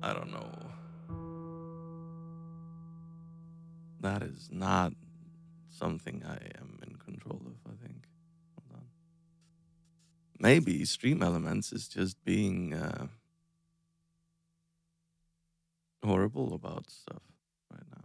I don't know. That is not something I am in control of, I think. Hold on. Maybe Stream Elements is just being horrible about stuff right now.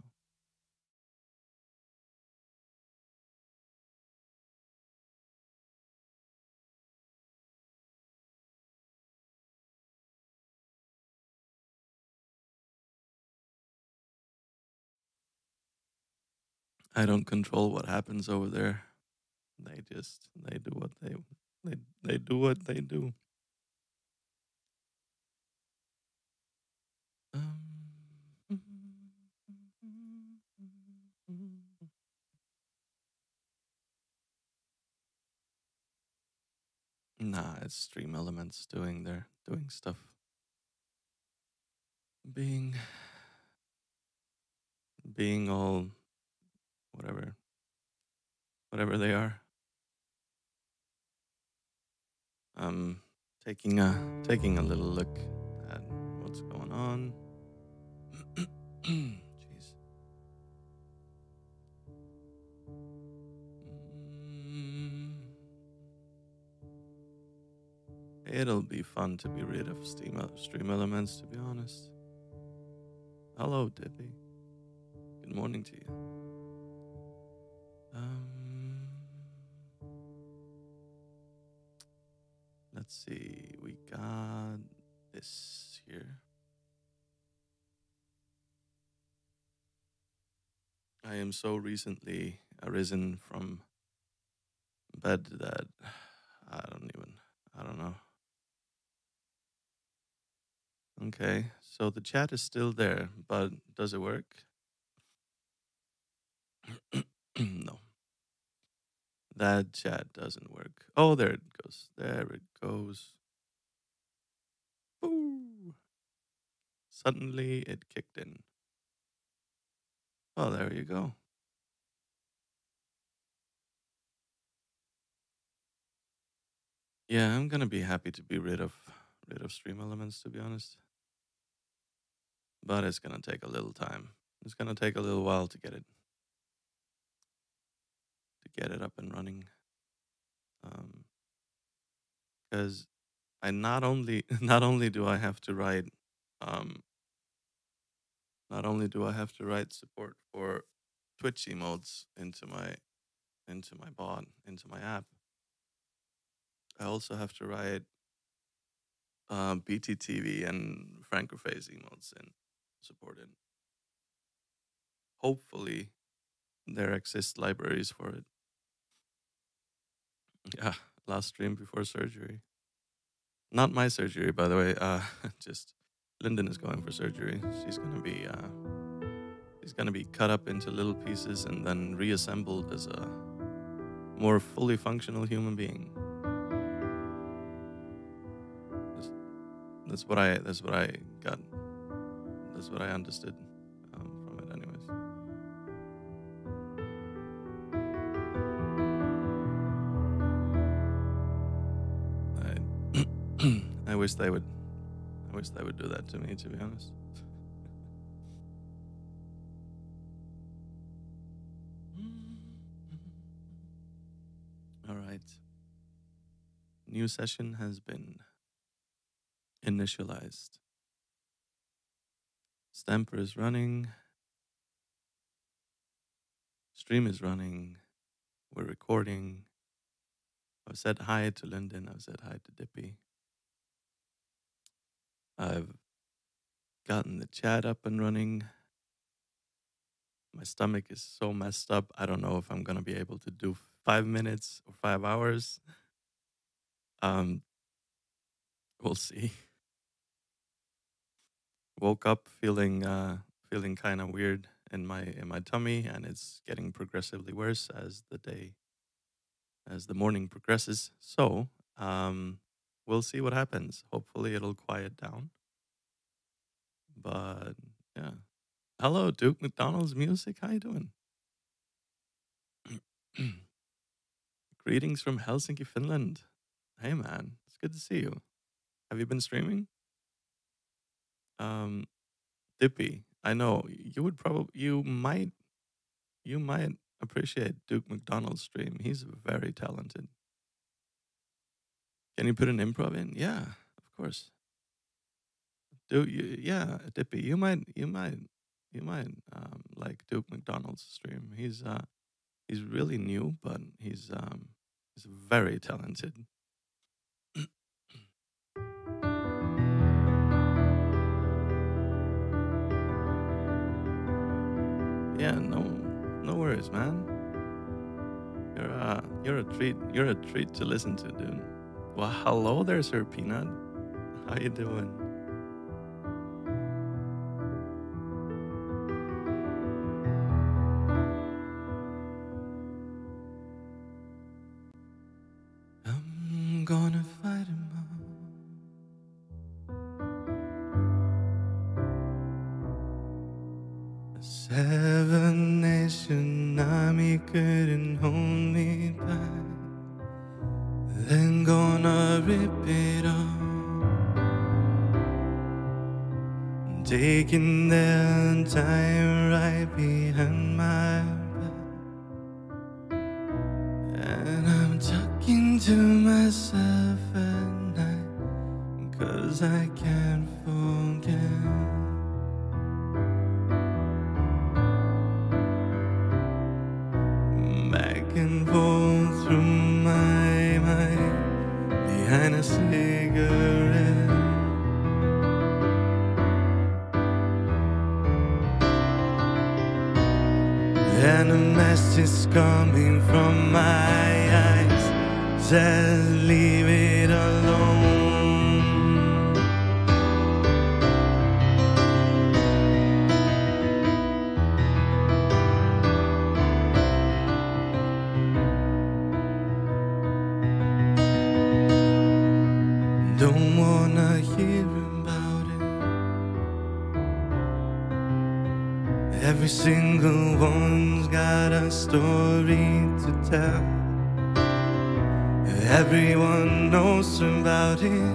I don't control what happens over there. They do what they do what they do. Nah, it's Stream Elements doing stuff. Being all whatever they are. Taking a little look at what's going on. Jeez. It'll be fun to be rid of Stream Elements, to be honest. Hello, Dippy. Good morning to you. Let's see. We got this here. I am so recently arisen from bed that I don't know. Okay, so the chat is still there, but does it work? No. That chat doesn't work. Oh, there it goes. There it goes. Ooh. Suddenly it kicked in. Oh, there you go. Yeah, I'm gonna be happy to be rid of Stream Elements, to be honest. But it's gonna take a little time. It's gonna take a little while to get it up and running. Because I not only do I have to write support for Twitch emotes into my bot, into my app. I also have to write BTTV and Francophase emotes and support it. Hopefully, there exist libraries for it. Yeah, last stream before surgery. Not my surgery, by the way. Just Lyndon is going for surgery. She's gonna be cut up into little pieces and then reassembled as a more fully functional human being. That's what I got. That's what I understood from it, anyways. I wish they would do that to me, to be honest. All right. New session has been initialized. Stamper is running. Stream is running. We're recording. I've said hi to Lyndon. I've said hi to Dippy. I've gotten the chat up and running. My stomach is so messed up. I don't know if I'm gonna be able to do 5 minutes or 5 hours. We'll see. Woke up feeling kind of weird in my tummy, and it's getting progressively worse as the morning progresses. So we'll see what happens. Hopefully it'll quiet down. But yeah. Hello, Duke McDonald's Music. How you doing? Greetings from Helsinki, Finland. Hey man, it's good to see you. Have you been streaming? Um, Dippy, I know you would probably you might appreciate Duke McDonald's stream. He's very talented. Can you put an improv in? Yeah, of course. Yeah, Dippy, you might like Duke McDonald's stream. He's really new, but he's very talented. Yeah, no worries, man. You're a treat. You're a treat to listen to, dude. Well, hello there, Sir Peanut. How you doing? I'm gonna fight him out. 7 Nation Army couldn't hold me back. Then gonna rip it off, taking their time right behind my back. And I'm talking to myself at night, 'cause I can't forget. Back and forth through my mind behind a cigarette. And a message coming from my eyes says leave it alone. Don't wanna hear about it. Every single one's got a story to tell. Everyone knows about it,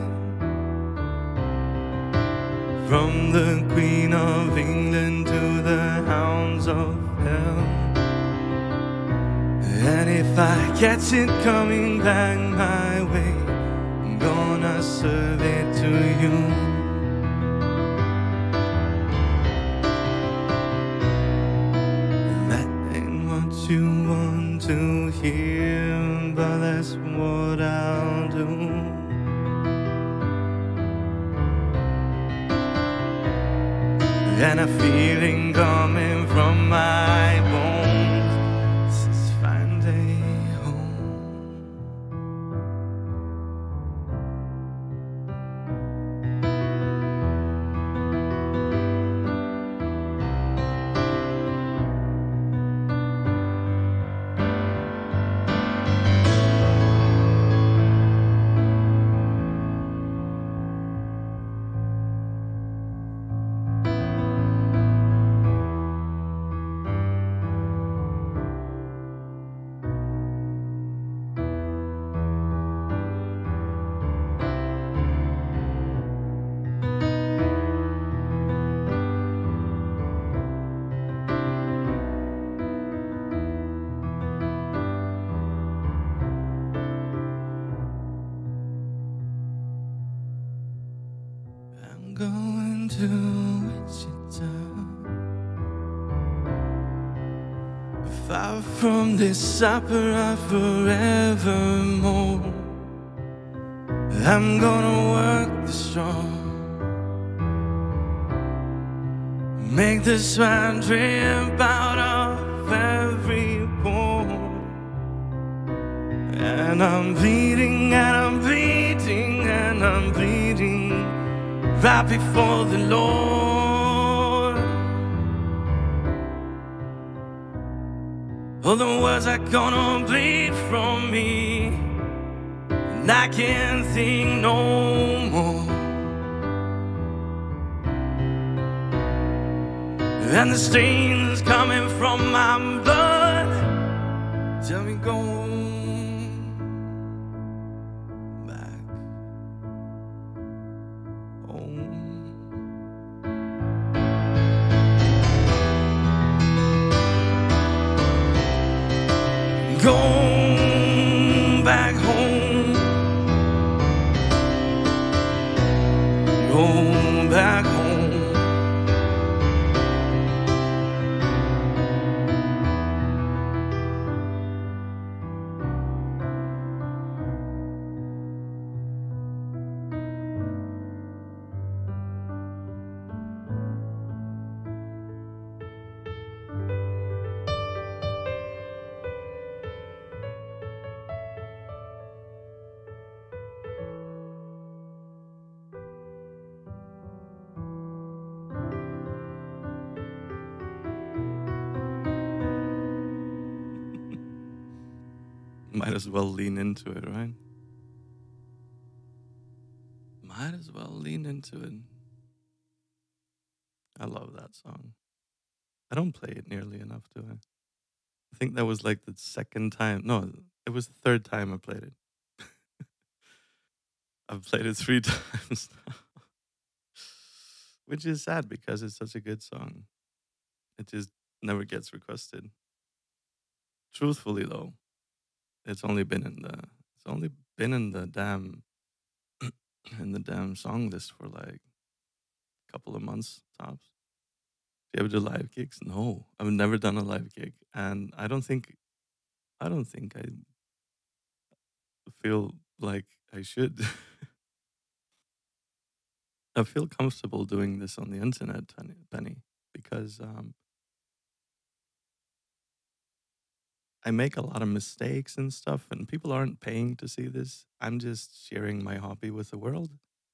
from the Queen of England to the hounds of hell. And if I catch it coming back my way, I'm gonna serve it to you. That ain't what you want to hear, but that's what I'll do. And a feeling coming from my bones since fine day home. I'm going to Wichita, far from this opera forevermore. I'm gonna work the strong, make the swine drip out of every pore. And I'm bleeding and I'm bleeding and I'm bleeding right before the Lord. All the words are gonna bleed from me, and I can't think no more. And the stains coming from my blood tell me go back home. Go back home. Go back home. Might as well lean into it, right? Might as well lean into it. I love that song. I don't play it nearly enough, do I? I think that was like the second time. No, it was the third time I played it. I've played it 3 times now, which is sad because it's such a good song. It just never gets requested. Truthfully, though, it's only been in the damn in the damn song list for like a couple of months tops. Do you ever do live gigs? No, I've never done a live gig, and I don't think I feel like I should. I feel comfortable doing this on the internet, Penny, because I make a lot of mistakes and stuff, and people aren't paying to see this. I'm just sharing my hobby with the world.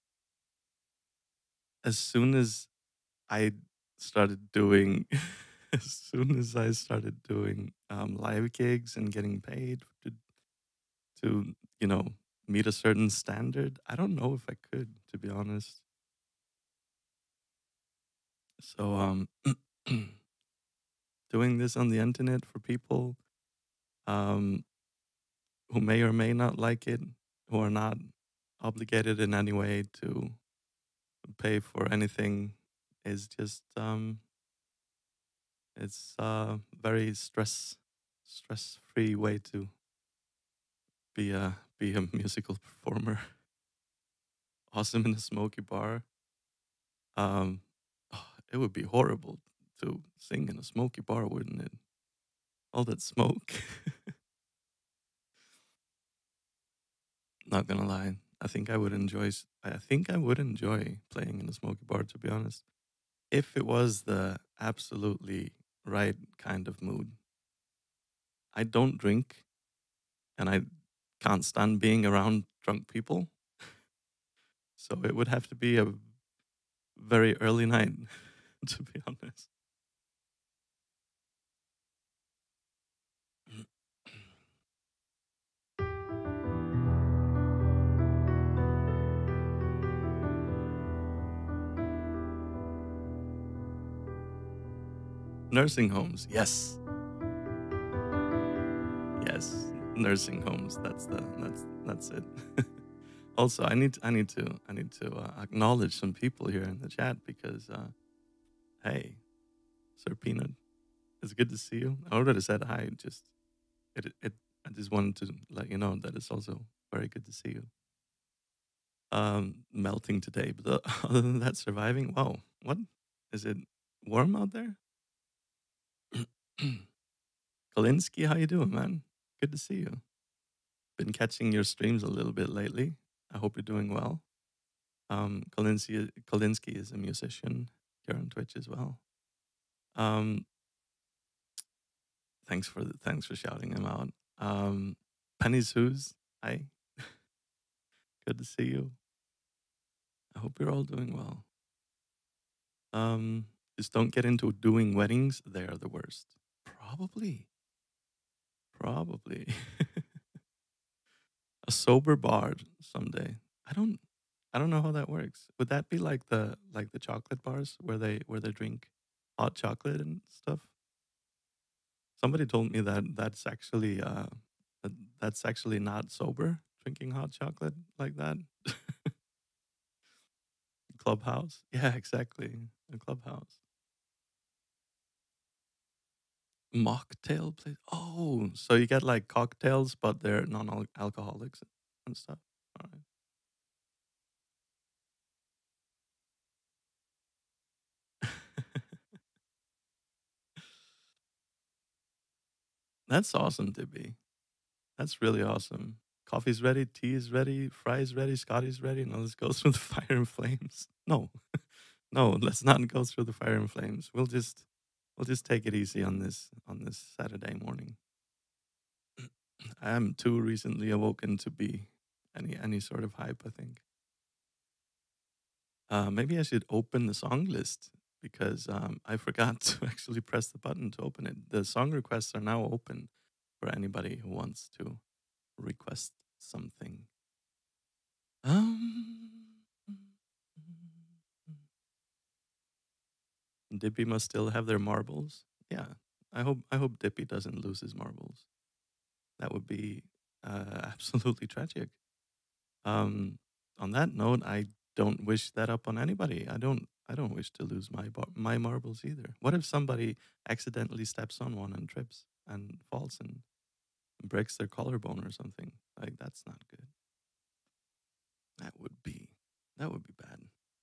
As soon as I started doing, as soon as I started doing live gigs and getting paid to meet a certain standard, I don't know if I could, to be honest. So doing this on the internet for people um, who may or may not like it, who are not obligated in any way to pay for anything, is just it's a very stress free way to be a musical performer. Awesome in a smoky bar. Um, it would be horrible to sing in a smoky bar, wouldn't it? All that smoke. Not gonna lie, I think I would enjoy. I think I would enjoy playing in a smoky bar, to be honest, if it was the absolutely right kind of mood. I don't drink, and I can't stand being around drunk people, so it would have to be a very early night, to be honest. Nursing homes, yes, yes, nursing homes. That's it. Also, I need to acknowledge some people here in the chat because hey, Sir Peanut, it's good to see you. I already said hi. It I just wanted to let you know that it's also very good to see you. Melting today, but other than that, surviving. Wow, what is it? Warm out there? Kalinsky, how you doing, man? Good to see you. Been catching your streams a little bit lately. I hope you're doing well. Kalinsky is a musician here on Twitch as well. Um, thanks for shouting him out. Penny's Who's, hi, good to see you. I hope you're all doing well. Just don't get into doing weddings; they are the worst. Probably. A sober bard someday. I don't know how that works. Would that be like the chocolate bars where they drink hot chocolate and stuff? Somebody told me that's actually not sober, drinking hot chocolate like that. Clubhouse. Yeah, exactly. A clubhouse. Mocktail place. Oh, so you get like cocktails, but they're non-alcoholics and stuff. All right. That's awesome, Dibby. That's really awesome. Coffee's ready, tea is ready, fries ready, Scotty's ready. Now let's go through the fire and flames. No, no, let's not go through the fire and flames. We'll just take it easy on this Saturday morning. I am too recently awoken to be any sort of hype, I think. Maybe I should open the song list because I forgot to actually press the button to open it. The song requests are now open for anybody who wants to request something. Dippy must still have their marbles. Yeah, I hope Dippy doesn't lose his marbles. That would be absolutely tragic. Um, on that note, I don't wish that up on anybody. I don't wish to lose my marbles either. What if somebody accidentally steps on one and trips and falls and breaks their collarbone or something? Like that's not good. That would be bad.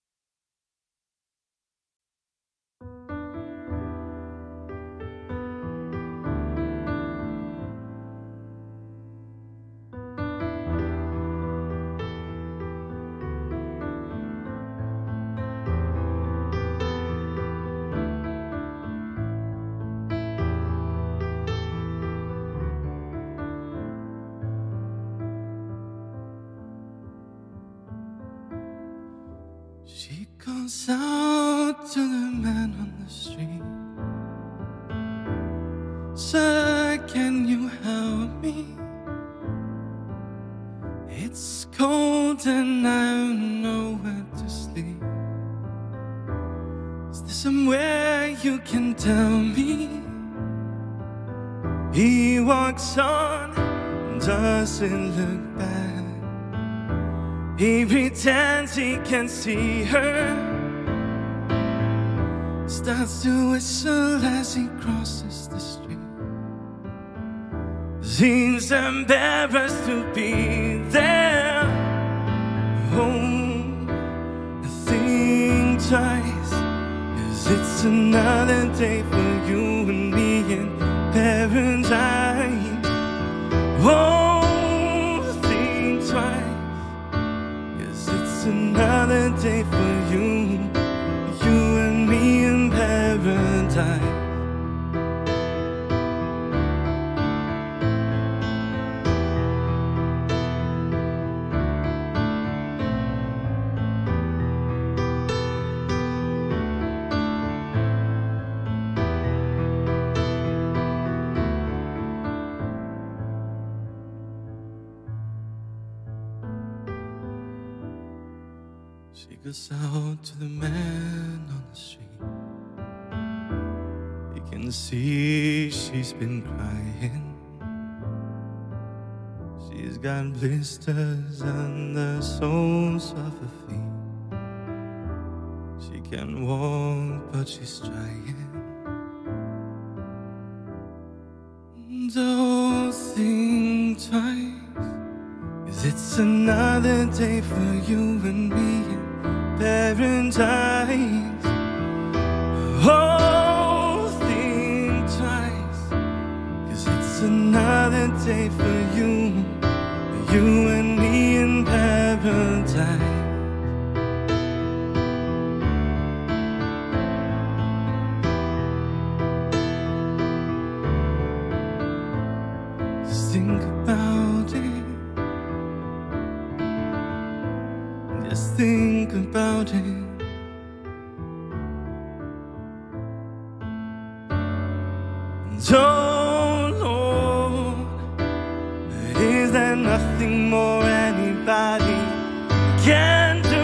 She goes out to the man on the street. Sir, can you help me? It's cold and I don't know where to sleep. Is there somewhere you can tell me? He walks on, doesn't look back. He pretends he can see her. Starts to whistle as he crosses the street. Seems embarrassed to be there. Oh, think twice, 'cause it's another day for you and me in paradise. Oh, think twice, it's another day for you and me in paradise. She goes out to the man on the street. He can see she's been crying. She's got blisters on the soles of her feet. She can walk, but she's trying. Don't think twice, 'cause it's another day for you and me in paradise. Oh, think twice, 'cause it's another day for you and me in paradise. Just think about it. Just think about it. Oh Lord, is there nothing more anybody can do?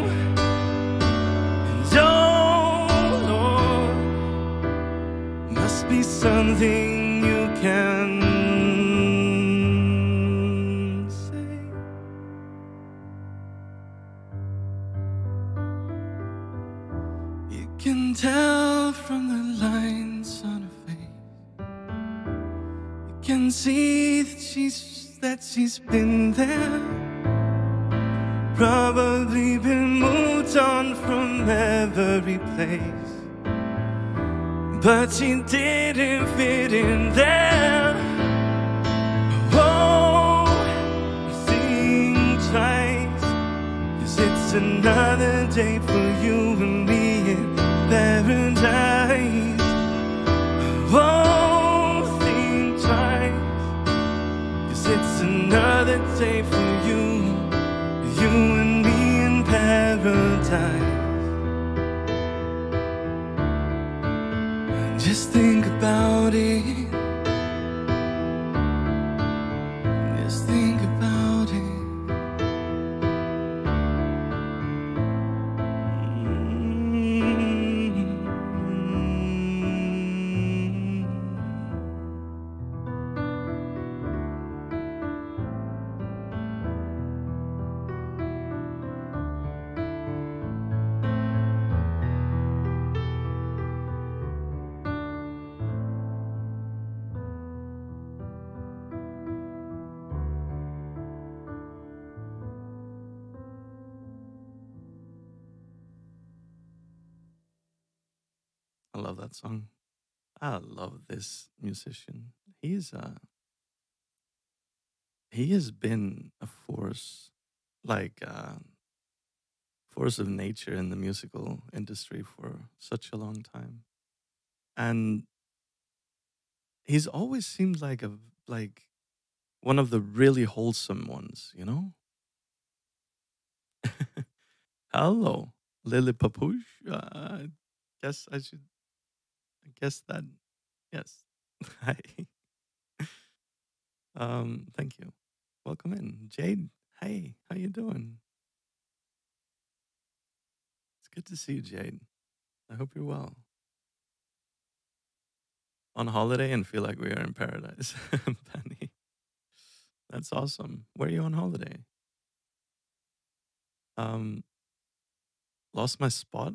And oh Lord, must be something you can say. You can tell from the lines on her face can see that she's been there. Probably been moved on from every place, but she didn't fit in there. Oh, think twice, 'cause it's another day for you and me in paradise. Oh, think twice, 'cause it's another day for you and me in paradise. Just think about it. Just think about it. I love that song. I love this musician. He has been a force, like force of nature in the musical industry for such a long time. And he's always seemed like one of the really wholesome ones, you know? Hello, Lily Papouche. Guess I should I guess that yes. Hi. Thank you. Welcome in. Jade. Hey, how you doing? It's good to see you, Jade. I hope you're well. On holiday and feel like we are in paradise. Penny. That's awesome. Where are you on holiday? Um, lost my spot.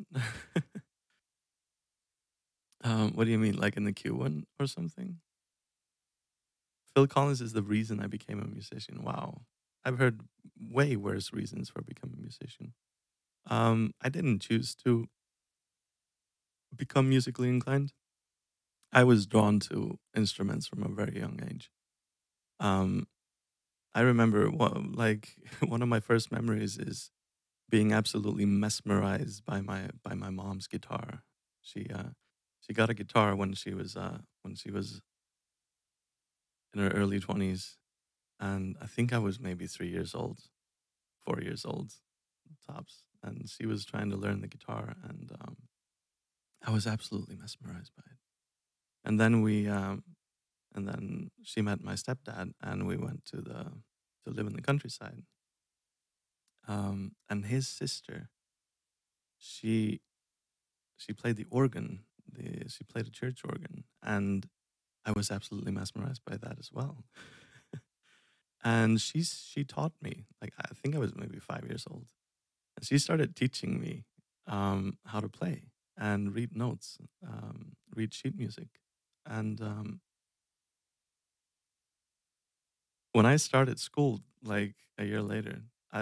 What do you mean, like in the Q1 or something? Phil Collins is the reason I became a musician. Wow. I've heard way worse reasons for becoming a musician. I didn't choose to become musically inclined. I was drawn to instruments from a very young age. Um, I remember like one of my first memories is being absolutely mesmerized by my mom's guitar. She got a guitar when she was in her early 20s, and I think I was maybe 3 years old, 4 years old tops, and she was trying to learn the guitar, and I was absolutely mesmerized by it. And then and then she met my stepdad, and we went to live in the countryside. And his sister, she she played the organ. She played a church organ, and I was absolutely mesmerized by that as well. And she taught me, like I think I was maybe 5 years old, and she started teaching me how to play and read notes, read sheet music. And when I started school, like a year later,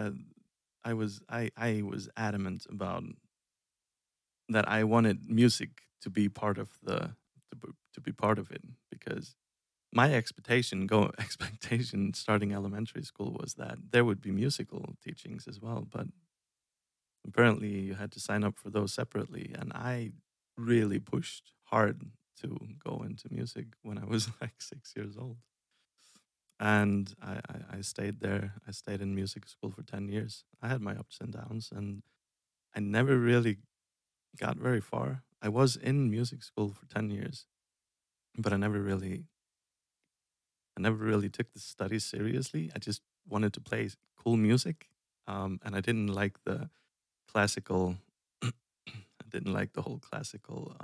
I was adamant about that I wanted music to be part of to be part of it, because my expectation starting elementary school was that there would be musical teachings as well, but apparently you had to sign up for those separately, and I really pushed hard to go into music when I was like 6 years old. And I stayed there. I stayed in music school for 10 years. I had my ups and downs, and I never really got very far. I was in music school for 10 years, but I never really took the studies seriously. I just wanted to play cool music. And I didn't like the classical, I didn't like the whole classical,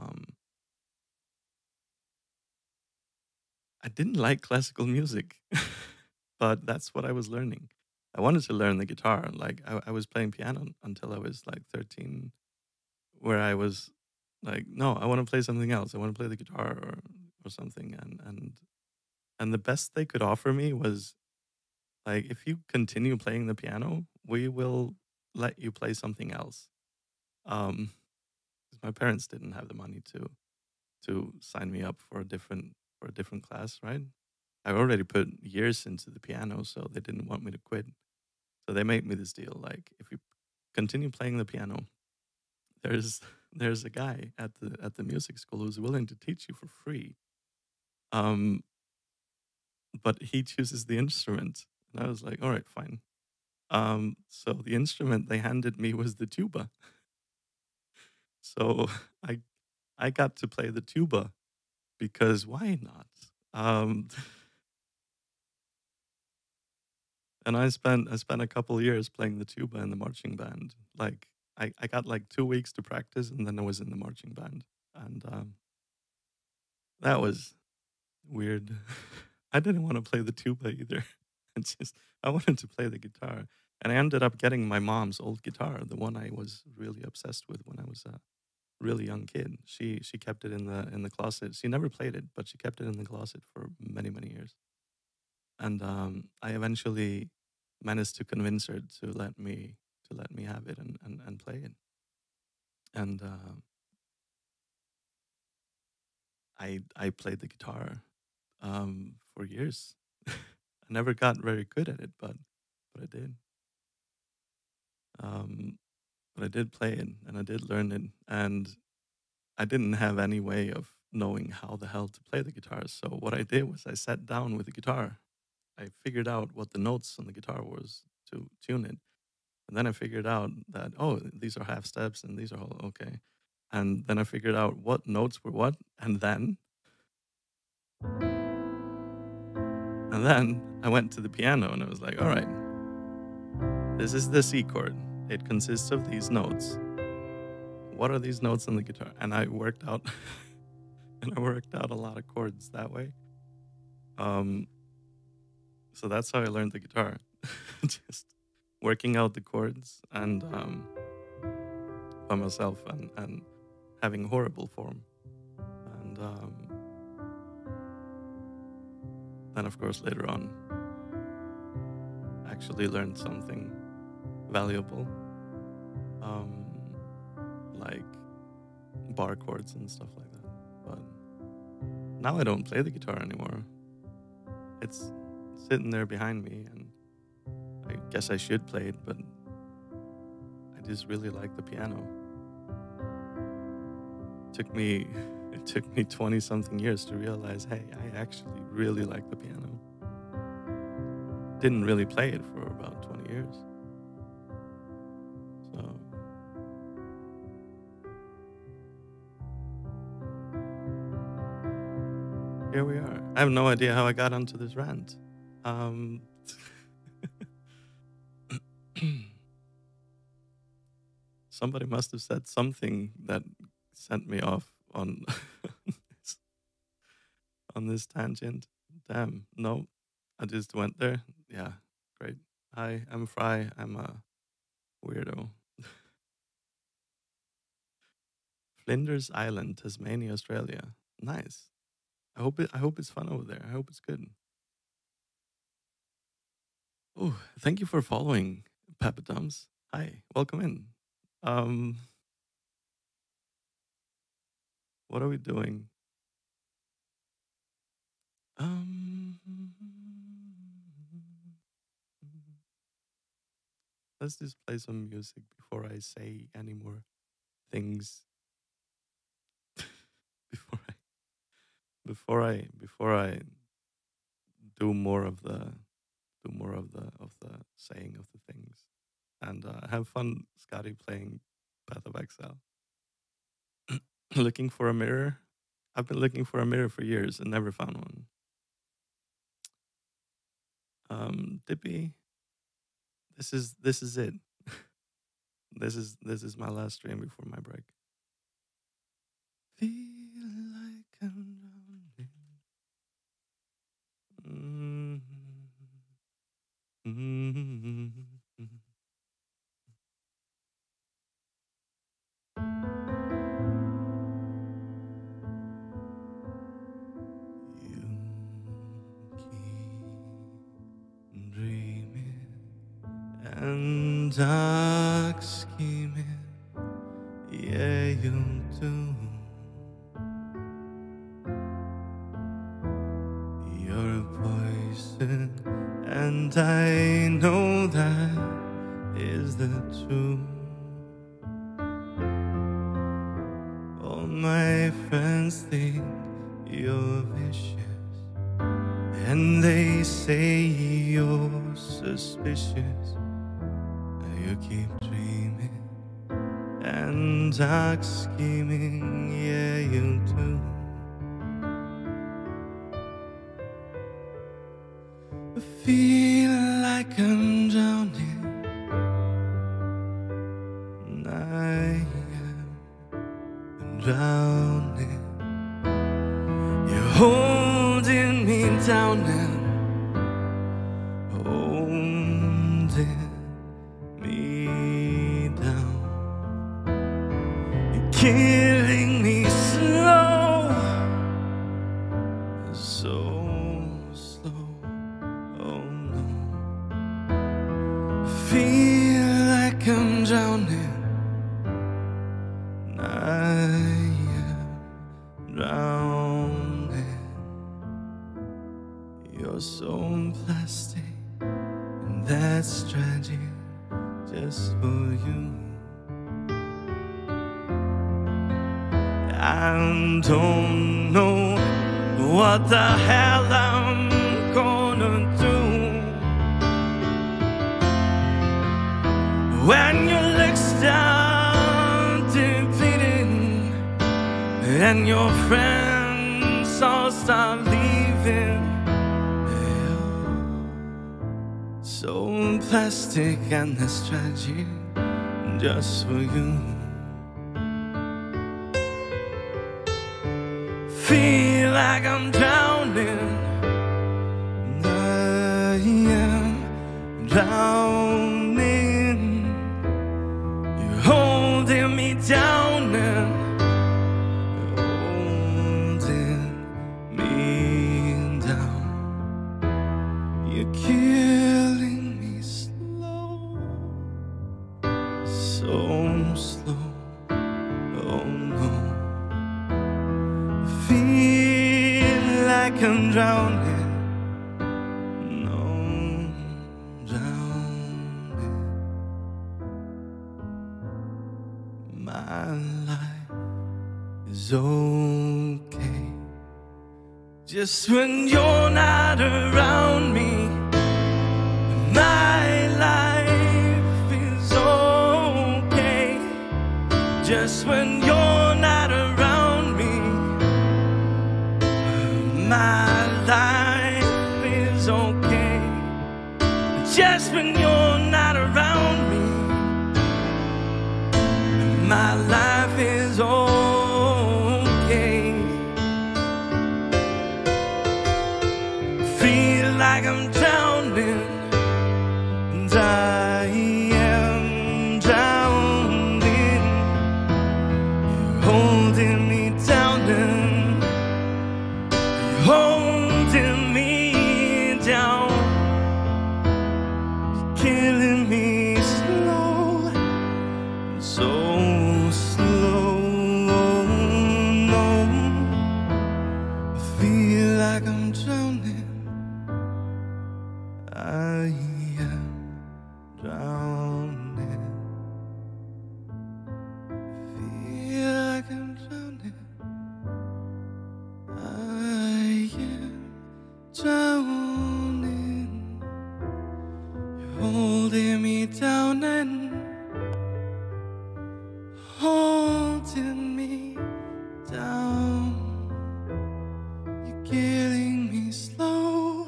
I didn't like classical music, but that's what I was learning. I wanted to learn the guitar. Like I was playing piano until I was like 13, where I was like, no, I want to play something else. I want to play the guitar or something. And And the best they could offer me was like, if you continue playing the piano, we will let you play something else. 'Cause my parents didn't have the money to sign me up for a different class, right? I already put years into the piano, so they didn't want me to quit. So they made me this deal, like if you continue playing the piano, there's there's a guy at the music school who's willing to teach you for free. Um, but he chooses the instrument. And I was like, all right, fine. So the instrument they handed me was the tuba. So I I got to play the tuba because why not? Um, and I spent a couple years playing the tuba in the marching band. Like I got like 2 weeks to practice, and then I was in the marching band, and that was weird. I didn't want to play the tuba either. It's just I wanted to play the guitar, and I ended up getting my mom's old guitar, the one I was really obsessed with when I was a really young kid. She kept it in the closet. She never played it, but she kept it in the closet for many years. And I eventually managed to convince her to let me have it and play it. And I played the guitar for years. I never got very good at it, but I did. Um, but I did play it and I did learn it, and I didn't have any way of knowing how the hell to play the guitar. So what I did was I sat down with the guitar. I figured out what the notes on the guitar was to tune it. And then I figured out that, oh, these are half steps and these are all okay. And then I figured out what notes were what. And then I went to the piano and I was like, all right, this is the C chord. It consists of these notes. What are these notes on the guitar? And I worked out and I worked out a lot of chords that way. Um, so that's how I learned the guitar. Just working out the chords and by myself and having horrible form. And then, of course, later on, actually learned something valuable, um, like bar chords and stuff like that. But now I don't play the guitar anymore. It's sitting there behind me, and I guess I should play it, but I just really like the piano. Took me it took me 20 something years to realize, hey, I actually really like the piano. Didn't really play it for about 20 years. So here we are. I have no idea how I got onto this rant. Um, somebody must have said something that sent me off on this, on this tangent. Damn, no, I just went there. Yeah, great. Hi, I'm Fry. I'm a weirdo. Flinders Island, Tasmania, Australia. Nice. I hope it's fun over there. I hope it's good. Oh, thank you for following, Papa Dums. Hi, welcome in. Um, what are we doing? Um, let's just play some music before I say any more things. before I before I do more of the of the saying of the things. And have fun, Scotty, playing Path of Exile. Looking for a mirror. I've been looking for a mirror for years and never found one. Dippy, this is it. This is my last stream before my break. Feel like I'm drowning. You dagskíminn, ég du. You're poison, and I know that is the truth. All my friends think you're vicious, and they say you're suspicious. You keep dreaming and dark scheming, yeah you do. I feel like I'm drowning, and I am drowning. You're holding me down and holding me down. You're killing me slow, so slow. Oh no, feel like I'm drowning. I am drowning. You're so plastic, and that's tragic just for you. I don't know what the hell I'm gonna do when your legs start depleting and your friends all start leaving. So plastic and this tragic just for you. Feel like I'm drowning. I am drowning. You're holding me down and holding me down. You're killing me slow, so slow. Oh no, feel like I'm drowning. No, drowning. My life is okay just when you're not around me. My life is okay just when you're not around me. My life is okay just when you're not around me. My life is okay. Feel like I'm drowning, and I am drowning. You're holding me down and you're holding me down. You're killing me slow, so slow. No, I feel like I'm drowning. I am drowning. Feel like I'm drowning. I am drowning. You're holding me down and holding me down. You're killing me slow,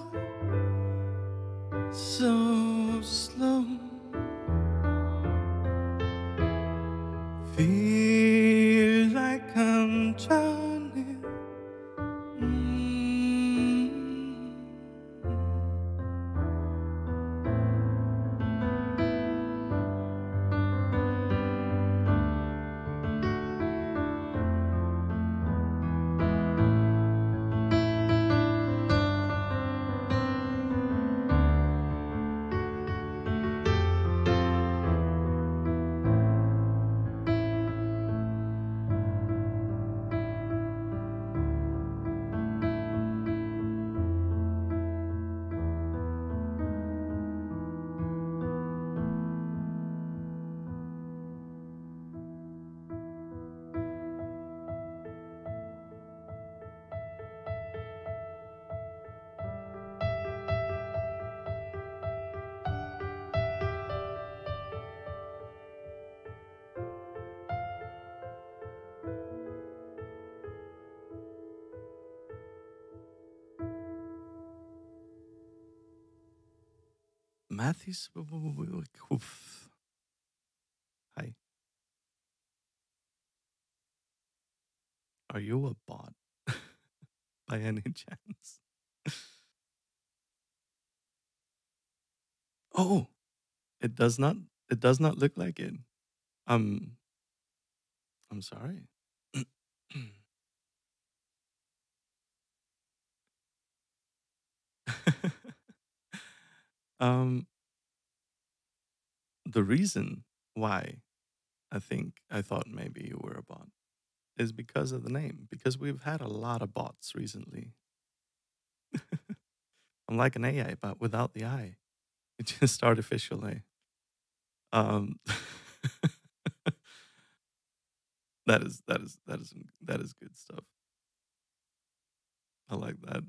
so slow. Feel like I'm drowning. Matthews. Hi. Are you a bot by any chance? Oh, it does not. It does not look like it. Um, I'm sorry. um, the reason why I thought maybe you were a bot is because of the name. Because we've had a lot of bots recently. I'm like an AI, but without the I. It's just artificial A. Um, that is good stuff. I like that.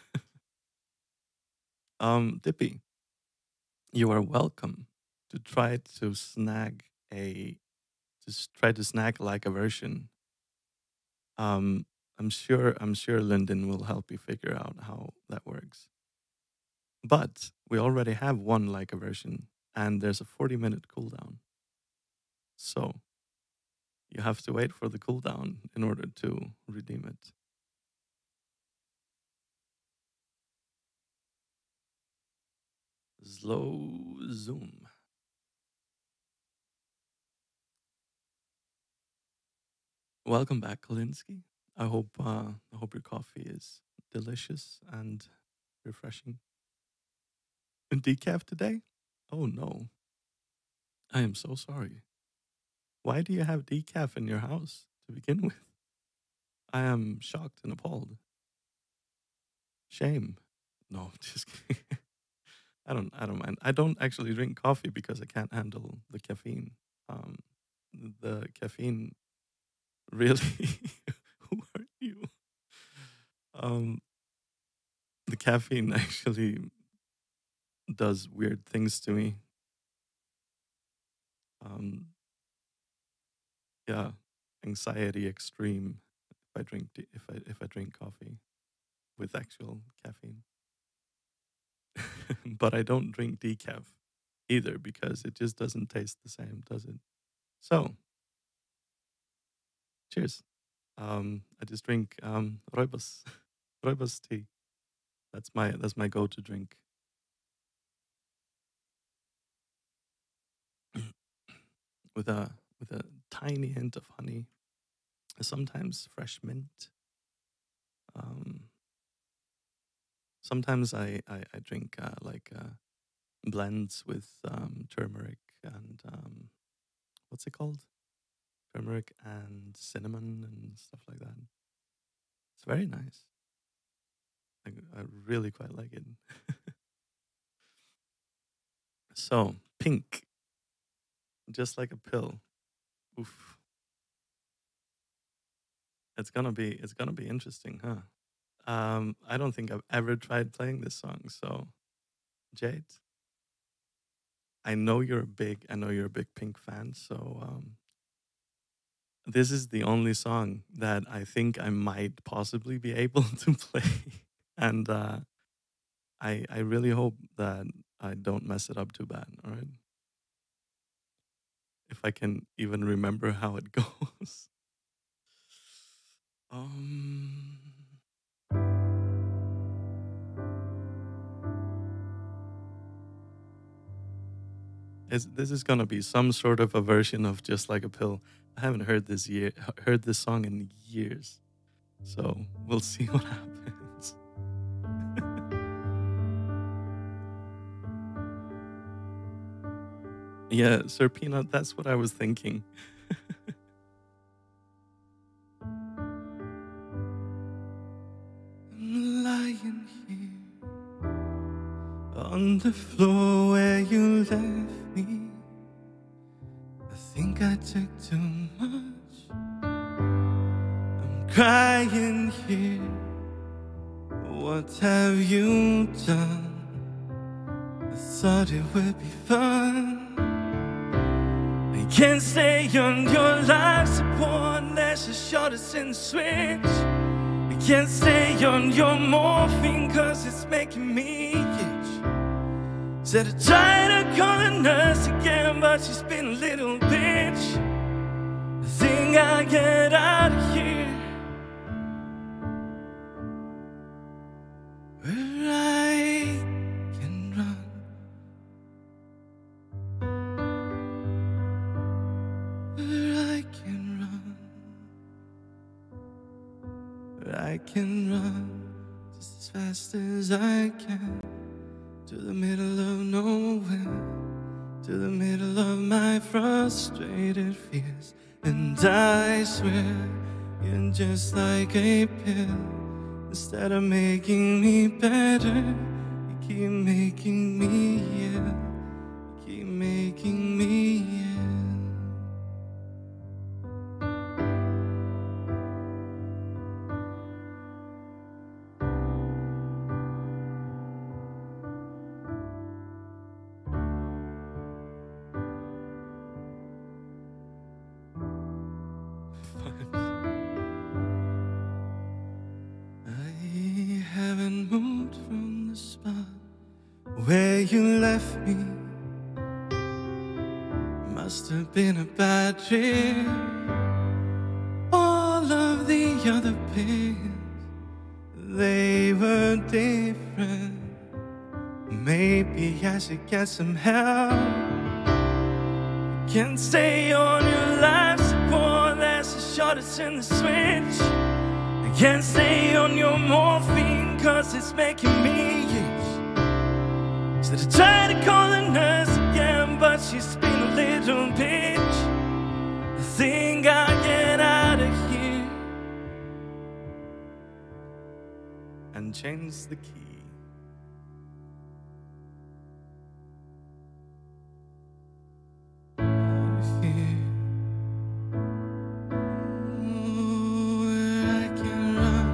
Dippy, you are welcome to try to snag a try to snag like a version. I'm sure Lyndon will help you figure out how that works. But we already have one like a version, and there's a 40-minute cooldown. So you have to wait for the cooldown in order to redeem it. Slow zoom. Welcome back, Kolinsky. I hope your coffee is delicious and refreshing. And decaf today? Oh no. I am so sorry. Why do you have decaf in your house to begin with? I am shocked and appalled. Shame. No, just kidding. I don't mind. I don't actually drink coffee because I can't handle the caffeine. Um, the caffeine really. Who are you? Um, the caffeine actually does weird things to me. Um, yeah, anxiety extreme if I drink if I drink coffee with actual caffeine. But I don't drink decaf either because it just doesn't taste the same, does it? So, cheers. I just drink rooibos, rooibos tea. That's my go-to drink. with a tiny hint of honey, sometimes fresh mint. Um, sometimes I drink blends with turmeric and what's it called? Turmeric and cinnamon and stuff like that. It's very nice. I really quite like it. So pink, just like a pill. Oof. It's gonna be interesting, huh? I don't think I've ever tried playing this song. So Jade, I know you're a big Pink fan. So this is the only song that I think I might possibly be able to play, and I really hope that I don't mess it up too bad. All right, if I can even remember how it goes. Um, this is gonna be some sort of a version of Just Like a Pill. I haven't heard this song in years, so we'll see what happens. Yeah, Sir Peanut, that's what I was thinking. I'm lying here on the floor where you left me. I think I took too much. I'm crying here. What have you done? I thought it would be fun. I can't stay on your life support unless you're shortest in the switch. I can't stay on your morphine cause it's making me itch. Said I tried to call a nurse again, but she's been a little bitch. I think I'll get out of here. Where I can run. Where I can run. Where I can run just as fast as I can. To the middle of nowhere, to the middle of my frustrated fears. And I swear, you're just like a pill. Instead of making me better, you keep making me ill. You keep making me ill. Where you left me must have been a bad trip. All of the other pills, they were different. Maybe I should get some help. Can't stay on your life support, that's the shortest in the switch. I can't stay on your morphine, cause it's making me itch. Said I tried to call the nurse again, but she's been a little bitch. I think I'll get out of here and change the key. Where I can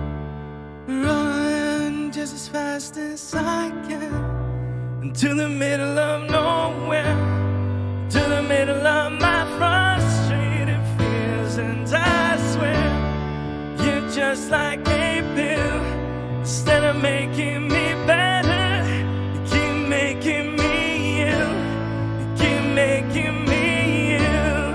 run just as fast as I can. To the middle of nowhere, to the middle of my frustrated fears. And I swear, you're just like a pill. Instead of making me better, you keep making me ill. You keep making me ill.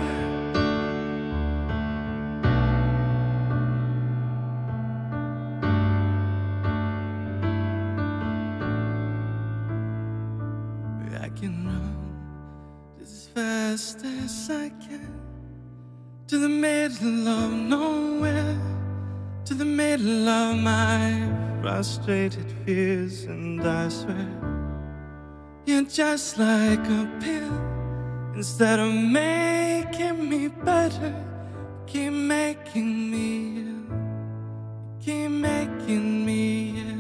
I can run just as fast as I can. To the middle of nowhere, to the middle of my frustrated fears. And I swear, you're just like a pill. Instead of making me better, keep making me ill. Keep making me ill.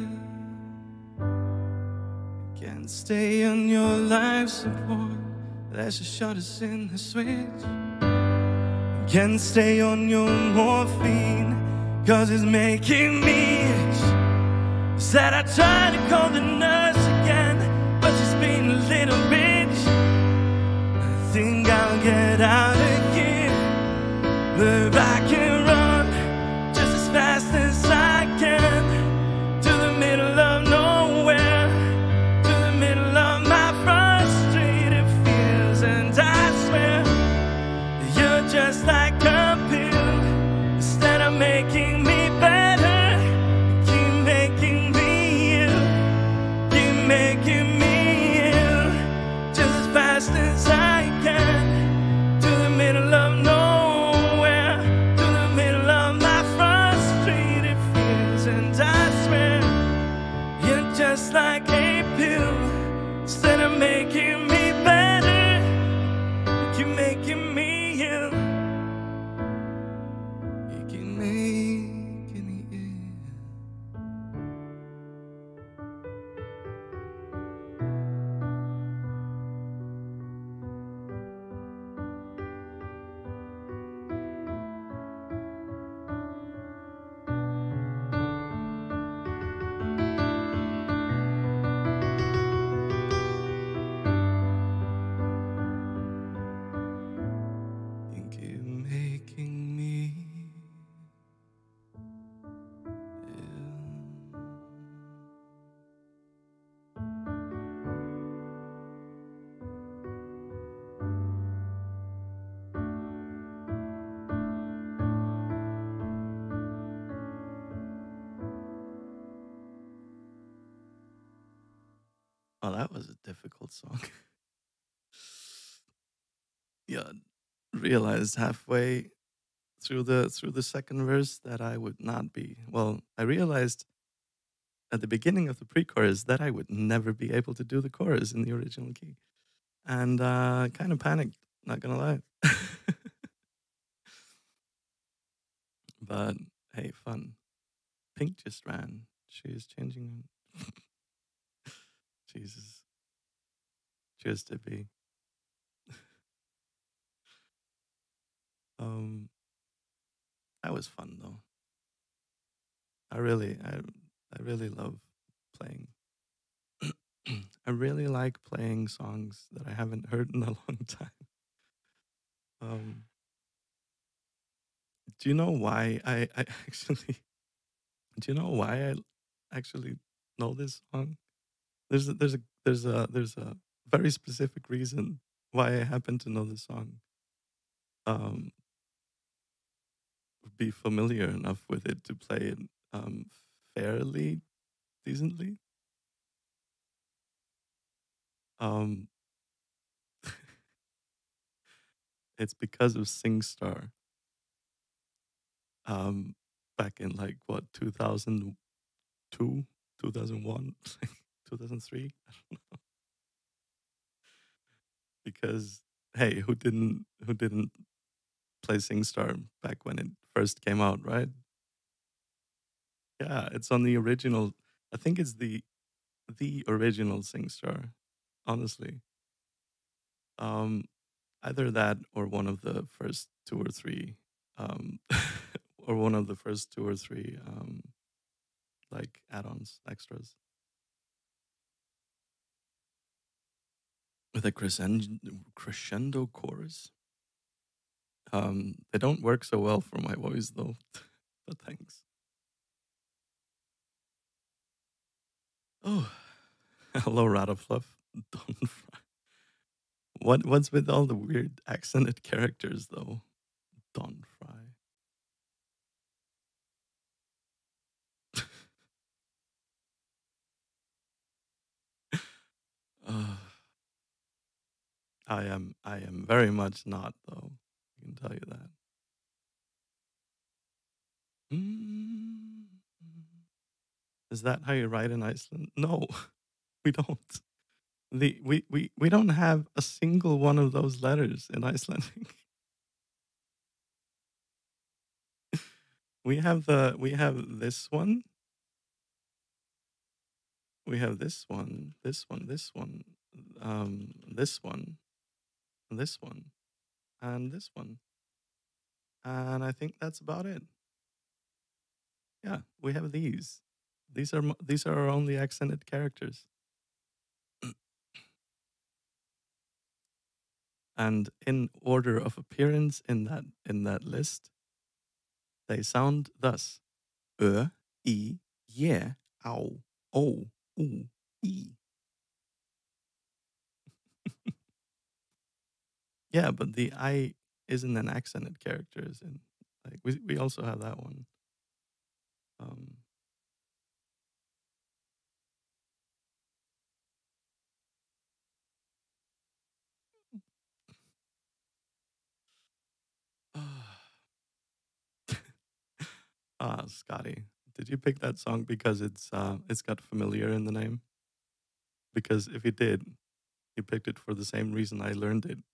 Can't stay on your life support, that's the shortest in the switch. Can't stay on your morphine, cause it's making me itch. Said I tried to call the nurse again, but she's been a little bitch. I think I'll get out of here, where I can run just as fast as I can. To the middle of nowhere, to the middle of my frustrated fears. And I swear, you're just like a pill. Instead of making me better, keep making me ill. Keep making me ill. Just as fast as I can. To the middle of nowhere, to the Oh, that was a difficult song. Yeah, realized halfway through the second verse that I would not be. Well, I realized at the beginning of the pre-chorus that I would never be able to do the chorus in the original key, and kind of panicked. Not gonna lie, but hey, fun. Pink just ran. She is changing. Jesus, cheers to be. Um, that was fun though. I really love playing. I really like playing songs that I haven't heard in a long time. Um, do you know why I actually? Do you know why I actually know this song? There's a very specific reason why I happen to know this song. Um, be familiar enough with it to play it fairly decently. Um, it's because of SingStar. Um, back in like what 2002, 2001, 2003. Because hey, who didn't play SingStar back when it first came out, right? Yeah, it's on the original. I think it's the original SingStar. Honestly, um, either that or one of the first two or three, um, or one of the first two or three, like add-ons, extras with a crescendo chorus. They don't work so well for my voice though, but thanks. Oh, hello, Radafluff. Don't what's with all the weird accented characters though? Don Fry. uh, I am very much not though. I can tell you that. Mm. Is that how you write in Iceland? No, we don't. We don't have a single one of those letters in Icelandic. We have this one. We have this one, this one, this one, this one, this one, and this one. And I think that's about it. Yeah, we have these. These are our only accented characters. And in order of appearance in that list, they sound thus: Ö, I, je, au, o, u, I. Yeah, but the I isn't an accented character, is in like we also have that one. Um Scotty, did you pick that song because it's got familiar in the name? Because if you did, you picked it for the same reason I learned it.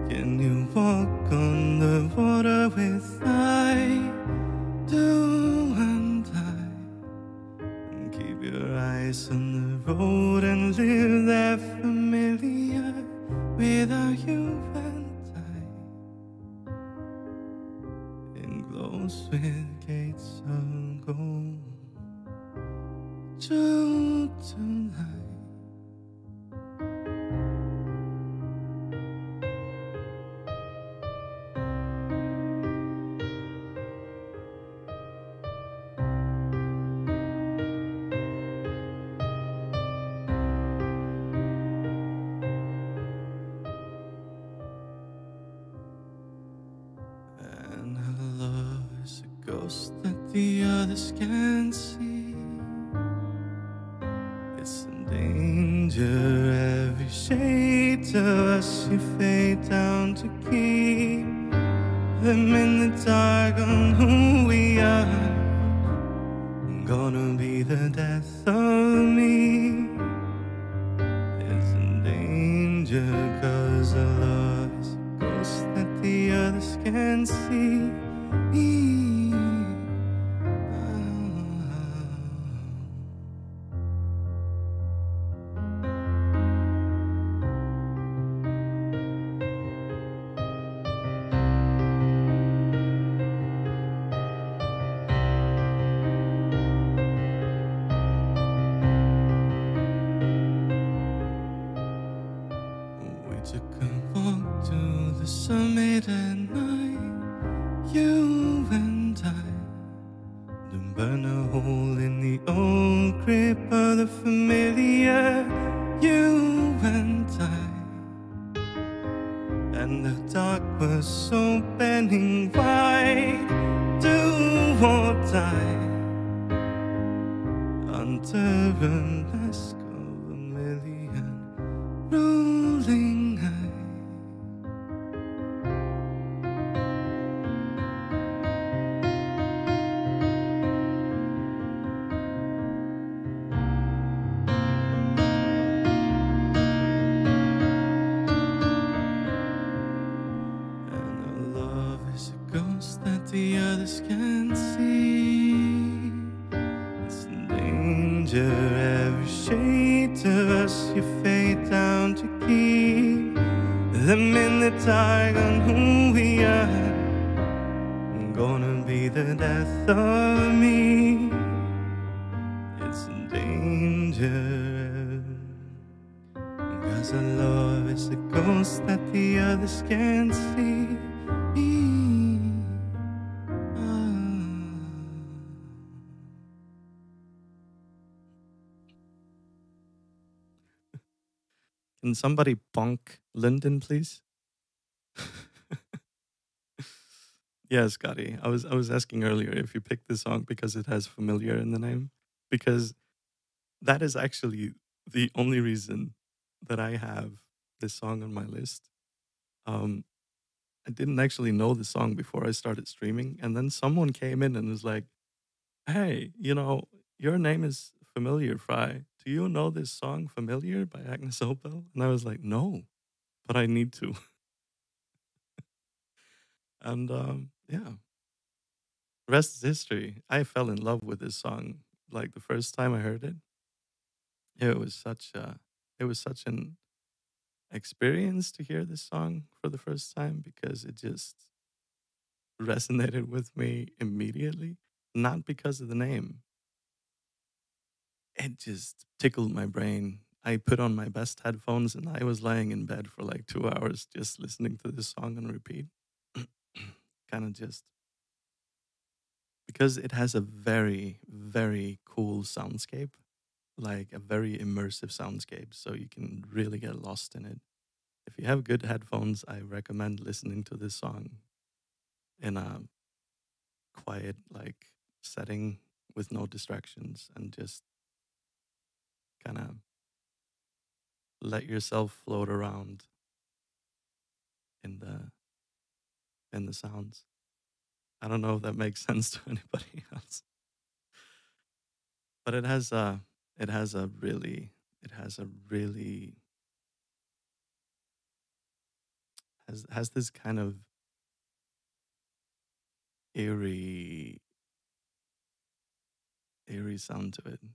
Can you walk on the water with I do and I? And keep your eyes on the road and live there familiar without you and I. Enclosed with gates of gold. True tonight. And our love is a ghost that the others can't see. It's in danger, every shade of us you fade down to keep them in the dark on who we are. Gonna be the death of me. It's in danger, cause our love is a ghost that the others can't see. We took a walk to the summit at night, you and I. Don't burn a hole in the old grip of the familiar, you and I. And the dark was so burning white, do or die. Under a mask of a million rolling eyes. And our love is a ghost that the others can't see. It's in danger, every shade of us you fade down to keep them in the dark on who we are. Gonna be the death of me. It's in danger, cause our love is a ghost that the others can't see. Can somebody bonk Lyndon, please? Yeah, Scotty. I was asking earlier if you picked this song because it has familiar in the name. Because that is actually the only reason that I have this song on my list. Um, I didn't actually know the song before I started streaming, and then someone came in and was like, "Hey, your name is Familiar Fry. Do you know this song Familiar by Agnes Obel?" And I was like, "No, but I need to." And yeah, rest is history. I fell in love with this song like the first time I heard it. It was such an experience to hear this song for the first time because it just resonated with me immediately. Not because of the name, it just tickled my brain. I put on my best headphones and I was lying in bed for like 2 hours just listening to this song on repeat. Kind of just because it has a very, very cool soundscape, like a very immersive soundscape. So you can really get lost in it. If you have good headphones, I recommend listening to this song in a quiet, like, setting with no distractions and just kind of let yourself float around in the sounds. I don't know if that makes sense to anybody else, but it has a really it has a really has this kind of eerie sound to it.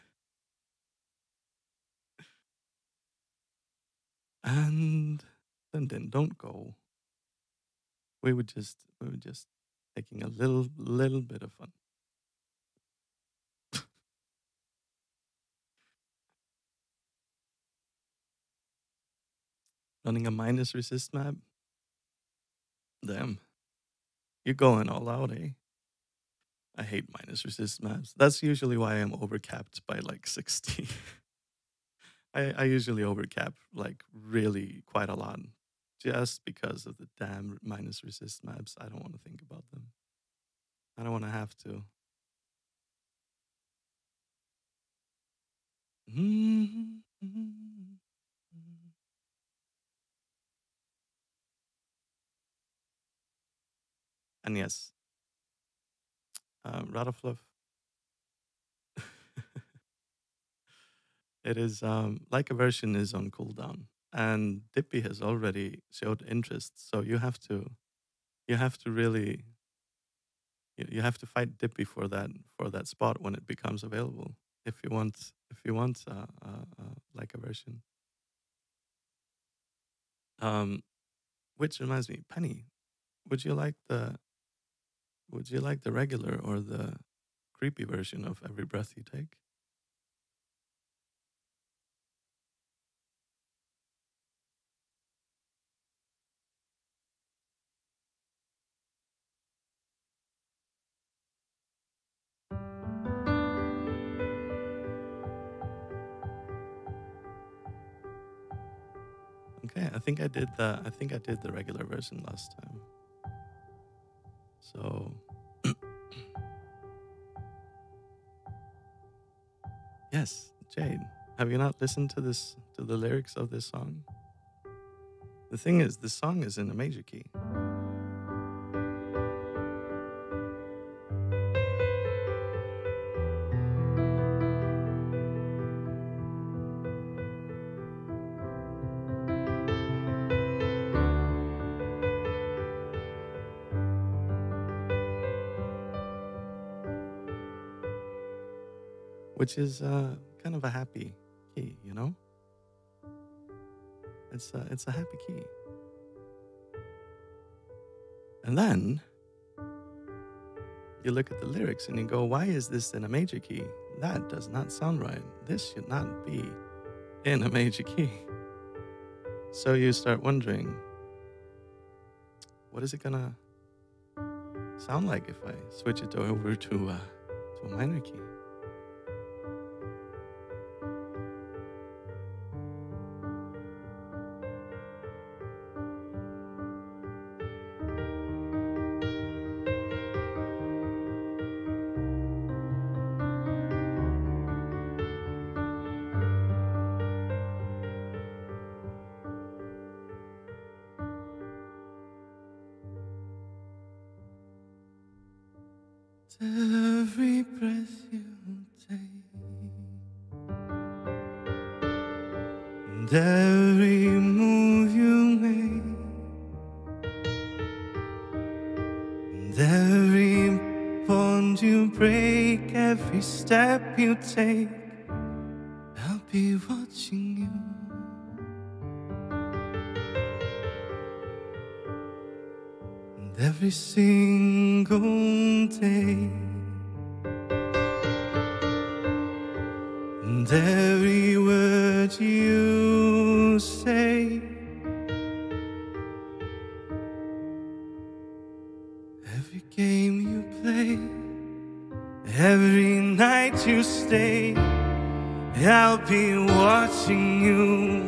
And then don't go. We were just taking a little bit of fun. Running a minus resist map. Damn. You're going all out, eh? I hate minus resist maps. That's usually why I'm overcapped by like 60. I usually overcap like really quite a lot. Just because of the damn minus resist maps. I don't want to think about them. I don't want to have to. And yes, Radafluff. It is like a version is on cooldown, and Dippy has already showed interest. So you have to really you have to fight Dippy for that spot when it becomes available. If you want like a version. Which reminds me, Penny, would you like the regular or the creepy version of Every Breath You Take? Okay, I think I did the regular version last time. So yes, Jade, have you not listened to the lyrics of this song? The thing is, this song is in a major key. Which is kind of a happy key, you know? It's a happy key. And then you look at the lyrics and you go, why is this in a major key? That does not sound right. This should not be in a major key. So you start wondering, what is it gonna sound like if I switch it over to a minor key? Every breath you take, and every move you make, and every bond you break, every step you take, I'll be watching you. And every single day, and every word you say, every game you play, every night you stay, I'll be watching you.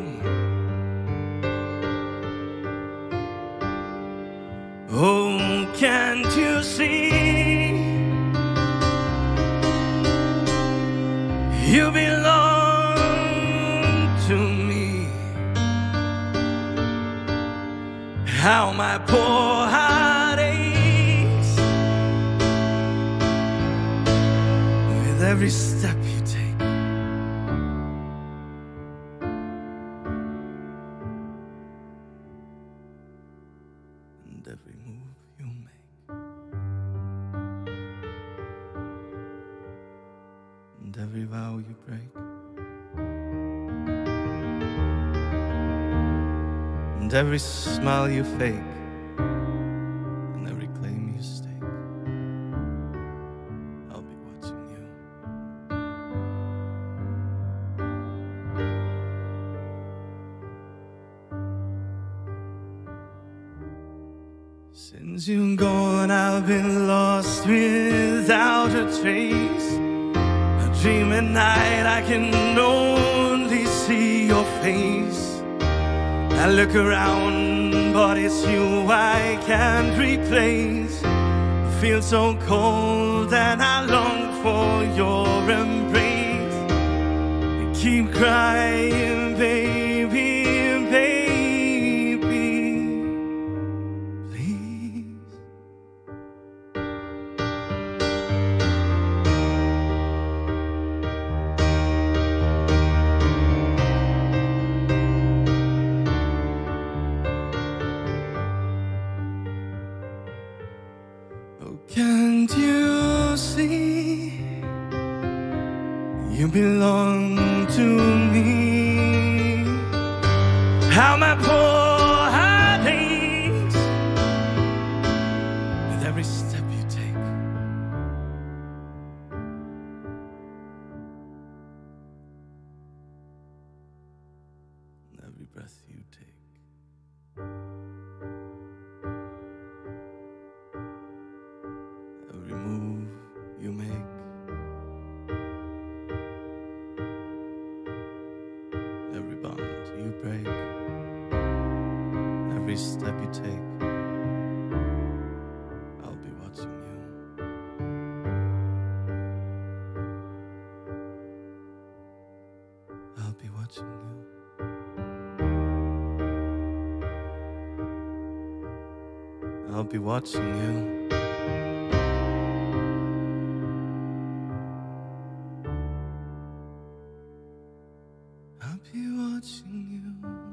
Oh, can't you see? You belong to me. How my poor heart aches with every step you take. and every move you make, and every vow you break, and every smile you fake, and every claim you stake, I'll be watching you. Since you've gone, I've been lost without a trace. A dream at night, I can only see your face. I look around, but it's you I can't replace. It feels so cold and I long for your embrace. I keep crying, baby, baby, please. Oh, can't you see you belong to me? How my poor heart aches with every step you take, and every breath you take. Every move you make, every bond you break, every step you take, I'll be watching you. I'll be watching you. I'll be watching you. I'll be watching you.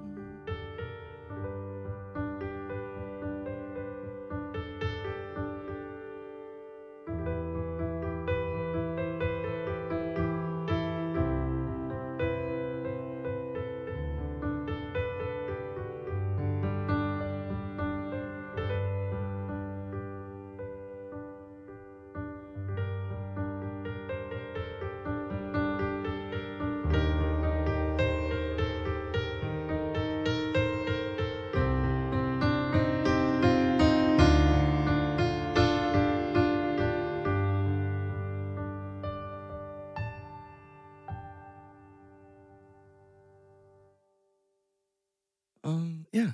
Yeah.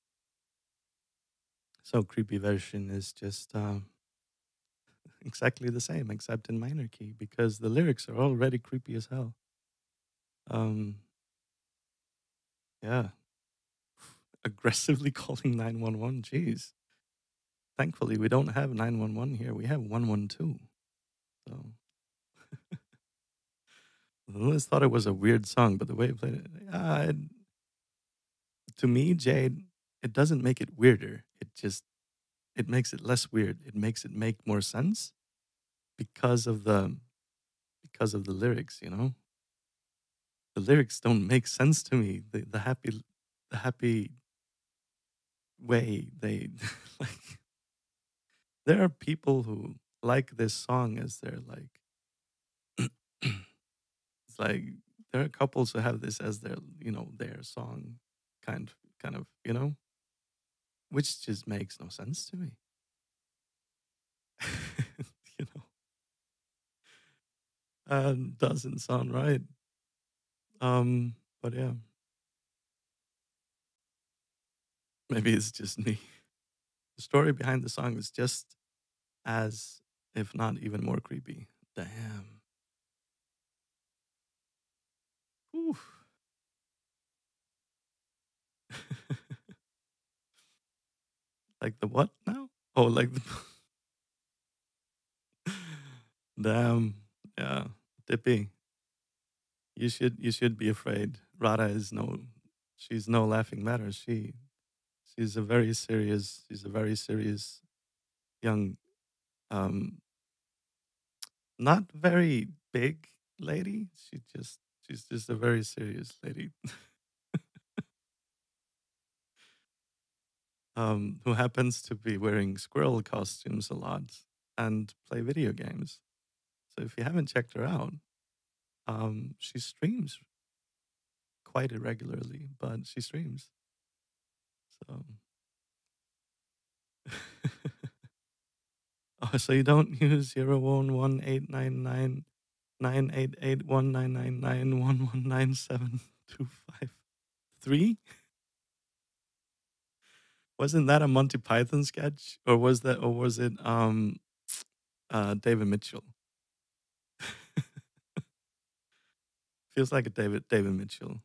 So creepy version is just exactly the same, except in minor key, because the lyrics are already creepy as hell. Um, yeah. Aggressively calling 911. Jeez. Thankfully, we don't have 911 here. We have 112. So I always thought it was a weird song, but the way it played it, to me, Jade, it doesn't make it weirder. It makes it less weird. It makes it make more sense because of the lyrics. You know, the lyrics don't make sense to me. The happy way they like. There are people who like this song as their like. It's like there are couples who have this as their their song, kind of which just makes no sense to me. you know, doesn't sound right. But yeah, maybe it's just me. The story behind the song is just as, if not even more creepy. Damn. Whew. Like the what now? Oh, like the damn. Yeah, Dippy. You should be afraid. Rada is no, she's no laughing matter. She's a very serious young, um, not very big lady. She's just a very serious lady, who happens to be wearing squirrel costumes a lot and play video games. So if you haven't checked her out, she streams quite irregularly, but she streams. So, oh, so you don't use 011899998819991197253? Wasn't that a Monty Python sketch, or was it David Mitchell? Feels like a David Mitchell.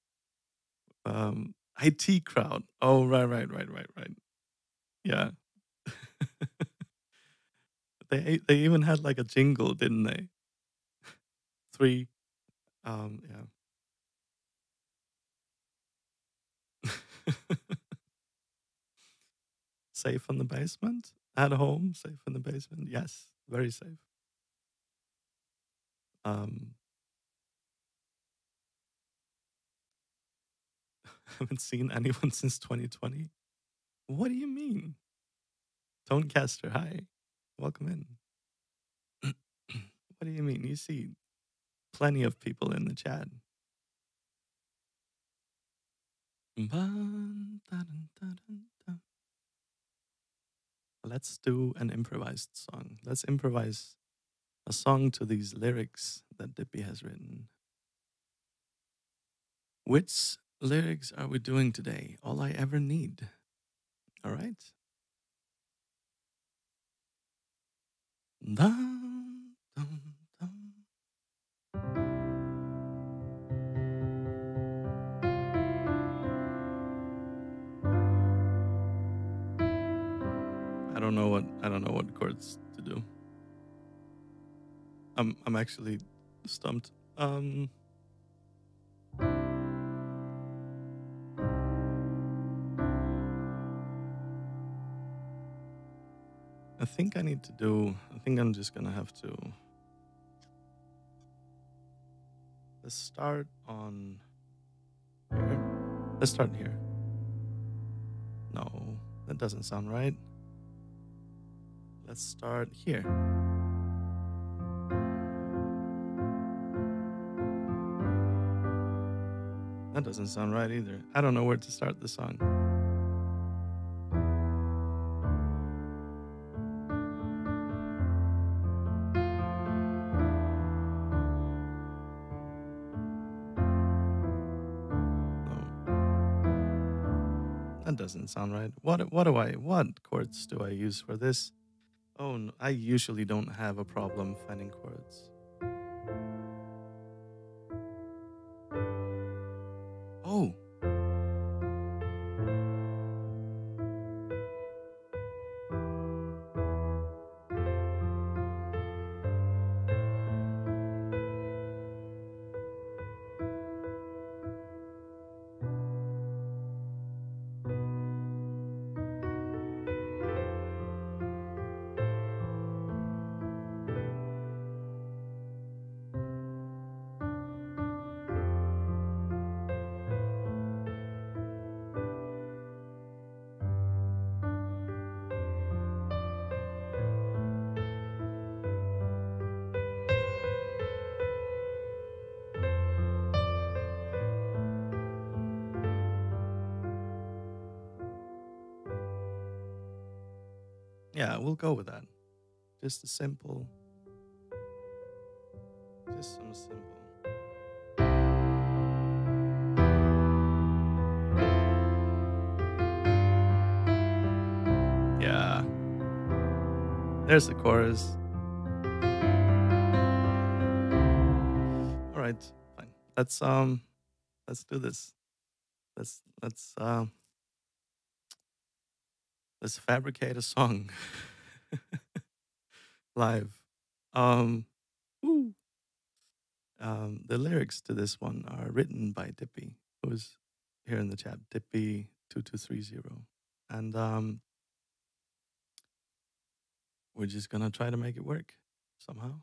IT crowd. Oh, right. Yeah. They even had like a jingle, didn't they? Three. Yeah. Safe in the basement? At home, safe in the basement? Yes, very safe. Um, haven't seen anyone since 2020. What do you mean? Tonecaster, hi. Welcome in. What do you mean? You see plenty of people in the chat. Let's do an improvised song. Let's improvise a song to these lyrics that Dippy has written. Which lyrics are we doing today? All I ever need. All right. Dum, dum, dum. I don't know what chords to do. I'm actually stumped. I think I'm just gonna have to. Let's start on here. Let's start here. No, that doesn't sound right. Let's start here. That doesn't sound right either. I don't know where to start the song. That doesn't sound right. What chords do I use for this? Oh, no, I usually don't have a problem finding chords. Oh. Yeah, we'll go with that. Just some simple. Yeah. There's the chorus. All right, fine. Let's do this. Let's fabricate a song live. Woo. The lyrics to this one are written by Dippy, who's here in the chat. Dippy 2230. and we're just gonna try to make it work somehow.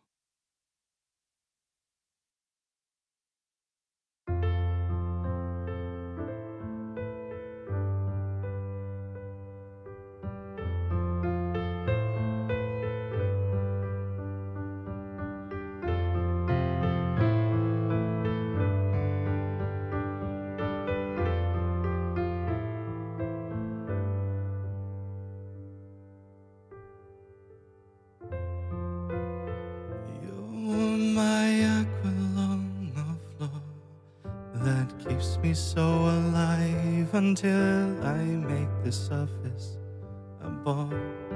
You're my aqualung of love that keeps me so alive until I make the surface a ball.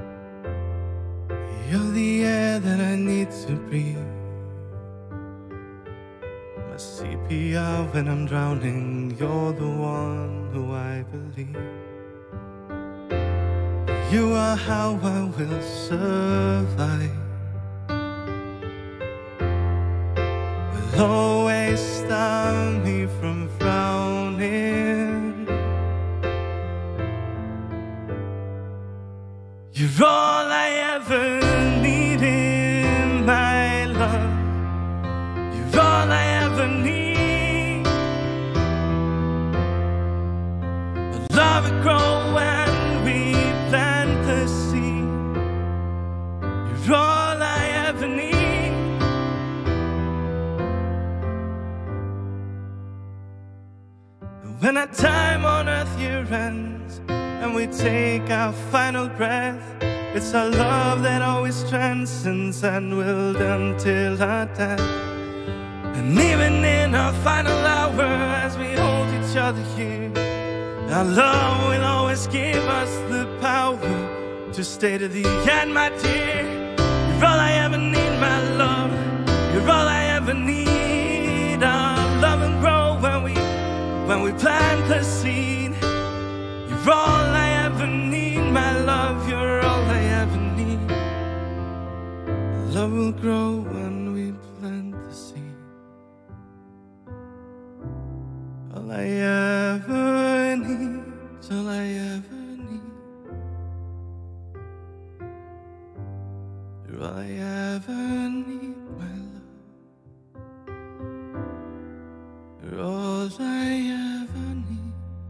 You're the air that I need to breathe, my CPR when I'm drowning. You're the one who I believe. You are how I will survive. Will always stop me from frowning. You're all I ever need in my love. You're all I ever need. A love will grow when we plant the seed. You're all I ever need. When our time on earth here ends and we take our final breath, it's our love that always transcends and will until our death. And even in our final hour, as we hold each other here, our love will always give us the power to stay to the end, my dear. You're all I ever need, my love. You're all I ever need. Our love will grow when we plant the seed. You're all I ever need, my love. You're all I ever need. Our love will grow when we plant the seed. All I ever need, all I ever need. You're all I ever need, my love. You're all I ever need.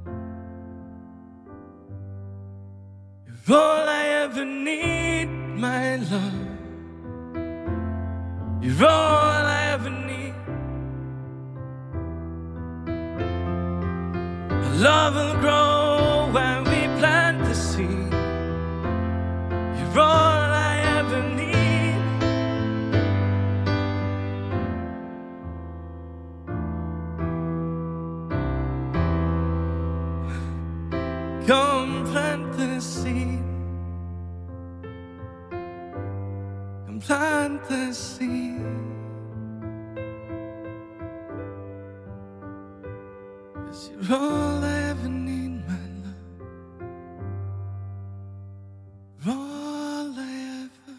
You're all I ever need, my love. You're all I ever need. Our love will grow when we plant the seed. You're all I ever need. Come plant the seed. Come plant the seed. 'Cause you're all I ever need, my love. You're all I ever.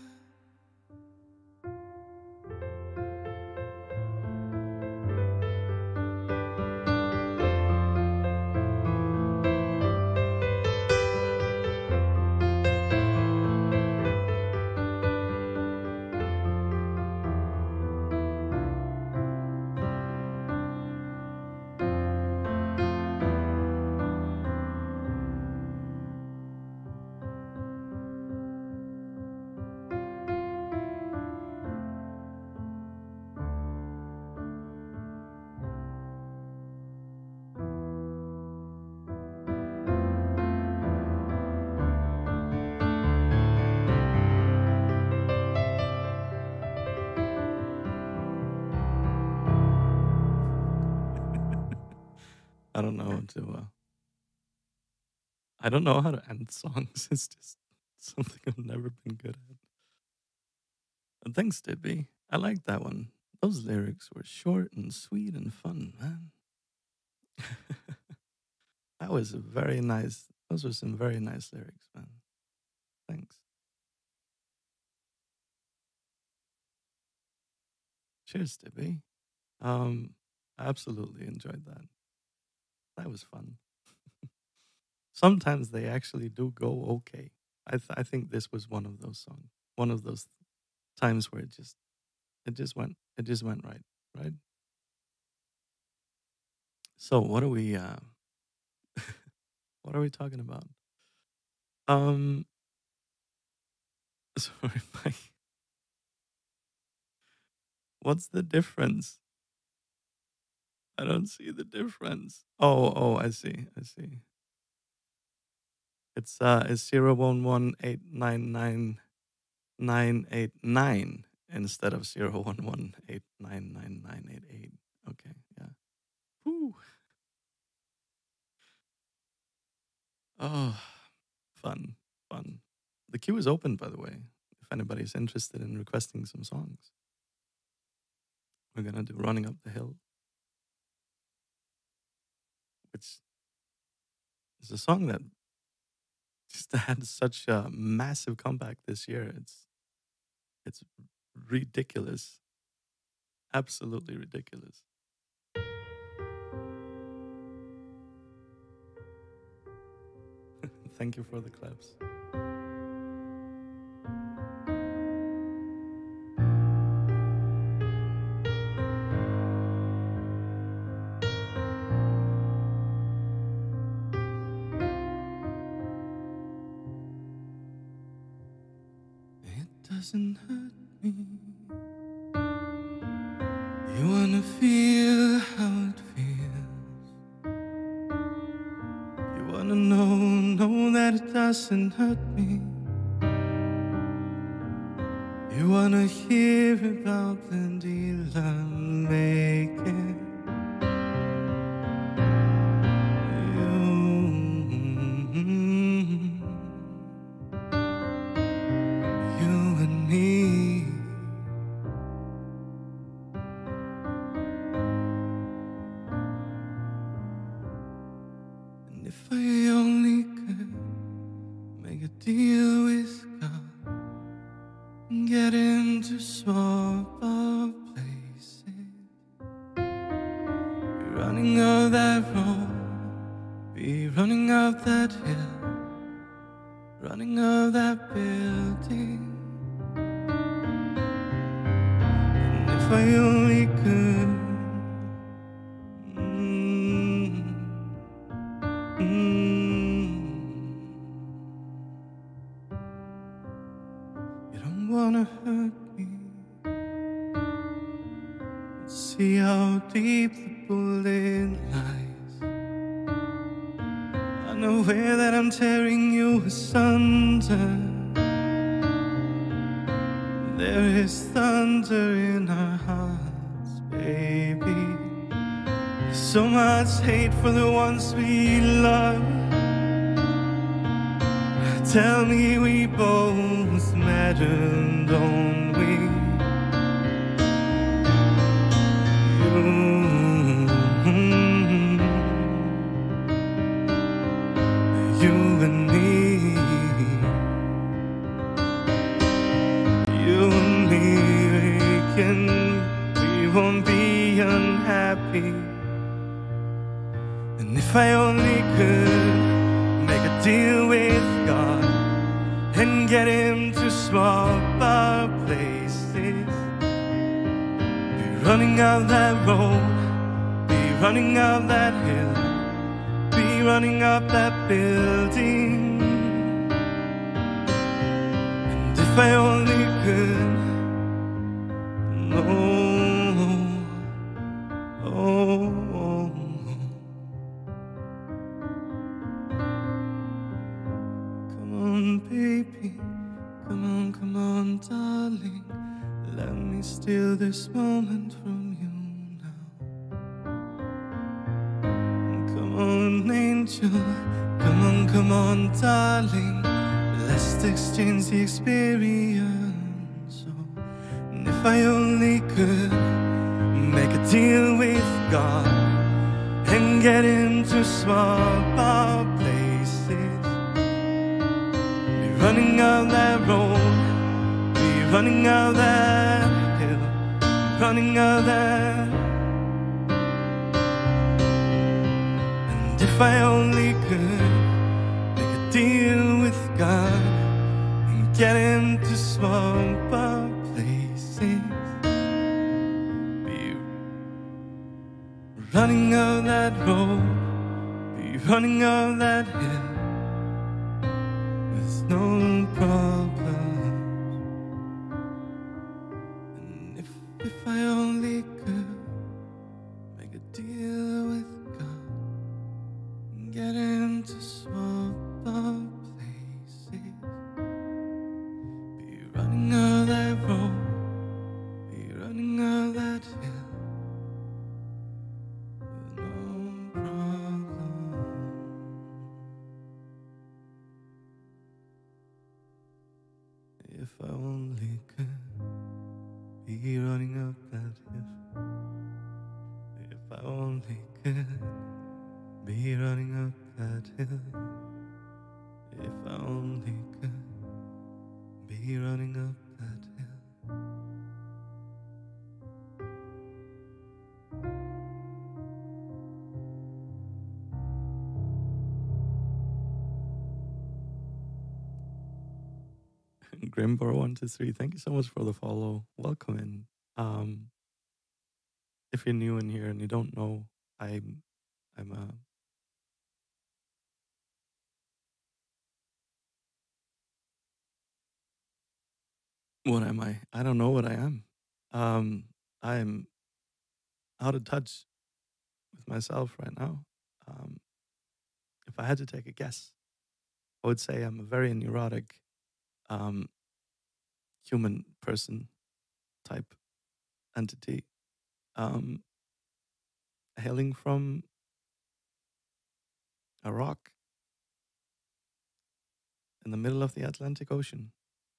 I don't know I don't know how to end songs. It's just something I've never been good at. But thanks, Dibby. I like that one. Those lyrics were short and sweet and fun, man. That was a very nice. Those were some very nice lyrics, man. Thanks. Cheers, Dibby. I absolutely enjoyed that. That was fun. sometimes they actually do go okay. I think this was one of those songs, one of those times where it just went right, right. So what are we what are we talking about? Um, sorry, Mike. What's the difference? I don't see the difference. Oh, I see. I see. It's 011899989 instead of 011899988. Okay, yeah. Whew. Oh, fun, fun. The queue is open, by the way. If anybody's interested in requesting some songs, we're gonna do "Running Up the Hill," which is a song that just had such a massive comeback this year. It's ridiculous, absolutely ridiculous. Thank you for the claps. It doesn't hurt me. You wanna feel how it feels. You wanna know that it doesn't hurt me. You wanna hear about the deal I'm making. You and me. And if I only could make a deal with God and get him to swap our places, be running up that road, be running up that hill, running up that building. And if I only could. You don't wanna hurt me. See how deep the bullet lies. Unaware that I'm tearing you asunder. There is thunder in our hearts, baby. There's so much hate for the ones we love. Tell me we both matter, don't we? You and me. You and me, we won't be unhappy. And if I only could make a deal with God and get him to swap our places, be running up that road, be running up that hill, be running up that building. And if I only could, no, oh. Baby, come on, darling. Let me steal this moment from you now. Come on, angel. Come on, darling. Let's exchange the experience. Oh, and if I only could make a deal with God and get him to swap our places. Running up that road, be running up that hill, running up that. And if I only could get into small bar places, be running up that road, be running up that hill with no problem. And if I only could make a deal with God and get into small bar places, be running up that road, be running up that hill with no problem. If I only could be running up that hill, if I only could be running up that hill, if I only could be running up that hill. Grimbar123, thank you so much for the follow. Welcome in. If you're new in here and you don't know, I'm what am I? I don't know what I am. I'm out of touch with myself right now. If I had to take a guess, I would say I'm a very neurotic um, human person type entity, um, hailing from a rock in the middle of the Atlantic Ocean.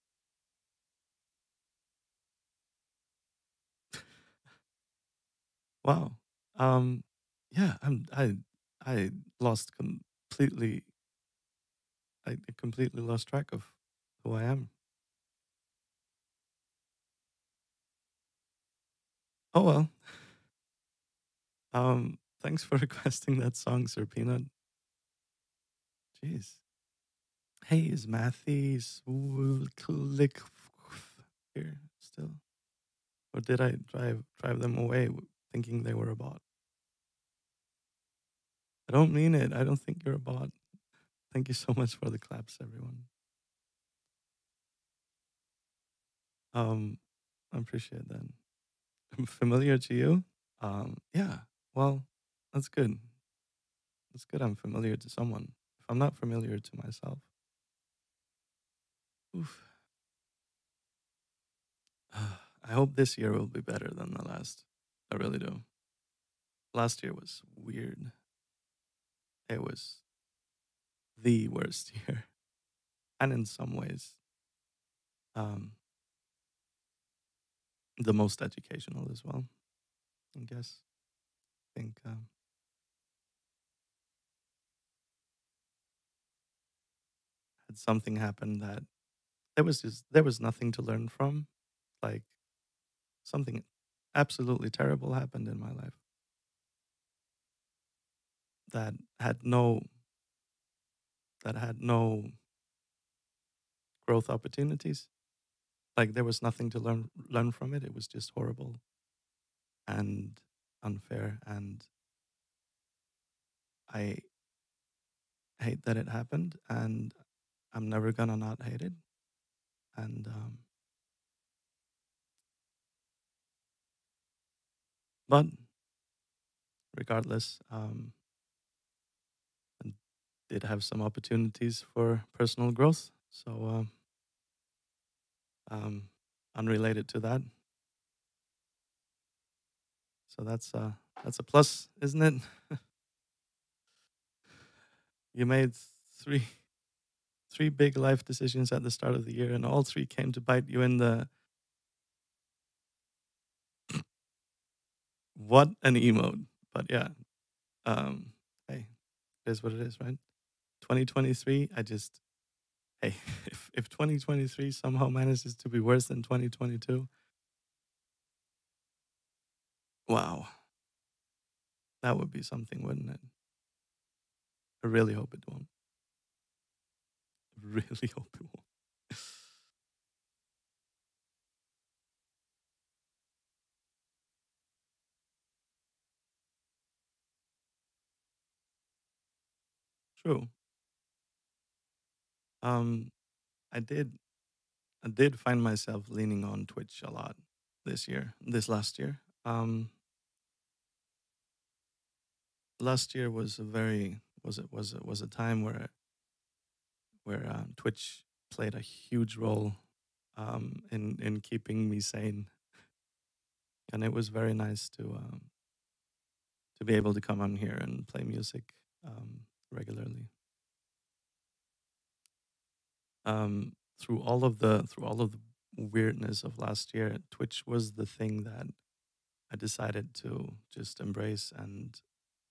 Wow. Yeah, I lost completely. I completely lost track of who I am. Oh well. Thanks for requesting that song, Sir Peanut. Jeez. Hey, is Matthews click here still? Or did I drive them away thinking they were a bot? I don't mean it. I don't think you're a bot. Thank you so much for the claps, everyone. I appreciate that. I'm familiar to you? Yeah. Well, that's good. It's good I'm familiar to someone. If I'm not familiar to myself. Oof. I hope this year will be better than the last. I really do. Last year was weird. It was the worst year. And in some ways, um, the most educational as well, I guess. I think had something happen that there was nothing to learn from. Like something absolutely terrible happened in my life that had no that had no growth opportunities. Like there was nothing to learn from it. It was just horrible and unfair, and I hate that it happened, and I'm never gonna not hate it. And but regardless, I did have some opportunities for personal growth. So unrelated to that, so that's a plus, isn't it? You made three three big life decisions at the start of the year, and all three came to bite you in the what an emote. But yeah, hey, it is what it is, right? 2023, I just hey, if 2023 somehow manages to be worse than 2022, wow, that would be something, wouldn't it? I really hope it won't. I really hope it won't. True. Um, I did I did find myself leaning on Twitch a lot this last year. Last year was a very was a time where Twitch played a huge role in keeping me sane, and it was very nice to be able to come on here and play music regularly. Through all of the weirdness of last year, Twitch was the thing that I decided to just embrace, and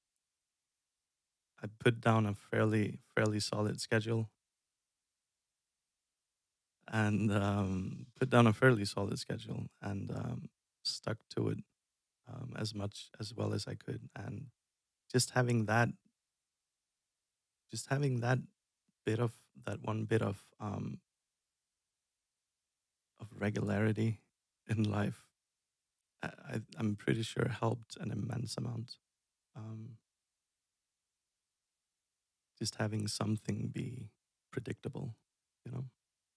I put down a fairly solid schedule, and stuck to it as much as well as I could, and just having that just having that bit of that one bit of regularity in life, I'm pretty sure helped an immense amount. Um, just having something be predictable, you know.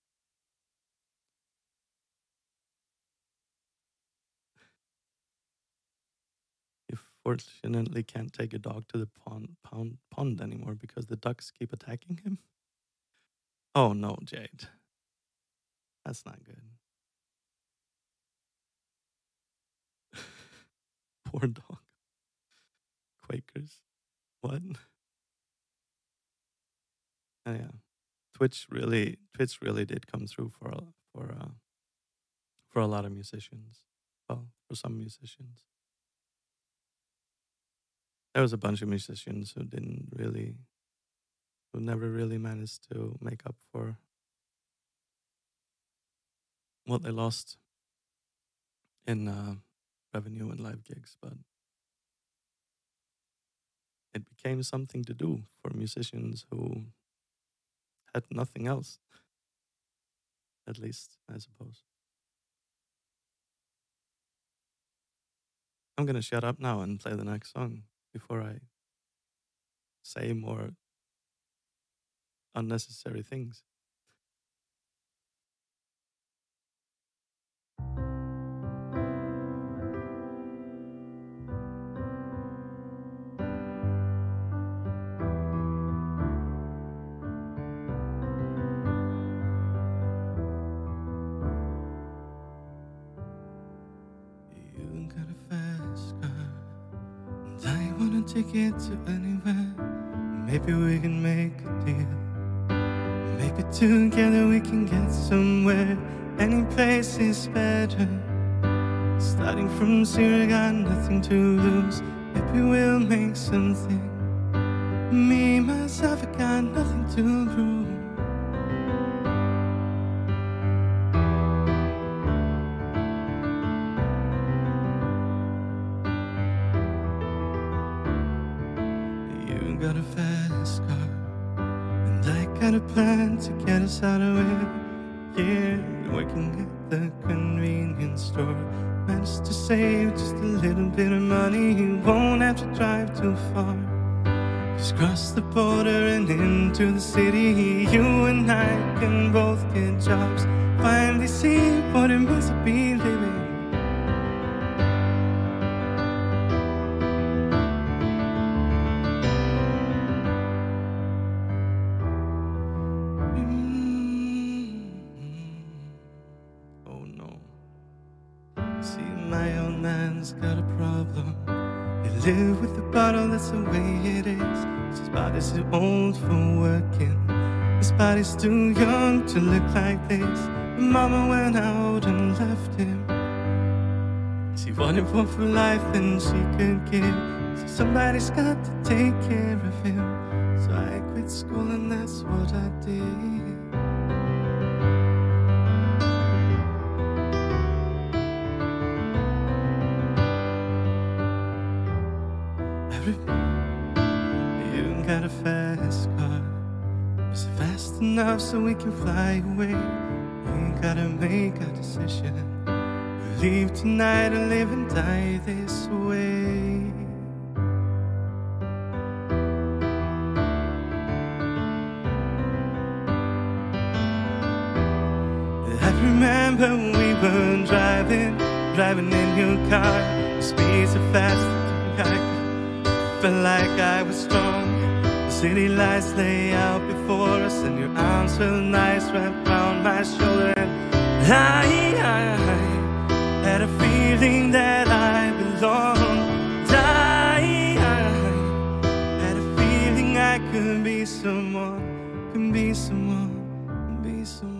You fortunately can't take a dog to the pond anymore because the ducks keep attacking him. Oh no, Jade, that's not good. Poor dog. Quakers. What? Yeah, Twitch really did come through for a lot of musicians. Well, for some musicians, there was a bunch of musicians who never really managed to make up for what they lost in revenue and live gigs, but it became something to do for musicians who had nothing else, at least, I suppose. I'm gonna shut up now and play the next song before I say more unnecessary things. You got a fast car, and I wanna take it to anywhere. Maybe we can make a deal. Maybe together we can get somewhere. Any place is better. Starting from zero, got nothing to lose. Maybe we'll make something. Me, myself, I got nothing to prove. You got a fast car, and I got a plan to get us out of it. Yeah, working at the convenience store. Managed to save just a little bit of money. You won't have to drive too far. Just cross the border and into the city. You and I can both get jobs. Finally see what it means to be living. Oh no. See, my old man's got a problem. He live with the bottle, that's the way it is. His body's too old for working. His body's too young to look like this. His mama went out and left him. She wanted one for life and she could give. So somebody's got to take care of him. So I quit school and that's what I did. You got a fast car. Was it fast enough so we can fly away? We gotta make a decision. We leave tonight and live and die this way. remember we were driving in your car. The speed so fast, I felt like I was strong. The city lights lay out before us, and your arms felt nice wrapped around my shoulder. And I had a feeling that I belonged. I had a feeling I could be someone, could be someone, could be someone.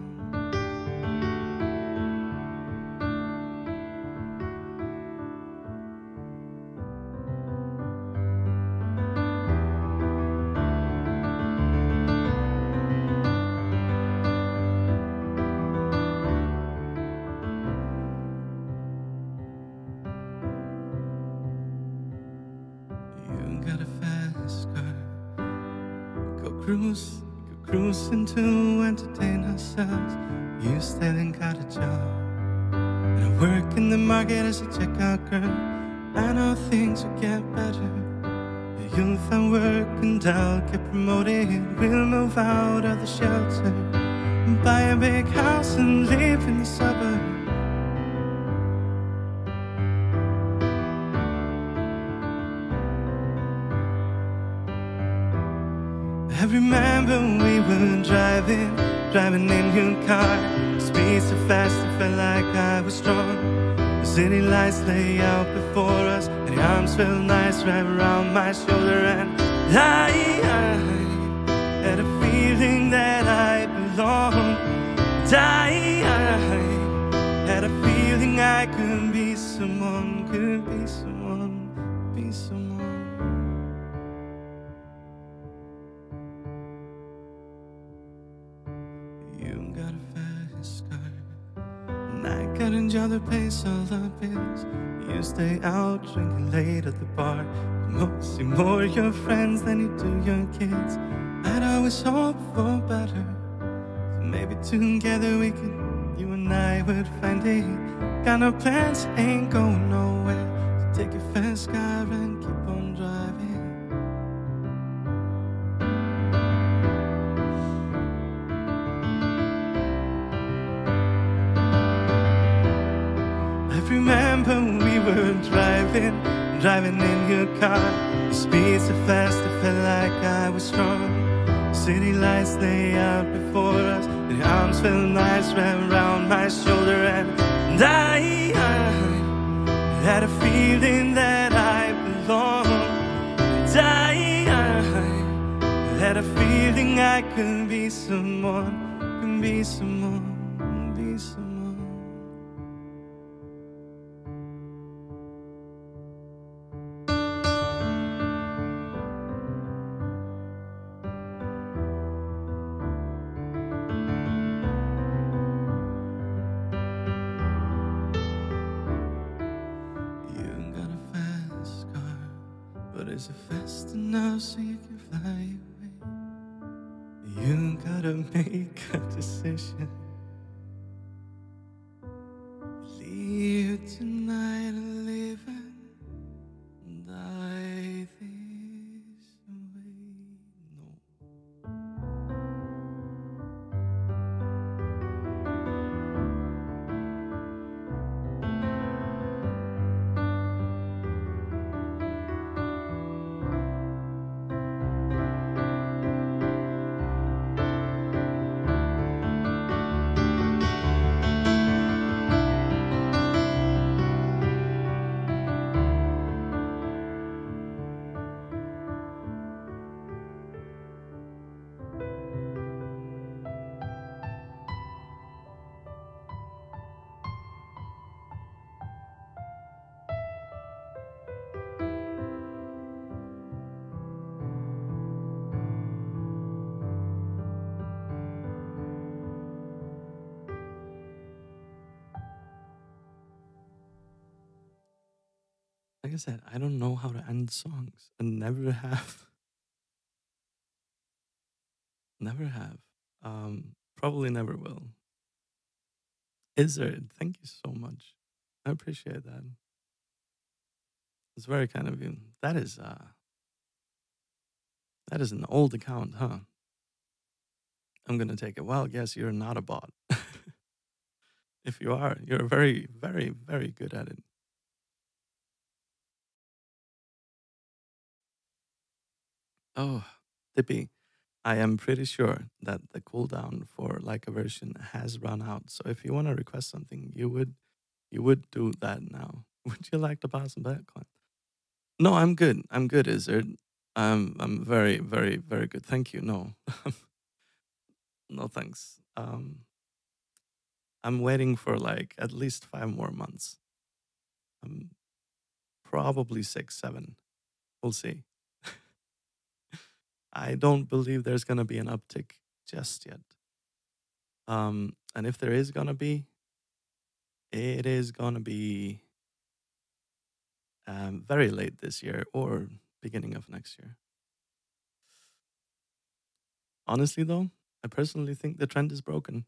Cruising to entertain ourselves. You still ain't got a job, and I work in the market as a checkout girl. I know things will get better. You'll find work and I'll get promoted. We'll move out of the shelter and buy a big house and live in the suburbs. I remember we were driving in your car. Speed so fast, it felt like I was strong. The city lights lay out before us, and your arms felt nice wrapped around my shoulder. And I had a feeling that I belonged. I had a feeling I could be someone, could be someone, be someone. Can't enjoy the pace, all the bills. You stay out drinking late at the bar. You see more your friends than you do your kids. I'd always hope for better. So maybe together we could, you and I would find it. Got no plans, ain't going nowhere. So take your fast car and keep on driving. Remember we were driving in your car. The speed so fast, I felt like I was strong. City lights lay out before us, and your arms felt nice wrapped around my shoulder. And I had a feeling that I belonged. And I had a feeling I could be someone, could be someone, be someone. Is it fast enough so you can fly away? You gotta make a decision. Leave tonight and live and die this way. No. Like I said, I don't know how to end songs, and never have. Never have. Probably never will. Is there? Thank you so much. I appreciate that. It's very kind of you. That is an old account, huh? I'm gonna take it. Well, yes, you're not a bot. If you are, you're very, very, very good at it. Oh, Dippy, I am pretty sure that the cooldown for like a version has run out. So if you want to request something, you would do that now. Would you like to buy some Bitcoin? No, I'm good. I'm good, Izzard. I'm very, very, very good. Thank you. No, no thanks. I'm waiting for like at least 5 more months. Probably 6, 7. We'll see. I don't believe there's gonna be an uptick just yet. And if there is gonna be, it is gonna be very late this year or beginning of next year. Honestly, though, I personally think the trend is broken.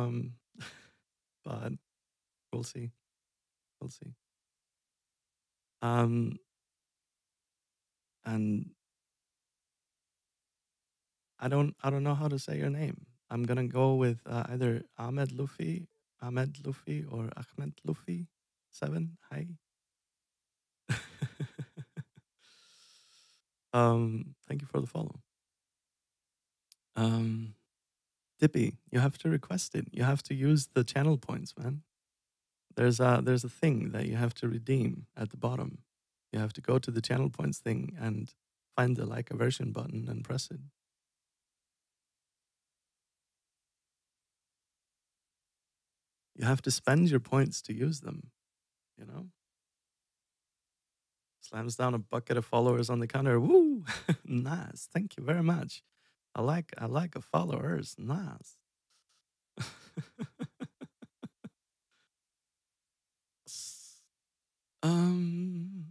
But we'll see. We'll see. And I don't know how to say your name. I'm gonna go with either Ahmed Luffy, or Ahmed Luffy 7. Hi. Thank you for the follow. Dippy, you have to request it. You have to use the channel points, man. There's a thing that you have to redeem at the bottom. You have to go to the channel points thing and find the like a version button and press it. You have to spend your points to use them, you know? Slams down a bucket of followers on the counter. Woo! Nice. Thank you very much. I like a followers. Nice. um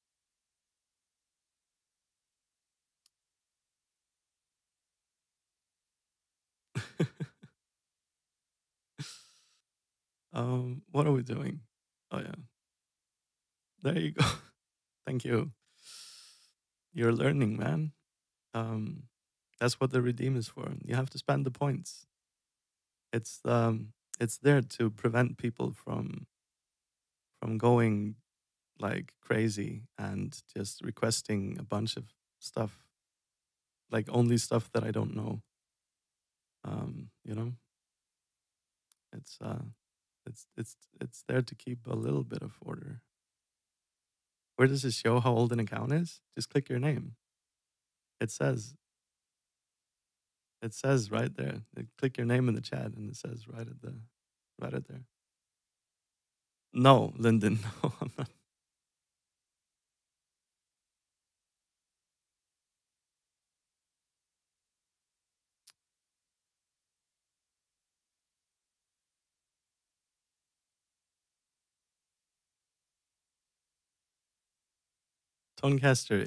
what are we doing? Oh yeah. There you go. Thank you. You're learning, man. That's what the redeem is for. You have to spend the points. It's there to prevent people from going like crazy and just requesting a bunch of stuff, like only stuff that I don't know. You know, it's it's there to keep a little bit of order. Where does it show how old an account is? Just click your name. It says right there. Click your name in the chat, and it says right at there. No, Lyndon. No, I'm not. Tonecaster.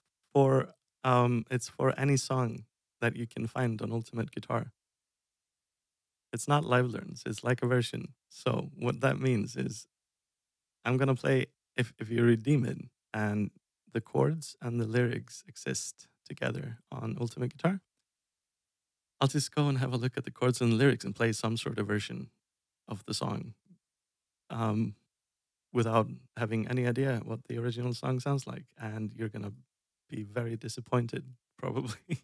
It's for any song that you can find on Ultimate Guitar. It's not live learns. It's like a version. So what that means is I'm gonna play if you redeem it and the chords and the lyrics exist together on Ultimate Guitar. I'll just go and have a look at the chords and the lyrics and play some sort of version of the song, without having any idea what the original song sounds like, and you're gonna be very disappointed, probably.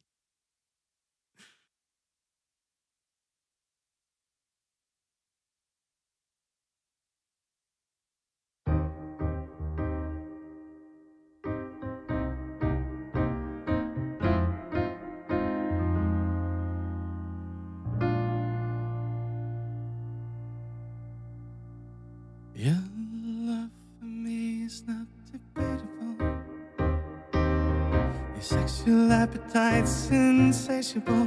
Your love for me is not debatable. Your sexual appetite's insatiable.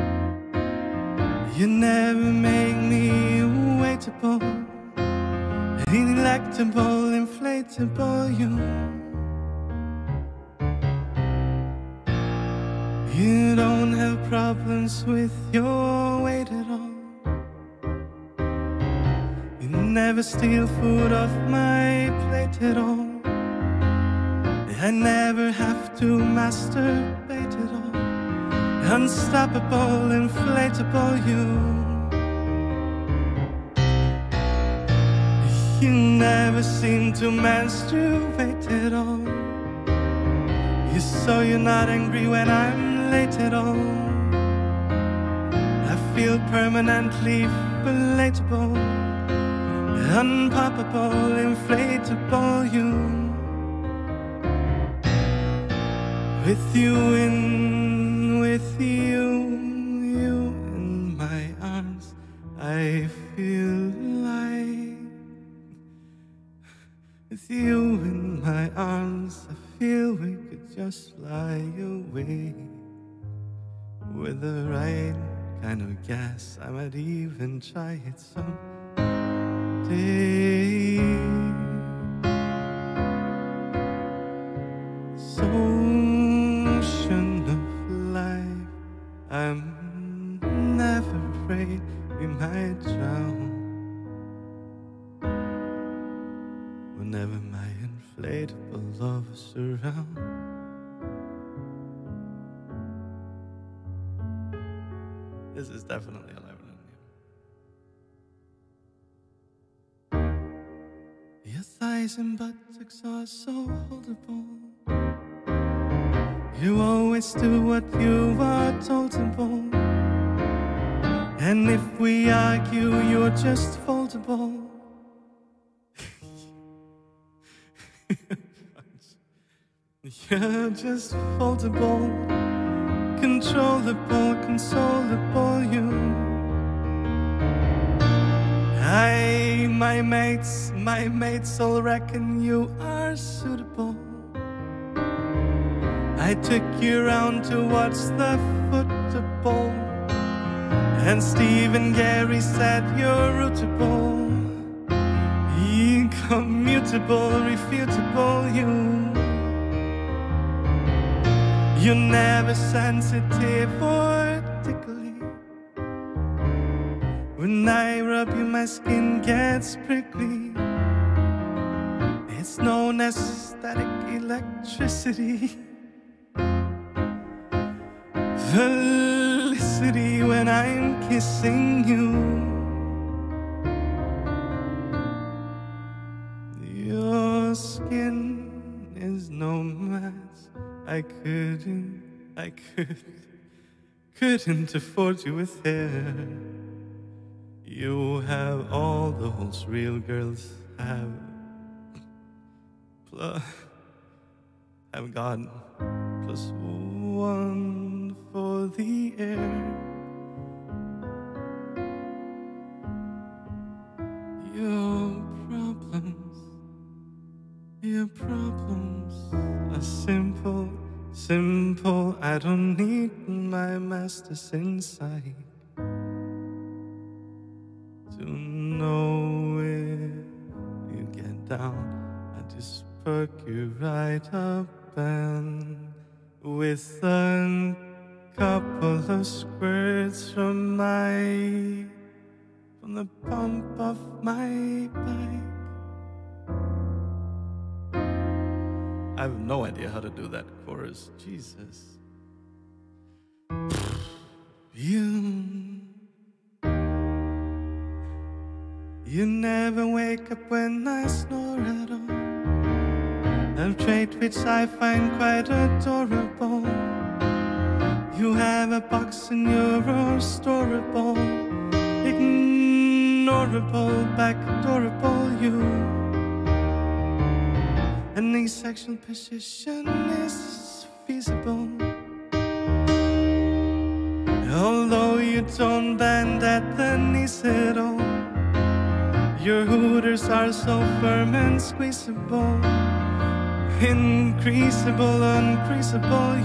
You never make me waitable, inelectable, inflatable. You don't have problems with your weight at all. Never steal food off my plate at all. I never have to masturbate at all. Unstoppable, inflatable, you. You never seem to menstruate at all. So you're not angry when I'm late at all. I feel permanently relatable, unpoppable, inflatable. You, with you in my arms, I feel like. With you in my arms, I feel we could just fly away. With the right kind of gas, I might even try it someday. So ocean of life, I'm never afraid we might drown. Whenever my inflatable love is around. This is definitely a live one. Your thighs and buttocks are so holdable. You always do what you are told to do. And if we argue, you're just foldable. You're just foldable, controllable, consolable. You, my mates all reckon you are suitable. I took you round to watch the football, and Steve and Gary said you're rootable, incommutable, refutable. You're never sensitive or tickly. When I rub you, my skin gets prickly. It's known as static electricity. Felicity when I'm kissing you. Your skin is no match. I couldn't afford you with hair. You have all the holes real girls have got, plus one for the air. Your problems are simple. I don't need my master's insight to know if you get down. I just perk you right up, and with a couple of squirts from the pump of my bike. I have no idea how to do that chorus. Jesus. You never wake up when I snore at all. A trait which I find quite adorable. You have a box in your storable, ignorable, backdoorable. You, an asexual position is feasible. Although you don't bend at the knees at all, your hooters are so firm and squeezable, increasable, uncreasable.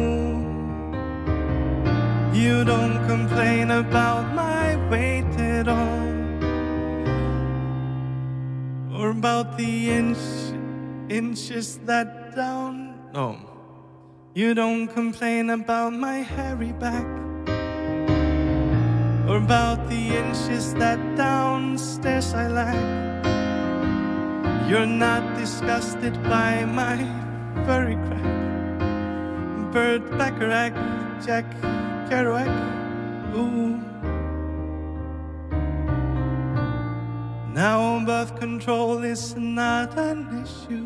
You don't complain about my weight at all, or about the inches that down. No, you don't complain about my hairy back, or about the inches that downstairs I lack. You're not disgusted by my furry crack, Bert Bacharach, Jack Kerouac. Ooh, Now birth control is not an issue.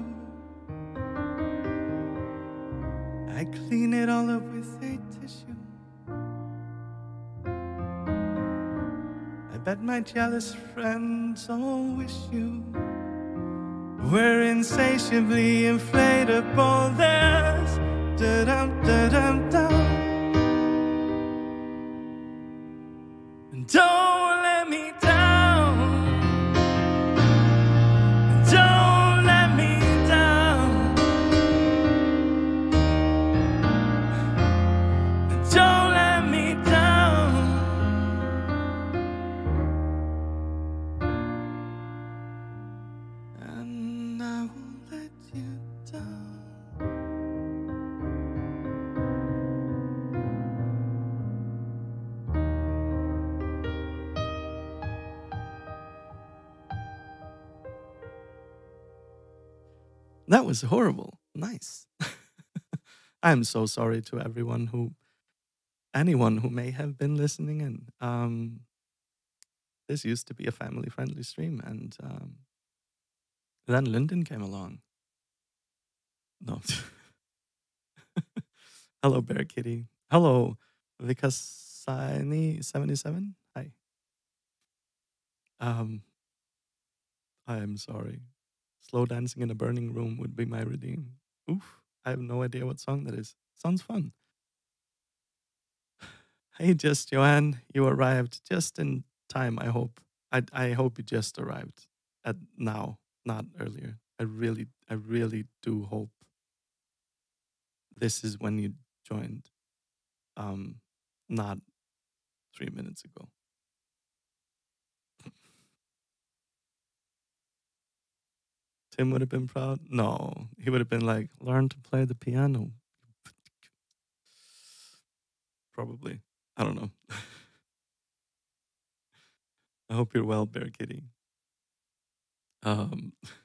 I clean it all up with a tissue. I bet my jealous friends all wish you were insatiably inflatable. There's da-dum, da-dum, dum. Don't let me down. Don't let me down. Don't let me down. And I won't let you down. That was horrible. Nice. I'm so sorry to anyone who may have been listening in. This used to be a family-friendly stream, and then Lyndon came along. No. Hello, Bear Kitty. Hello, Vikasani77. Hi. I am sorry. Slow dancing in a burning room would be my redeem. Oof. I have no idea what song that is. Sounds fun. Hey, just Joanne, you arrived just in time, I hope. I hope you just arrived at now, not earlier. I really do hope this is when you joined. Not 3 minutes ago. Tim would have been proud. No, he would have been like, learn to play the piano. Probably. I don't know. I hope you're well, Bear Kitty. That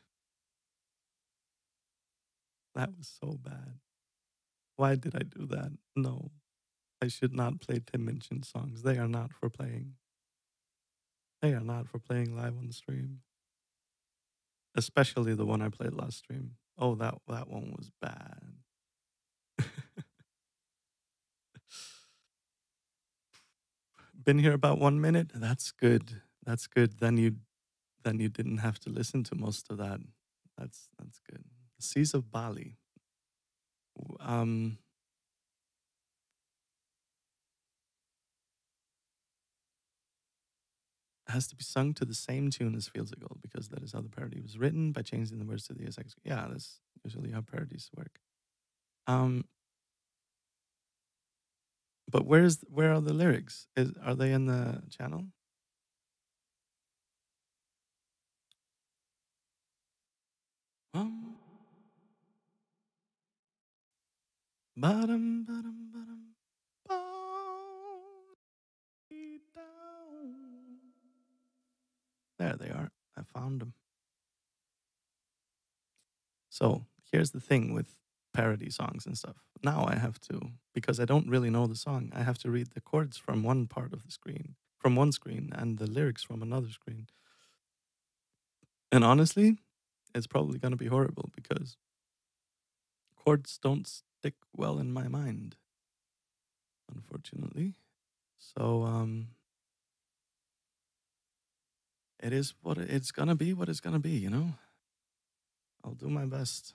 was so bad. Why did I do that? No, I should not play Tim Minchin songs. They are not for playing. They are not for playing live on the stream. Especially the one I played last stream. Oh, that one was bad. Been here about 1 minute. That's good. That's good. Then you didn't have to listen to most of that. That's good. The Seas of Bali. Has to be sung to the same tune as Fields of Gold because that is how the parody was written by changing the words to the SX. Yeah, that's usually how parodies work. But where are the lyrics? Are they in the channel? Bottom, bottom, bottom, down. There they are. I found them. So here's the thing with parody songs and stuff. Now I have to, because I don't really know the song, I have to read the chords from one part of the screen, from one screen, and the lyrics from another screen. And honestly, it's probably going to be horrible because chords don't stick well in my mind, unfortunately. So it is what it's going to be, what it's going to be, you know? I'll do my best.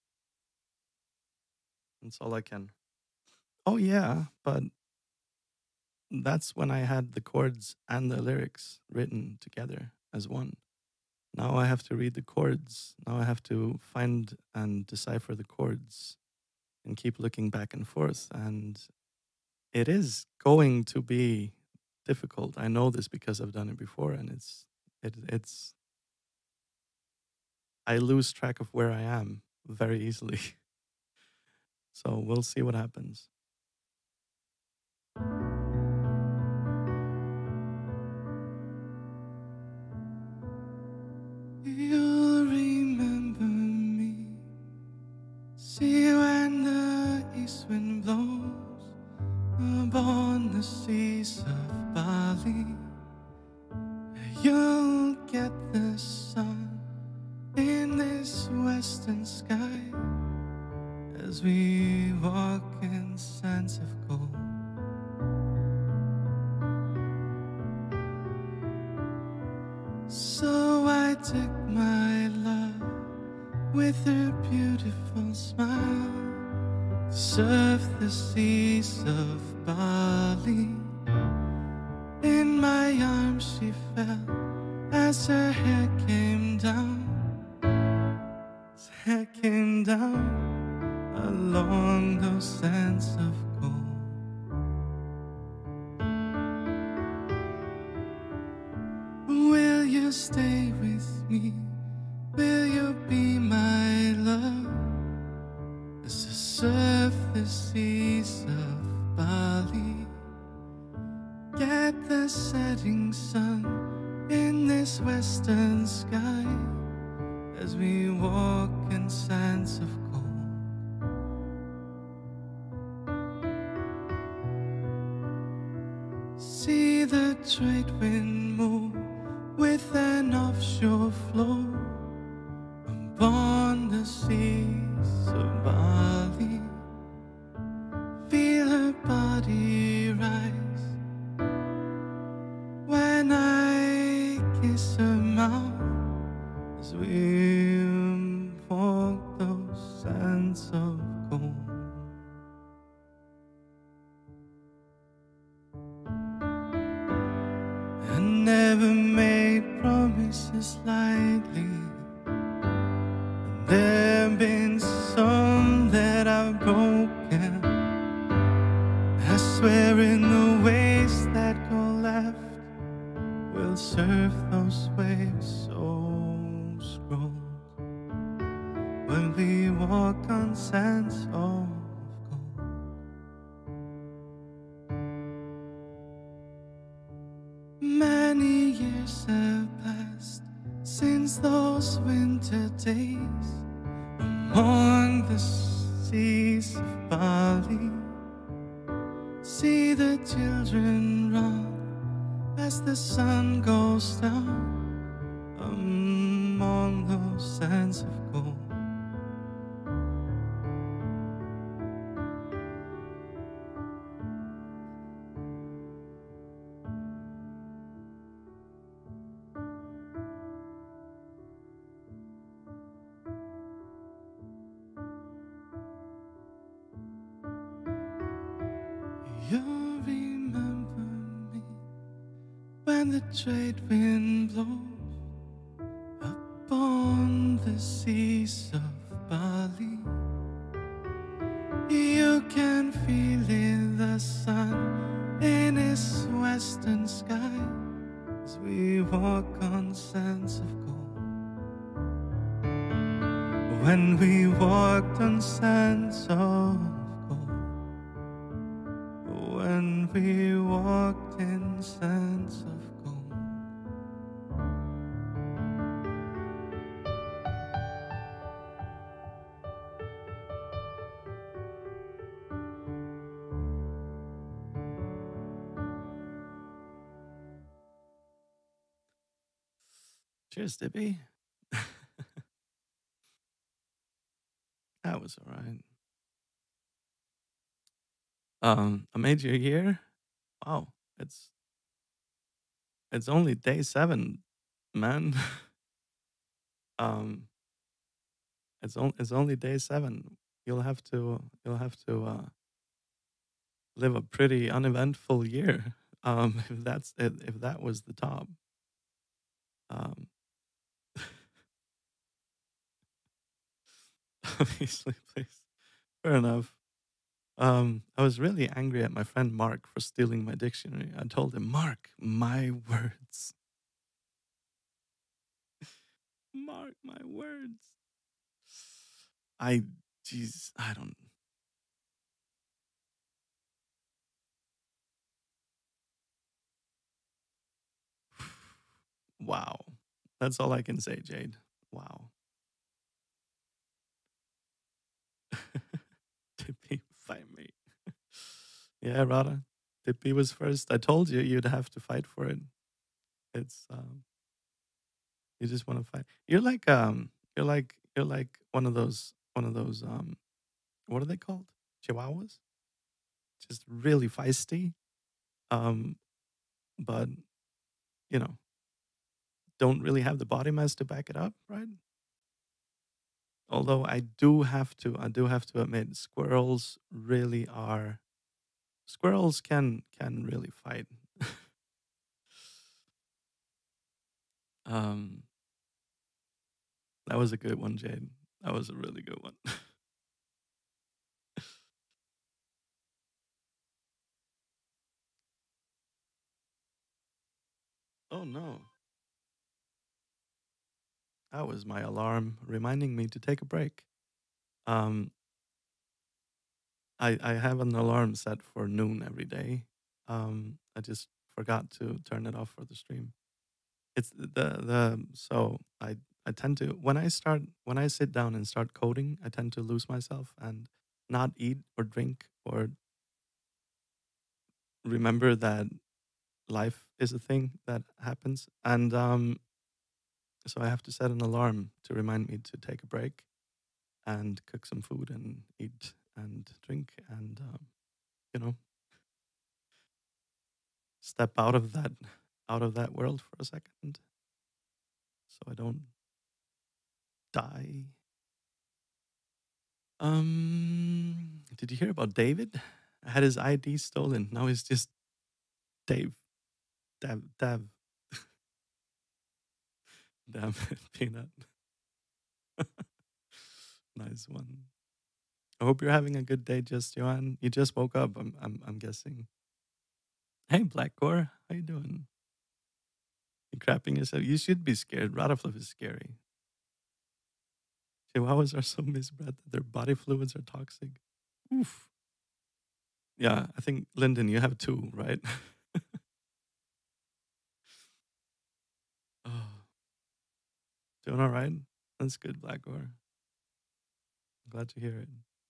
That's all I can. Oh, yeah, but that's when I had the chords and the lyrics written together as one. Now I have to read the chords. Now I have to find and decipher the chords and keep looking back and forth. And it is going to be difficult. I know this because I've done it before, and it's I lose track of where I am very easily. So we'll see what happens. You'll remember me. See when the east wind blows upon the seas of Bali. You'll get the sun in this western sky as we walk in sands of gold. So I took my love with her beautiful smile to surf the seas of Bali. In my arms she fell as her hair came down. As hair came down along those sands of gold. Will you stay with me? Will you be my love? As I surf the seas of Bali, get the setting sun in this western sky as we walk in sands of gold. See the trade wind move with an offshore flow upon the seas of Bali. Feel her body rise when I kiss her mouth as we walk those sands of gold. I never made promises lightly, and there have been some that I've broken. I swear in the waves that go left, we'll surf those waves so scrolled when we walk on sands of gold. Many years have passed since those winter days among the seas of Bali. See the children run as the sun goes down among those sands of gold. You'll remember me when the trade wind blows upon the seas of Bali. You can feel it, the sun in its western sky as we walk on sands of gold. When we walked on sands of gold, when we walked in sands of gold. Cheers, Dippy. That was all right. I made you here. Wow, it's only day 7, man. um, it's only day 7. You'll have to live a pretty uneventful year. If that was the top. Um, obviously, please. Fair enough. I was really angry at my friend Mark for stealing my dictionary. I told him, Mark, my words. Mark, my words. Jeez, I don't. Wow. That's all I can say, Jade. Wow. Tippy, fight me. Yeah, Rada. Tippy was first. I told you you'd have to fight for it. It's You just want to fight. You're like one of those what are they called? Chihuahuas? Just really feisty. Um, but you know, don't really have the body mass to back it up, right? Although I do have to admit, squirrels can really fight. um, that was a good one, Jade. That was a really good one. Oh no, that was my alarm reminding me to take a break. Um, I have an alarm set for noon every day. I just forgot to turn it off for the stream. It's the so I tend to when I sit down and start coding, I tend to lose myself and not eat or drink or remember that life is a thing that happens. And so I have to set an alarm to remind me to take a break and cook some food and eat and drink and you know, step out of that world for a second so I don't die. Did you hear about David? I had his ID stolen. Now he's just Dave. Dav. Damn it, Peanut. Nice one. I hope you're having a good day, just Johan. You just woke up, I'm guessing. Hey Blackcore, how you doing? You crapping yourself? You should be scared. Rattlefluff is scary. Chihuahuas are so misbred that their body fluids are toxic. Oof. Yeah, I think Lyndon, you have two, right? Oh, doing all right? That's good, Blackcore. Glad to hear it.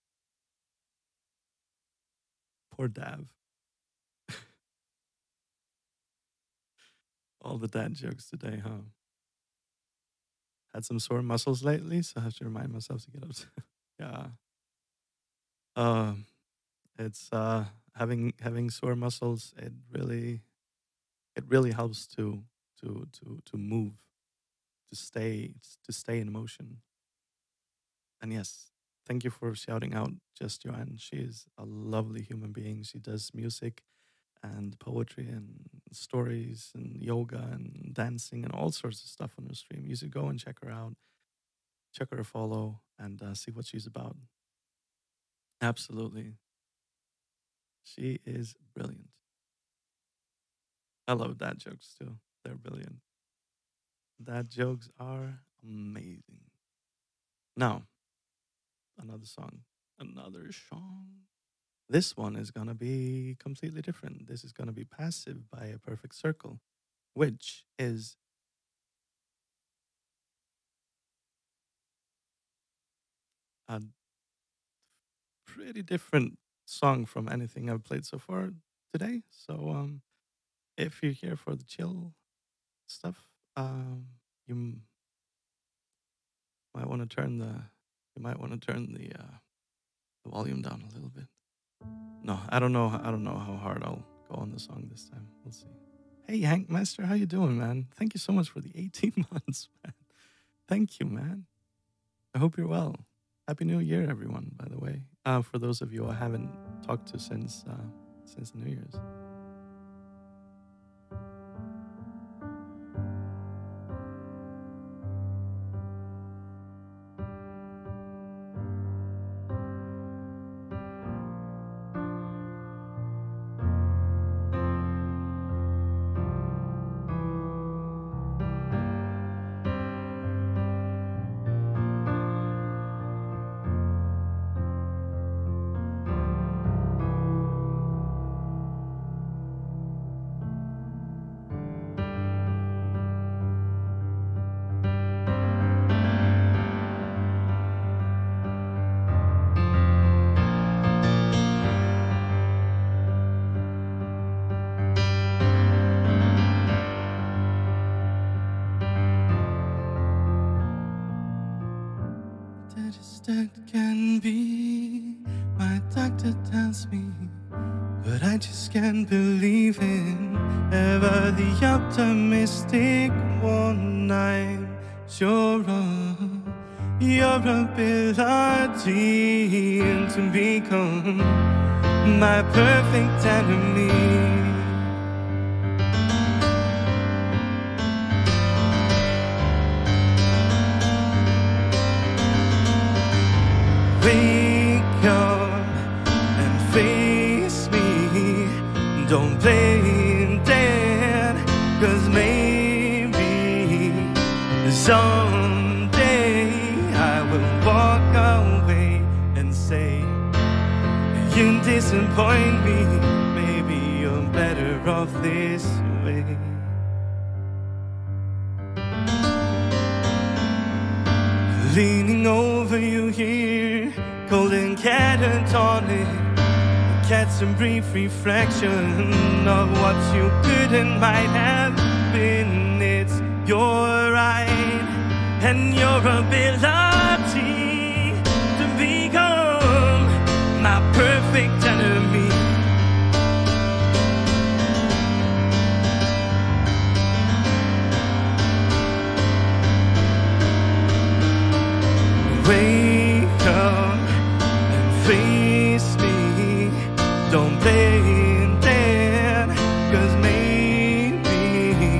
Poor Dav. All the dad jokes today, huh? Had some sore muscles lately, so I have to remind myself to get up. Yeah. Um, it's having sore muscles. It really helps to move, to stay in motion. And yes, thank you for shouting out Just Joanne. She is a lovely human being. She does music and poetry and stories and yoga and dancing and all sorts of stuff on her stream. You should go and check her out, check her a follow, and see what she's about. Absolutely. She is brilliant. I love dad jokes too. They're brilliant. Dad jokes are amazing. Now, another song. Another song. This one is going to be completely different. This is going to be Passive by A Perfect Circle, which is a pretty different song from anything I've played so far today. So, if you're here for the chill stuff, you might want to turn the volume down a little bit. No, I don't know. I don't know how hard I'll go on the song this time. We'll see. Hey, Hank Master, how you doing, man? Thank you so much for the 18 months, man. Thank you, man. I hope you're well. Happy New Year, everyone. By the way, for those of you I haven't talked to since New Year's. that can be, my doctor tells me, but I just can't believe in ever the optimistic one. I'm sure of your ability to become my perfect enemy. Wake up and face me. Don't play dead, 'cause maybe someday I will walk away and say, you disappoint me. Maybe you're better off this way. Leaning over you here, cold and catatonic, catch some brief reflection of what you could and might have been. It's your right and your ability to become my perfect enemy. Wake up and face me. Don't play dead, 'cause maybe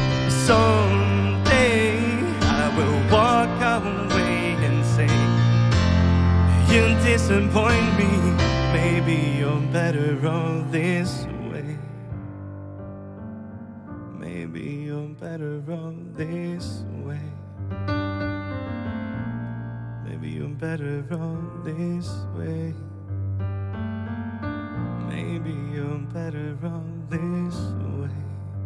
someday I will walk away and say, you disappoint me. Maybe you're better off this way. Maybe you're better off this way. Maybe you're better off this way. Maybe you're better off this way.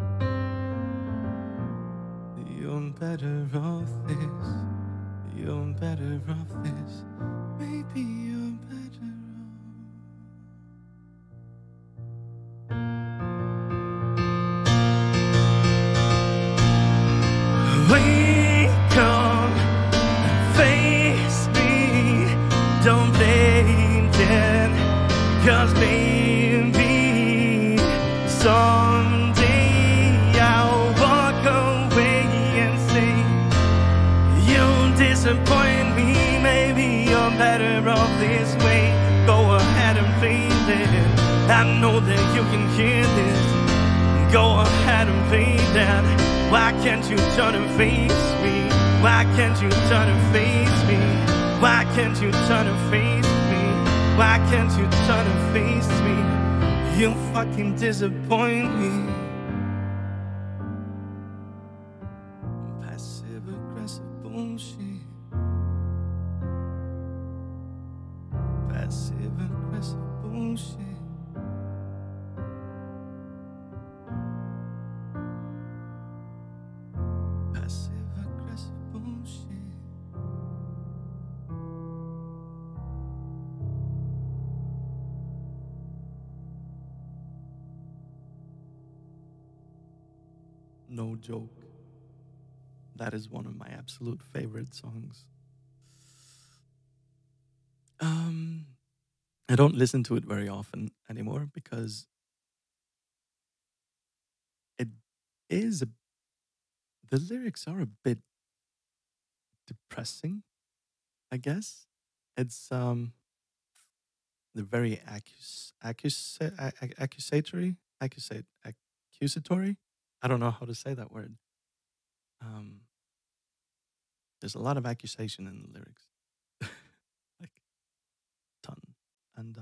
You're better off this. You're better off this. Maybe you're better off. Wake up and face me. Don't play dead, 'cause maybe someday I'll walk away and say, you disappoint me. Maybe you're better off this way. Go ahead and play that. I know that you can hear this. Go ahead and play that. Why can't you turn and face me? Why can't you turn and face me? Why can't you turn and face me? Why can't you turn and face me? You fucking disappoint me. Passive aggressive bullshit. Passive aggressive bullshit. Passive aggressive bullshit. No joke. That is one of my absolute favorite songs. I don't listen to it very often anymore because it is the lyrics are a bit depressing, I guess. It's they're very accusatory. I don't know how to say that word. Um, there's a lot of accusation in the lyrics, like ton, and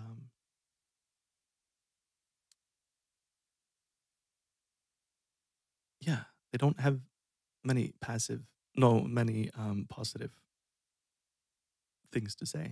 yeah, they don't have many positive things to say.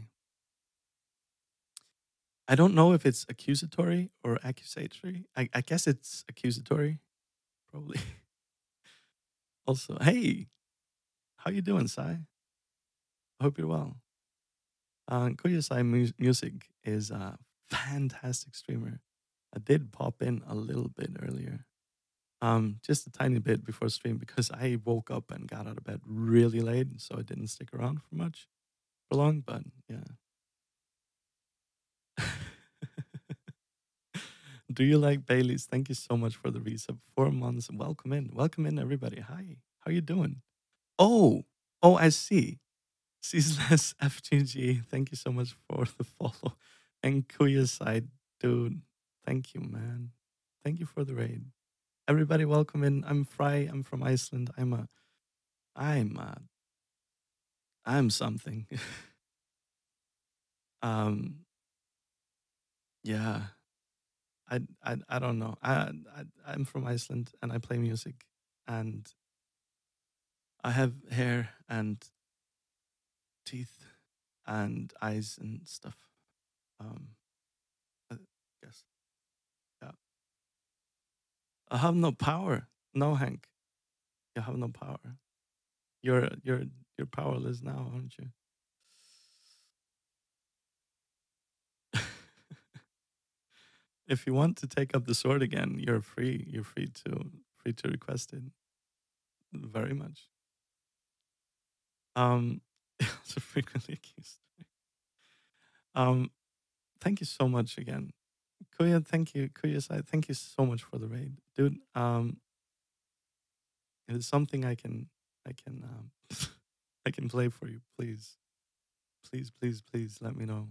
I don't know if it's accusatory or accusatory. I guess it's accusatory, probably. Also, hey, how you doing, Sai? I hope you're well. Kuya Sai Music is a fantastic streamer. I did pop in a little bit earlier, just a tiny bit before stream because I woke up and got out of bed really late, so I didn't stick around for much. long, but yeah. Do you like Baileys? Thank you so much for the resub. 4 months. Welcome in, everybody. Hi, how you doing? Oh, I see. Ceaseless FGG. Thank you so much for the follow. And Kuya side, dude. Thank you, man. Thank you for the raid. Everybody, welcome in. I'm Fry. I'm from Iceland. I'm something. um, yeah. I don't know. I'm from Iceland and I play music and I have hair and teeth and eyes and stuff. I guess. Yeah. I have no power. No, Hank. You have no power. You're powerless now, aren't you? If you want to take up the sword again, you're free. You're free to request it. Very much. Also frequently accused. Thank you so much again. Kuya, thank you. Kuya side, thank you so much for the raid. Dude, it is something I can I can play for you. Please. Please let me know.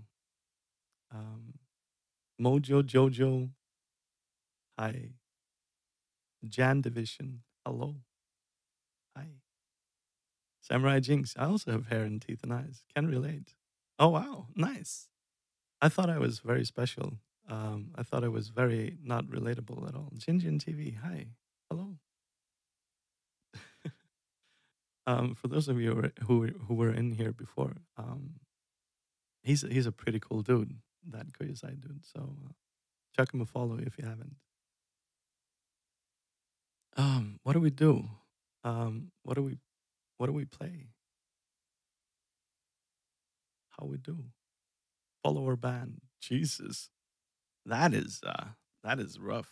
Mojo Jojo. Hi. Jan Division. Hello. Hi. Samurai Jinx. I also have hair and teeth and eyes. Can relate. Oh wow. Nice. I thought I was very special. I thought I was very not relatable at all. Jinjin TV. Hi. Hello. For those of you who were in here before, he's a pretty cool dude, that Koyosai dude. So check him a follow if you haven't. What do we do? What do we play? How we do? Follow our band. Jesus, that is rough.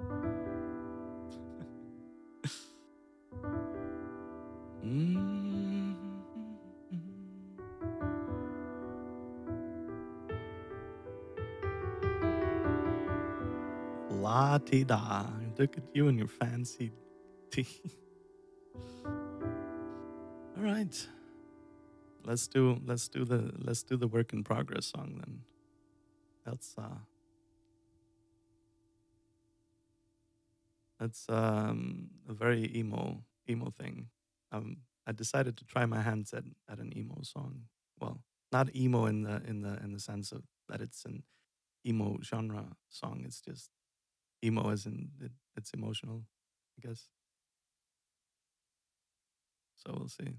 La ti da. Look at you and your fancy tea. All right. Let's do the work in progress song then. That's a very emo thing. I decided to try my hands at an emo song. Well, not emo in the sense of that it's an emo genre song. It's just emo as in it's emotional, I guess. So we'll see.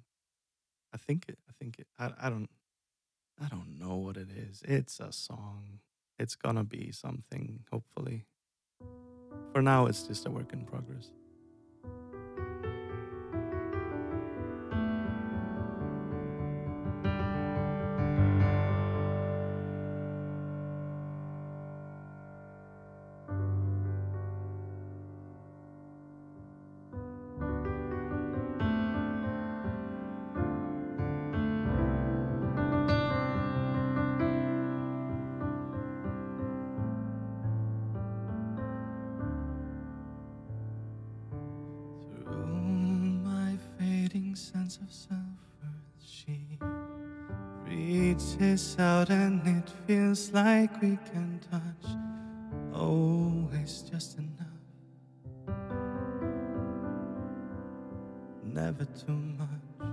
I don't know what it is. It's a song. It's gonna be something, hopefully. For now, it's just a work in progress. Sense of self-worth, she reaches out and it feels like we can touch. Always just enough, never too much.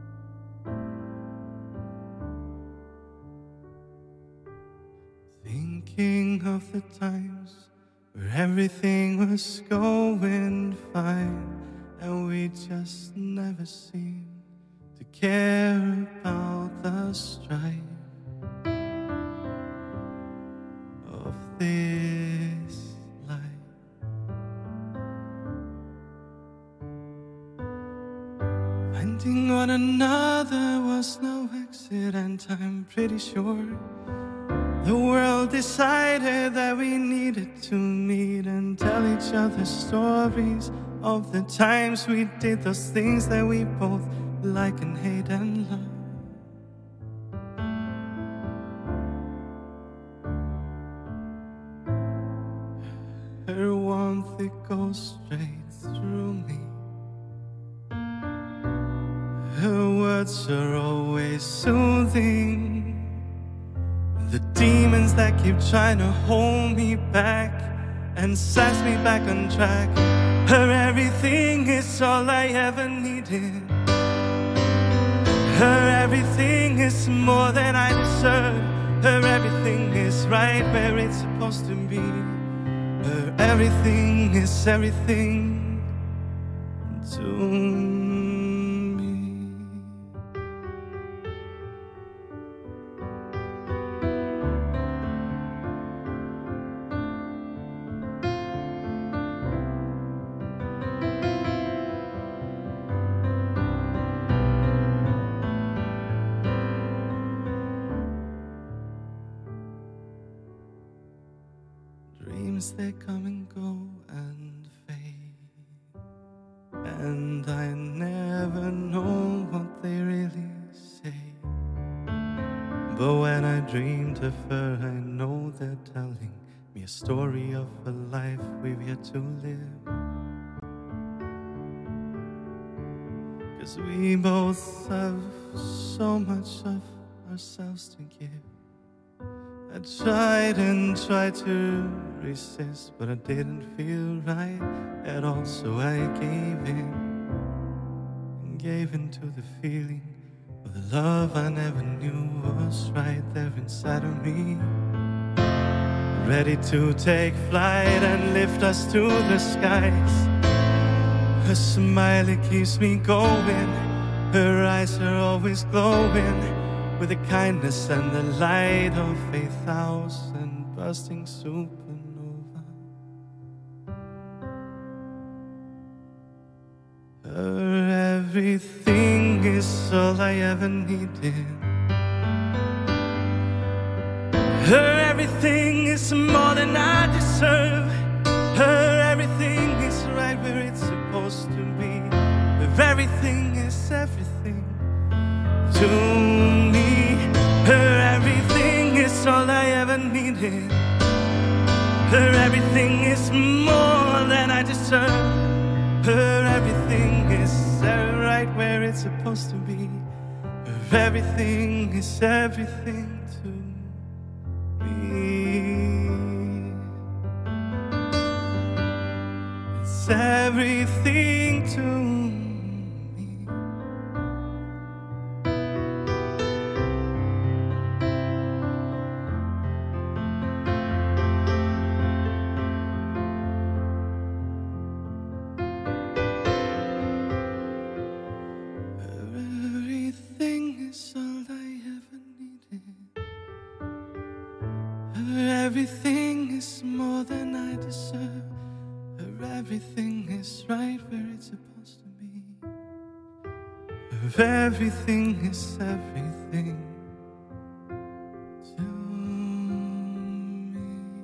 Thinking of the times where everything was going fine and we just never seemed to care about the strife of this life. Finding one another was no accident, I'm pretty sure. The world decided that we needed to meet and tell each other stories of the times we did those things that we both like and hate and love. Her words are always soothing. The demons that keep trying to hold me back and set me back on track. Her everything is all I ever needed. Her everything is more than I deserve. Her everything is right where it's supposed to be. Her everything is everything to me. Dreams, they come and go and fade, and I never know what they really say. But when I dreamed of her, I know they're telling me a story of a life we've yet to live. 'Cause we both have so much of ourselves to give. I tried and tried to resist, but I didn't feel right at all. So I gave in, and gave in to the feeling of the love I never knew was right there inside of me. Ready to take flight and lift us to the skies. Her smile, it keeps me going. Her eyes are always glowing with the kindness and the light of 8,000 bursting supernova. Her everything is all I ever needed. Her everything is more than I deserve. Her everything is right where it's supposed to be. Her everything is everything to me. Her everything is all I ever needed. Her everything is more than I deserve. Her everything is right where it's supposed to be. Her everything is everything to me. It's everything to me. Everything is more than I deserve. Her everything is right where it's supposed to be. Her everything is everything to me.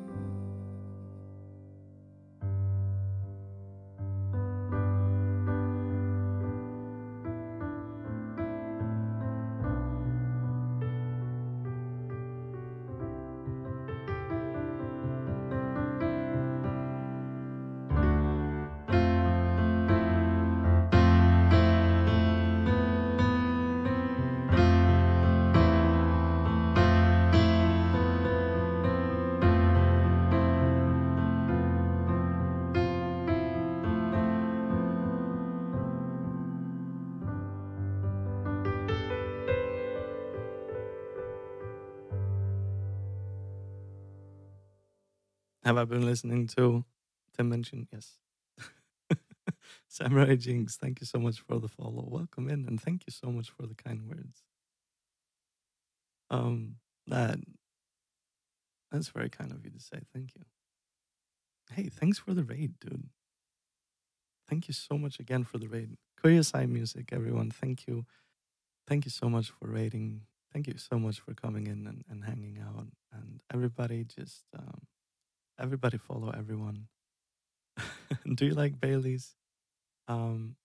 Have I been listening to Dimension? Yes. Samurai Jinx, thank you so much for the follow. Welcome in, and thank you so much for the kind words. Um, that that's very kind of you to say. Thank you. Hey, thanks for the raid, dude. Thank you so much again for the raid. Koyasai Music, everyone. Thank you. Thank you so much for raiding. Thank you so much for coming in and hanging out. And everybody just everybody follow everyone. Do you like Bailey's? Um,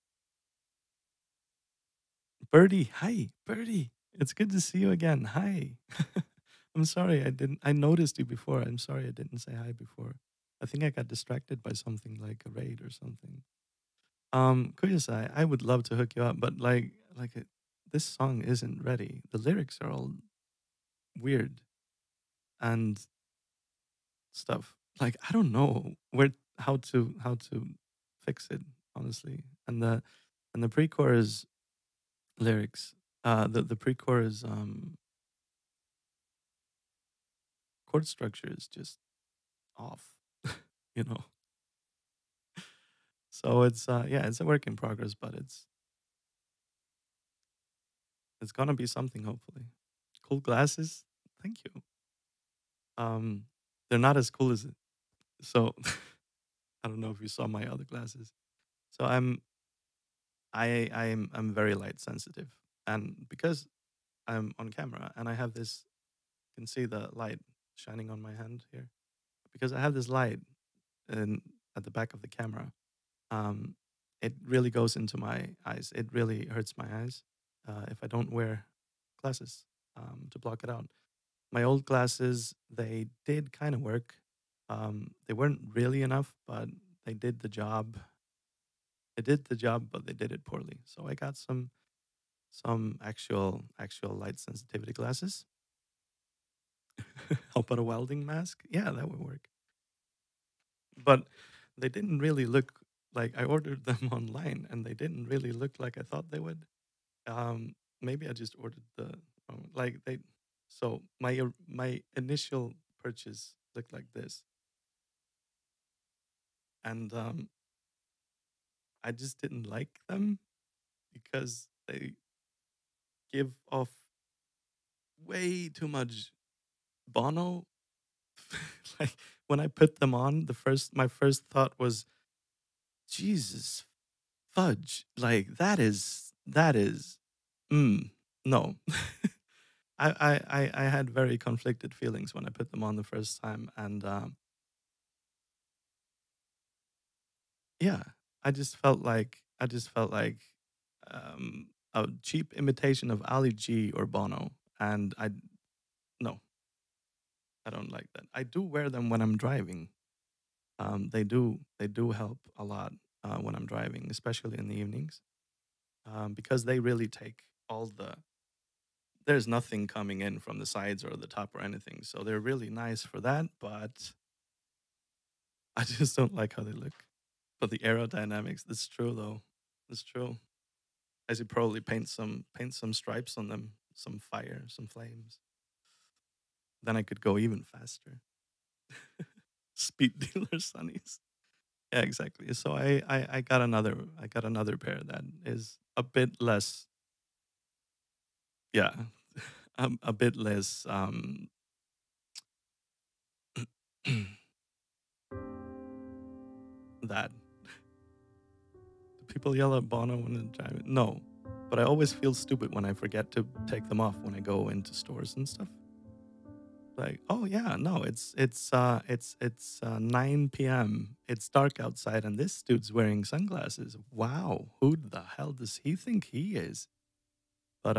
Birdie, hi, Birdie. It's good to see you again. Hi. I'm sorry I noticed you before. I'm sorry I didn't say hi before. I think I got distracted by something like a raid or something. Kuyasai, I would love to hook you up, but like like this song isn't ready. The lyrics are all weird and stuff. Like I don't know where how to fix it honestly. And the pre-chorus lyrics, the pre-chorus chord structure is just off, you know. So it's yeah, it's a work in progress, but it's gonna be something hopefully. Cool glasses, thank you. Um, they're not as cool as it. So I don't know if you saw my other glasses. So I'm very light sensitive, and because I'm on camera and I have this, you can see the light shining on my hand here. Because I have this light in at the back of the camera, um, it really goes into my eyes. It really hurts my eyes if I don't wear glasses to block it out. My old glasses, they did kind of work. They weren't really enough, but they did the job. They did the job, but they did it poorly. So I got some actual light sensitivity glasses. How about a welding mask? Yeah, that would work. But they didn't really look like I ordered them online, and they didn't really look like I thought they would. Maybe I just ordered the like they. So my initial purchase looked like this, and I just didn't like them because they give off way too much Bono. Like when I put them on, my first thought was, Jesus fudge, like that is no. I had very conflicted feelings when I put them on the first time, and yeah, I just felt like a cheap imitation of Ali G or Bono, and I no, I don't like that. I do wear them when I'm driving. They do help a lot when I'm driving, especially in the evenings, because they really take all the. There's nothing coming in from the sides or the top or anything, so they're really nice for that. But I just don't like how they look. But the aerodynamics, that's true though. That's true. I should probably paint some stripes on them, some fire, some flames. Then I could go even faster. Speed dealer sunnies. Yeah, exactly. So I got another pair that is a bit less. Yeah, a bit less. That do people yell at Bono when they're driving? No, but I always feel stupid when I forget to take them off when I go into stores and stuff. Like, oh yeah, no, it's 9 p.m. It's dark outside, and this dude's wearing sunglasses. Wow, who the hell does he think he is? But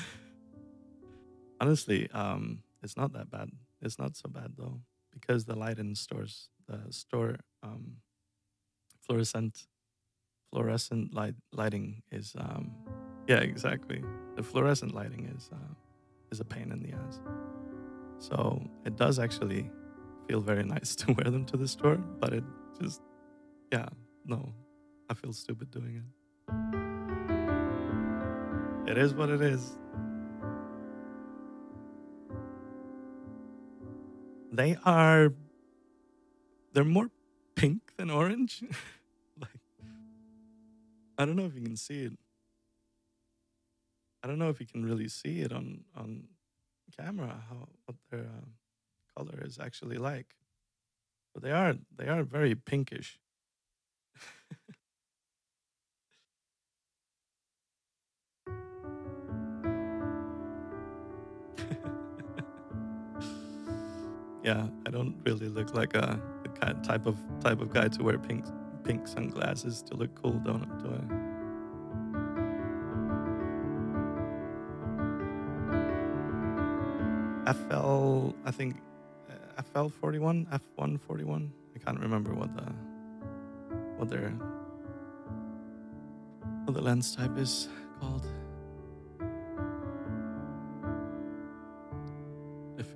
honestly, it's not that bad. It's not so bad though, because the light in stores, the store fluorescent fluorescent lighting is yeah, exactly. The fluorescent lighting is a pain in the ass. So it does actually feel very nice to wear them to the store, but it just yeah, no. I feel stupid doing it. It is what it is. They are they're more pink than orange. Like I don't know if you can see it. I don't know if you can really see it on camera how what their color is actually like. But they are very pinkish. Yeah, I don't really look like the kind type of guy to wear pink sunglasses to look cool, don't do I? FL, I think FL 41, F1 41. I can't remember what their what the lens type is called.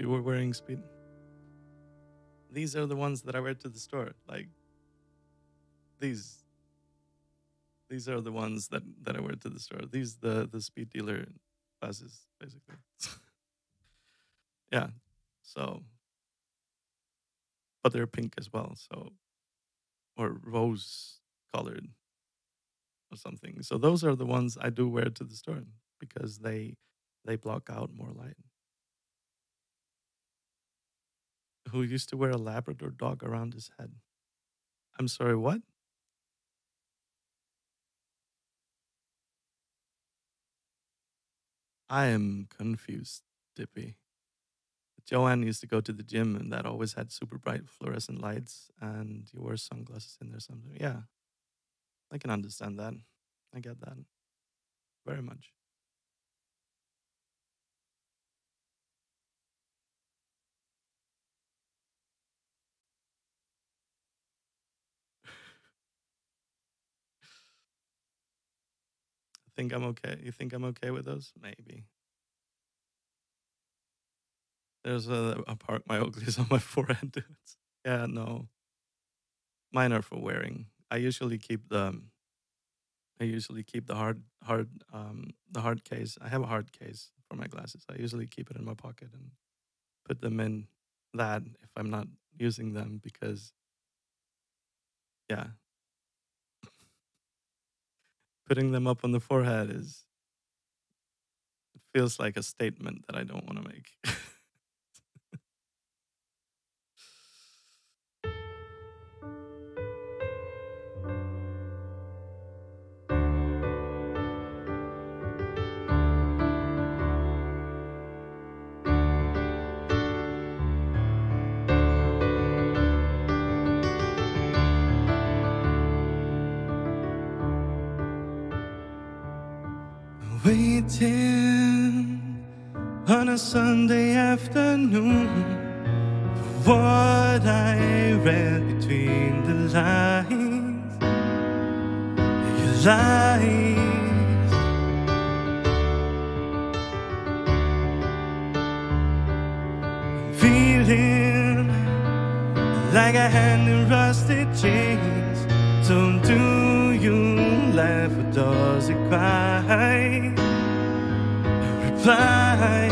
you were wearing speed. These are the ones that I wear to the store. Like these are the ones that I wear to the store. These the speed dealer glasses, basically. Yeah. So, but they're pink as well. So, or rose colored or something. So those are the ones I do wear to the store because they block out more light. Who used to wear a Labrador dog around his head? I'm sorry, what? I am confused, Dippy. Joanne used to go to the gym and that always had super bright fluorescent lights and you wore sunglasses in there something. Yeah, I can understand that. I get that very much. I think I'm okay. You think I'm okay with those? Maybe. There's a part my uglies on my forehead, dudes. Yeah, no. Mine are for wearing. I usually keep the hard case. I have a hard case for my glasses. I usually keep it in my pocket and put them in that if I'm not using them because yeah, putting them up on the forehead is it feels like a statement that I don't want to make. Waiting on a Sunday afternoon for what I read between the lines. Your lies, feeling like a hand in rusted chains. So do you laugh or does it cry? Reply.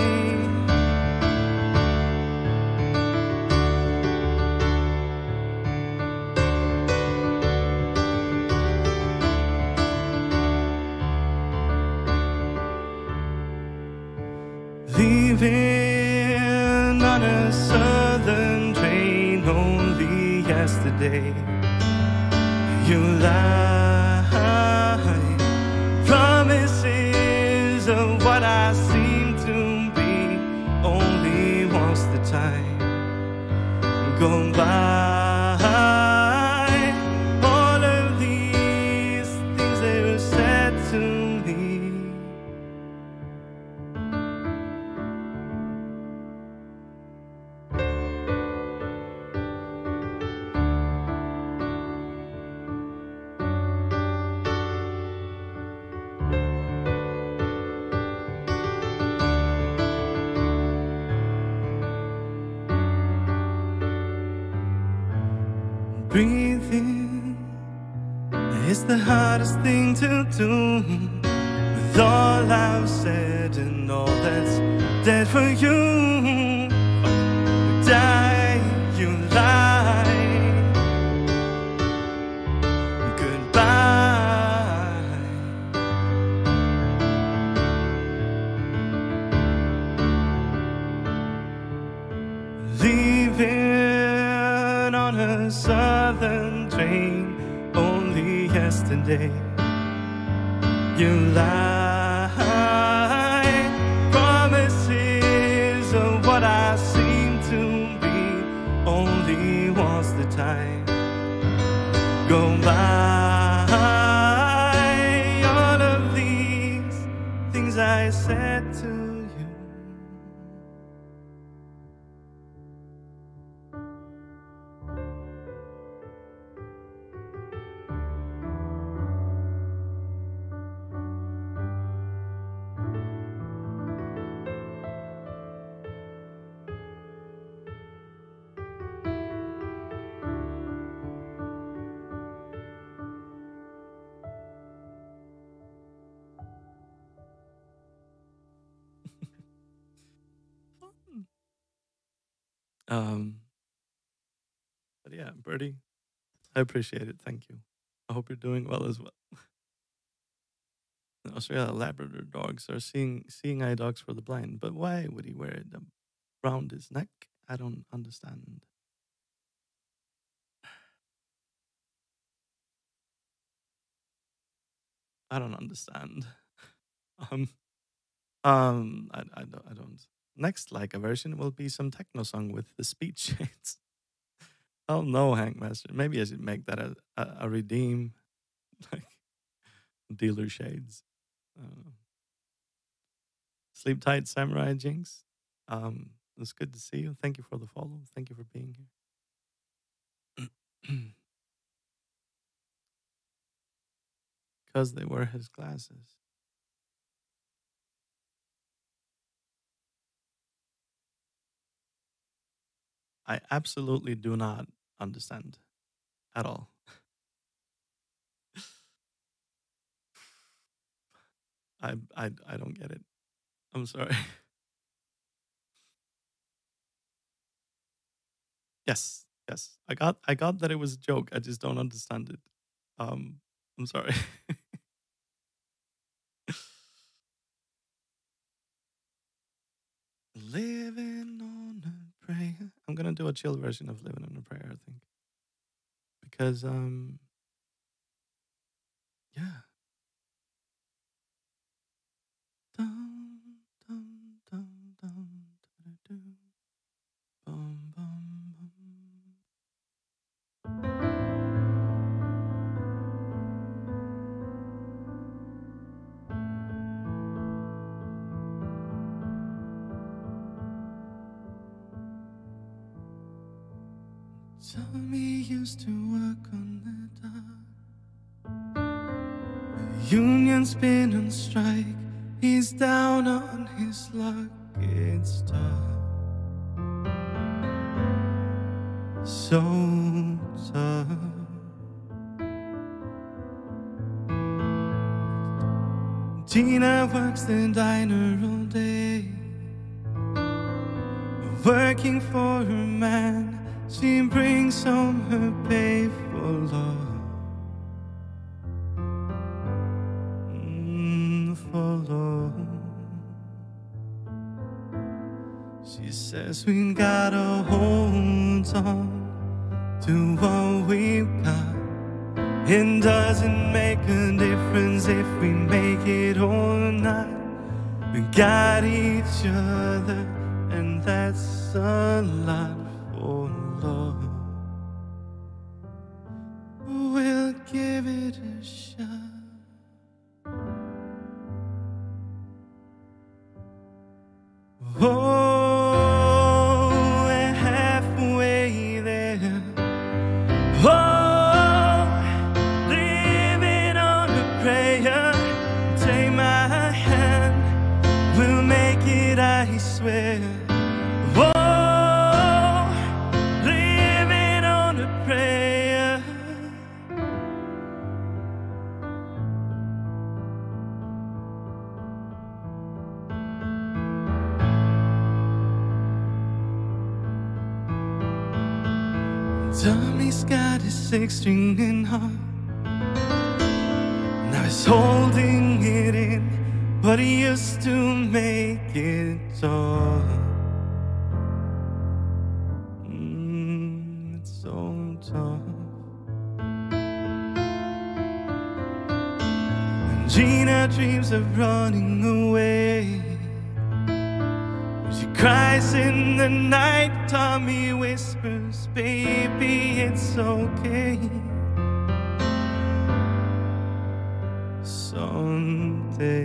Leaving on a southern train only yesterday. You lie, promises of what I seem to be. Only once the time go by. All of these things they were said to me. Breathing is the hardest thing to do. With all I've said and all that's dead for you. Die, you lie. Goodbye. Leaving on a southern train only yesterday. You lie, promises of what I seem to be. Only once the time go by. All of these things I said to you. But yeah, Birdie, I appreciate it. Thank you. I hope you're doing well as well. In Australia, Labrador dogs are seeing eye dogs for the blind, but why would he wear it around his neck? I don't understand. I don't understand. I don't. Next, like a version will be some techno song with the speed shades. Oh no, Hank Master. Maybe I should make that a redeem, like dealer shades. Sleep tight, Samurai Jinx. It's good to see you. Thank you for the follow. Thank you for being here. Because they wear his glasses. I absolutely do not understand at all. I don't get it. I'm sorry. Yes. I got that it was a joke. I just don't understand it. I'm sorry. Living on a prayer. I'm gonna do a chill version of Living on a Prayer, I think. Because yeah. Dum, dum, dum, dum, da-da-do. Bum, bum, bum. Tommy used to work on the dock. The union's been on strike. He's down on his luck. It's tough. So tough. Gina works the diner all day, working for her man. She brings home her pay for love. For love. She says we gotta hold on to what we've got. It doesn't make a difference if we make it or not. We got each other, and that's a lot for love. We'll give it a shot. Oh, we're halfway there. Oh, living on a prayer. Take my hand, we'll make it, I swear. Oh, living on a prayer. Tommy's got his 6-string in heart. Now he's holding it in, but he used to make it all. It's so tough. And Gina dreams of running away. She cries in the night. Tommy whispers, baby, it's okay. Someday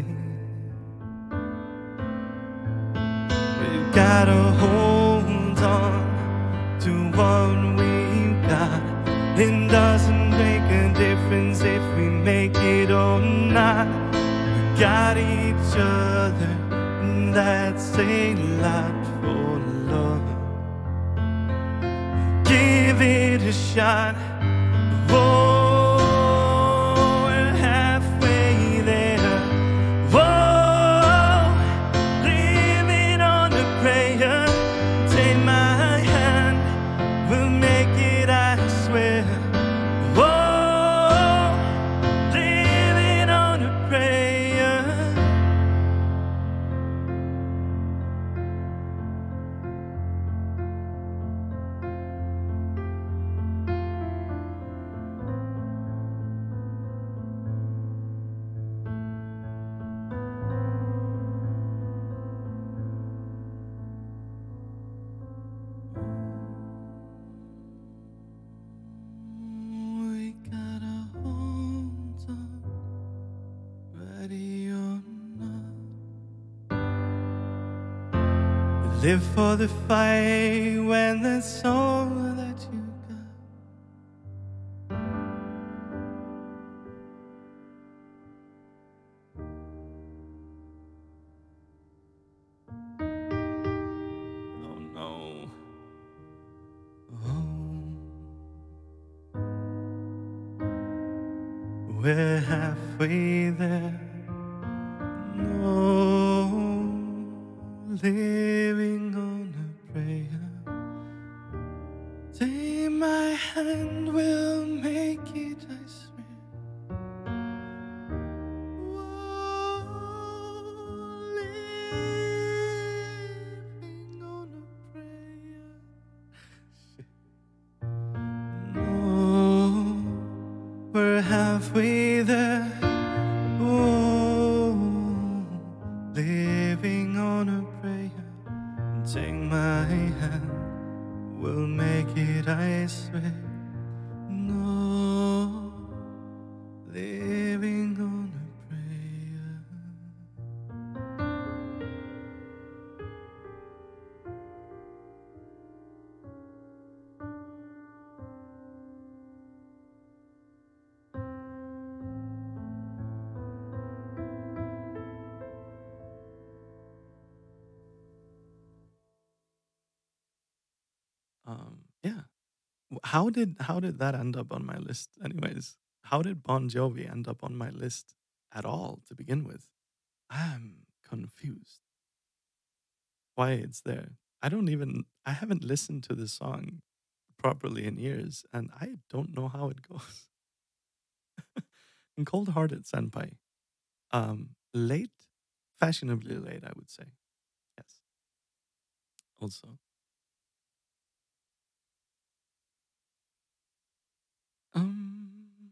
we've gotta hold on to what we've got. It doesn't make a difference if we make it or not. We got each other, and that's a lot for love. Give it a shot. Oh, we're halfway there. Whoa, living on a prayer. Take my hand. live for the fight when that's all that you got. Oh no. Oh, we're halfway there. No, living on a prayer. Take my hand, we'll make it, I swear. Whoa, living on a prayer. No, we're halfway there. Oh, living on a prayer. Take my hand, we'll make it, I swear. No, living on a prayer. Yeah. How did that end up on my list anyways? How did Bon Jovi end up on my list at all to begin with? I'm confused why it's there. I haven't listened to this song properly in years and I don't know how it goes. And Cold Hearted Senpai. Late, fashionably late, I would say. Yes. Also. Um,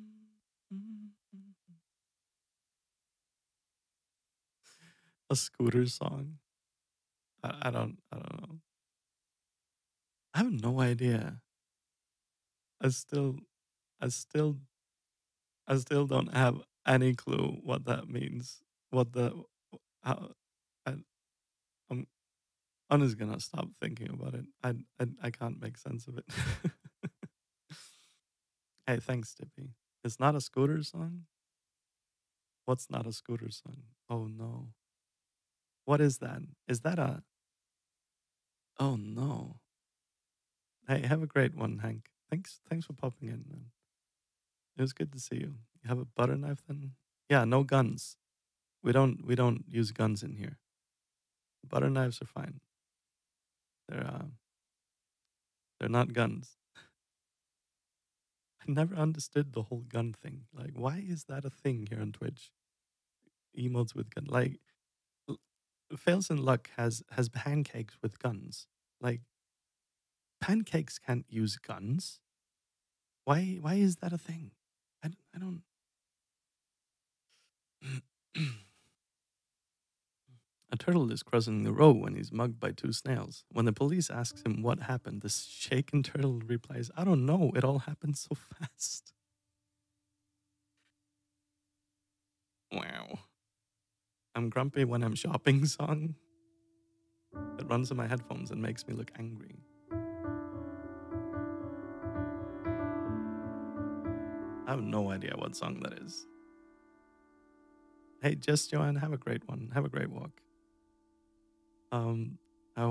a scooter song. I don't know. I have no idea. I still I still I still don't have any clue what that means. What the how I, I'm I'm just gonna stop thinking about it. I can't make sense of it. Hey, thanks, Tippy. It's not a scooter song. What's not a scooter song? Oh no. What is that? Is that a? Oh no. Hey, have a great one, Hank. Thanks for popping in, man. It was good to see you. You have a butter knife then? Yeah, no guns. We don't use guns in here. Butter knives are fine. They're uh they're not guns. I never understood the whole gun thing. Like, why is that a thing here on Twitch? Emotes with gun. Like, l- Fails in Luck has pancakes with guns. Like, pancakes can't use guns. Why is that a thing? I don't. A turtle is crossing the road when he's mugged by two snails. When the police asks him what happened, the shaken turtle replies, "I don't know. It all happened so fast." Wow. I'm grumpy when I'm shopping song. It runs in my headphones and makes me look angry. I have no idea what song that is. Hey, Jess Joanne, have a great one. Have a great walk. Um,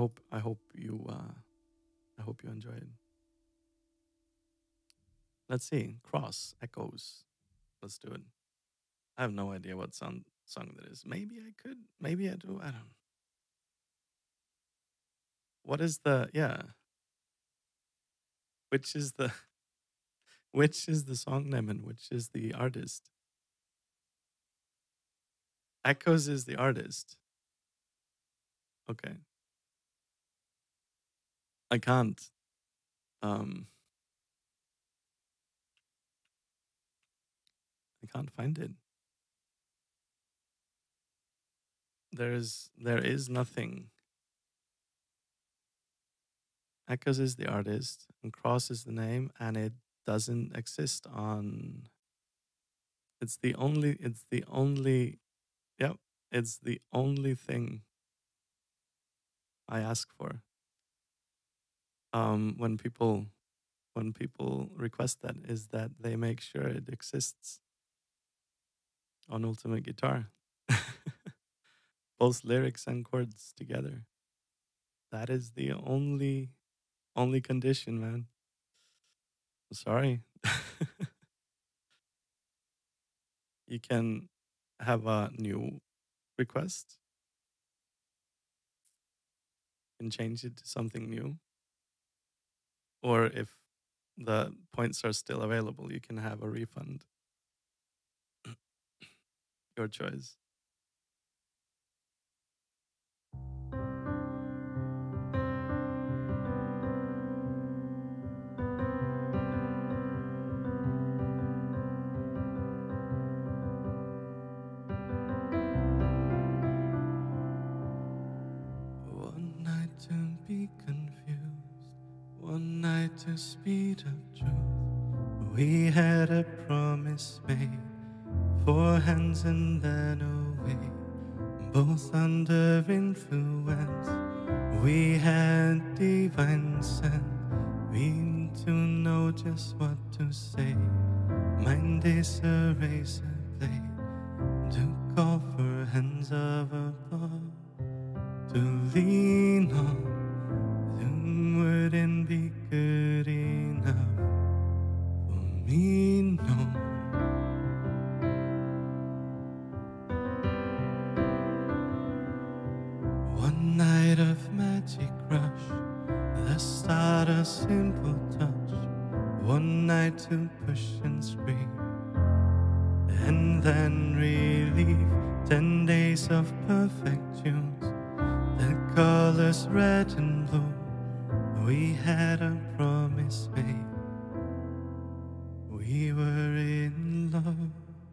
I hope you enjoy it. Let's see. Cross echoes. Let's do it. I have no idea what song that is. Maybe I could. Maybe I do. I don't. What is the yeah? Which is the which is the song name and which is the artist? Echoes is the artist. Okay. I can't. Um, I can't find it. There is nothing. Echoes is the artist and Cross is the name, and it doesn't exist on. It's the only. Yep. It's the only thing. I ask for. When people request that is that they make sure it exists on Ultimate Guitar. Both lyrics and chords together. That is the only condition, man. Sorry. You can have a new request and change it to something new. Or if the points are still available, you can have a refund. Your choice. One night to be confused, one night to speed up truth. We had a promise made, 4 hands and then away, both under influence. We had divine scent, we to know just what to say. Mind is a razor blade, to call for hands of above. To lean on, then wouldn't be good enough for me, no. One night of magic rush, the start a simple touch. One night to push and scream, and then relief. 10 days of perfect tunes, the colors red and blue. We had a promise made, we were in love.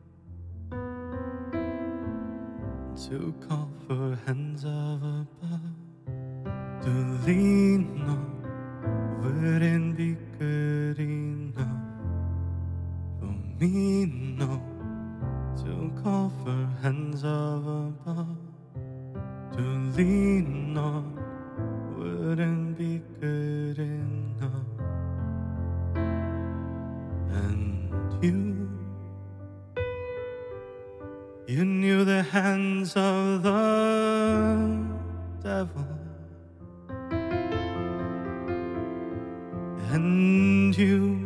To call for hands of above, to lean on, wouldn't be good enough for me, no. To call for hands of above, to lean on, wouldn't be good enough. And you knew the hands of the devil, and you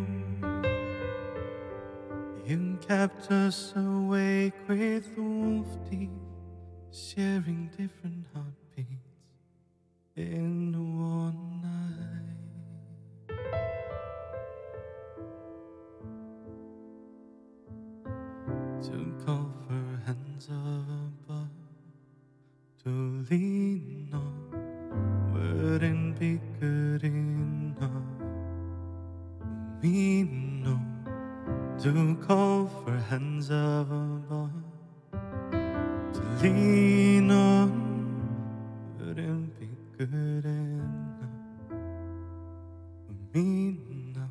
kept us awake with wolf teeth, sharing different heartbeats in one night. To call for hands of above, to lean on, wouldn't be good enough for me, no. To call for hands of above, to lean on, wouldn't be good enough for me, no.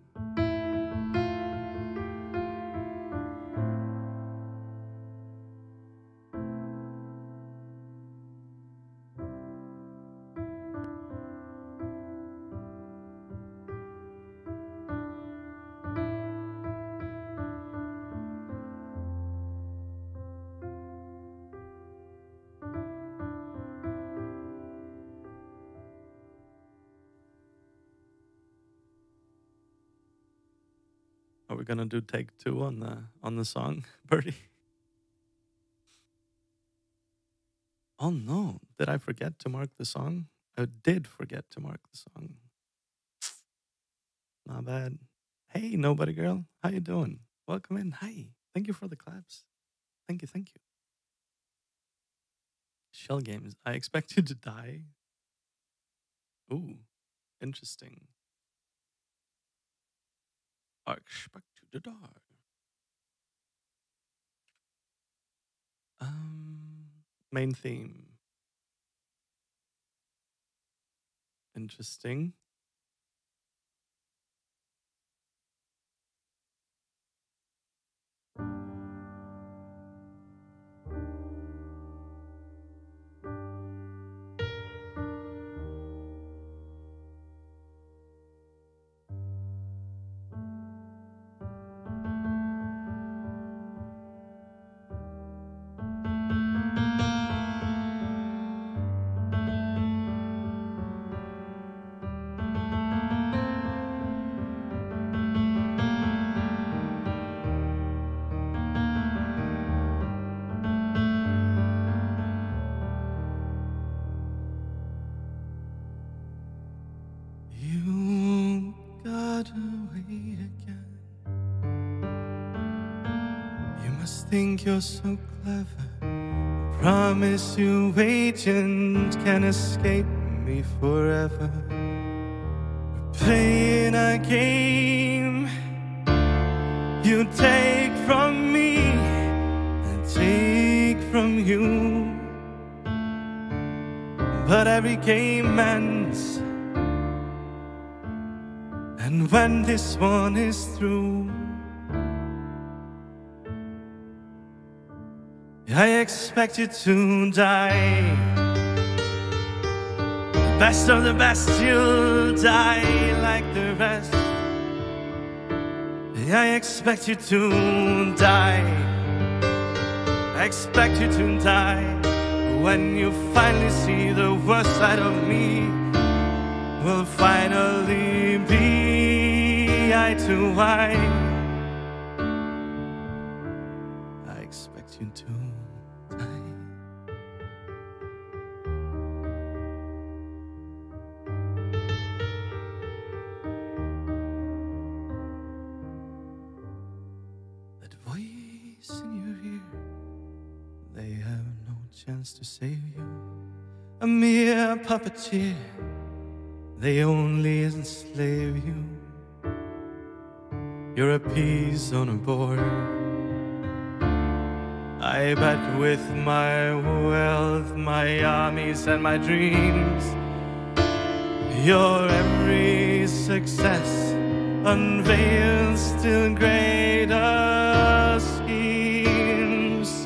Are we gonna do take 2 on the song, Birdie? Oh no! Did I forget to mark the song? I did forget to mark the song. Not bad. Hey, nobody girl, how you doing? Welcome in. Hi. Thank you for the claps. Thank you. Thank you. Shell games. I expect you to die. Ooh, interesting. I expect you to die. Main theme. Interesting. think you're so clever. Promise you agent can escape me forever. We're playing a game. You take from me and take from you. But every game ends, and when this one is through, I expect you to die. The best of the best, you'll die like the rest. I expect you to die. I expect you to die. When you finally see the worst side of me, we'll finally be eye to eye. I expect you to die. That voice in your ear, they have no chance to save you. A mere puppeteer, they only enslave you. You're a piece on a board. I bet with my wealth, my armies and my dreams, your every success unveils still greater schemes.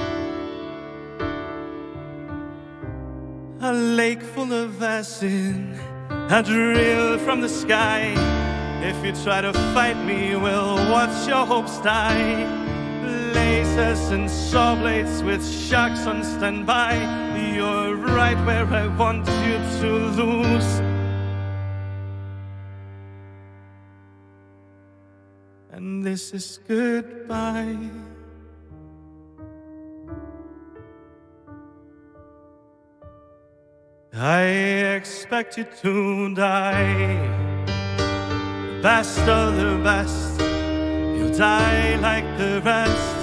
A lake full of acid, a drill from the sky. If you try to fight me, well, watch your hopes die. Lasers and saw blades with sharks on standby. You're right where I want you to lose. And this is goodbye. I expect you to die. Best of the best, you'll die like the rest.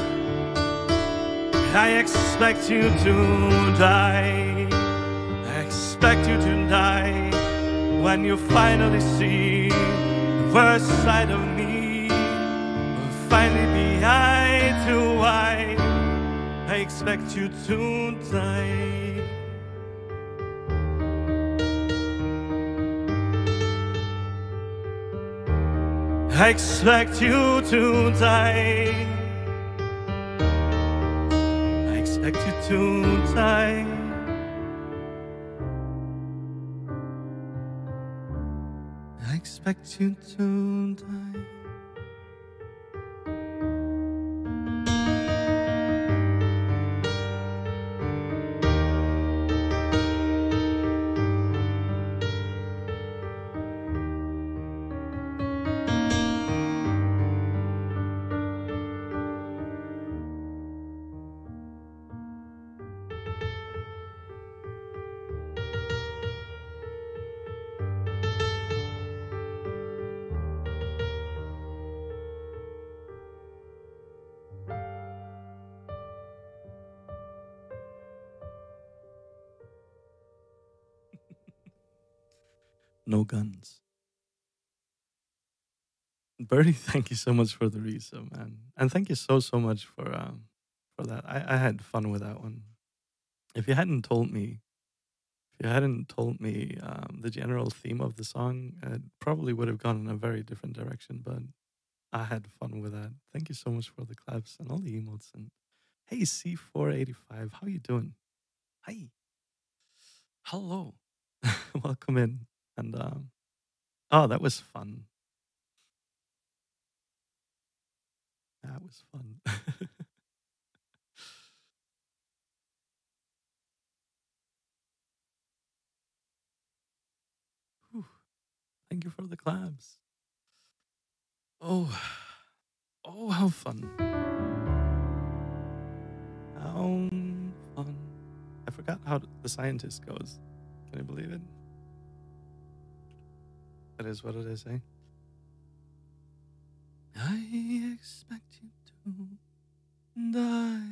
I expect you to die. I expect you to die. When you finally see the worst side of me, we'll finally be eye to eye. I expect you to die. I expect you to die. I expect you to die. I expect you to die. No guns. Bertie, thank you so much for the resub, man. And thank you so much for that. I had fun with that one. If you hadn't told me the general theme of the song, it probably would have gone in a very different direction, but I had fun with that. Thank you so much for the claps and all the emotes. And hey, C485, how you doing? Hi. Hello. Welcome in. And oh, that was fun. That was fun. Whew. Thank you for the claps. Oh, oh, how fun. How fun. I forgot how the scientist goes. Can you believe it? That is what it is, eh? I expect you to Die.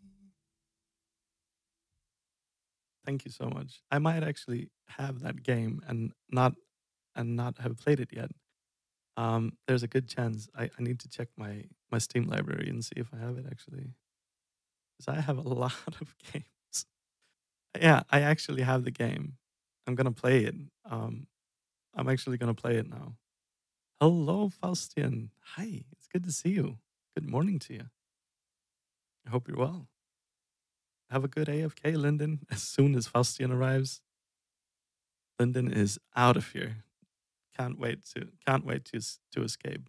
Thank you so much. I might actually have that game and not have played it yet. There's a good chance. I need to check my Steam library and see if I have it actually, because I have a lot of games. Yeah, I actually have the game. I'm gonna play it. I'm actually gonna play it now. Hello, Faustian. Hi, it's good to see you. Good morning to you. I hope you're well. Have a good AFK, Lyndon. As soon as Faustian arrives, Lyndon is out of here. Can't wait to escape.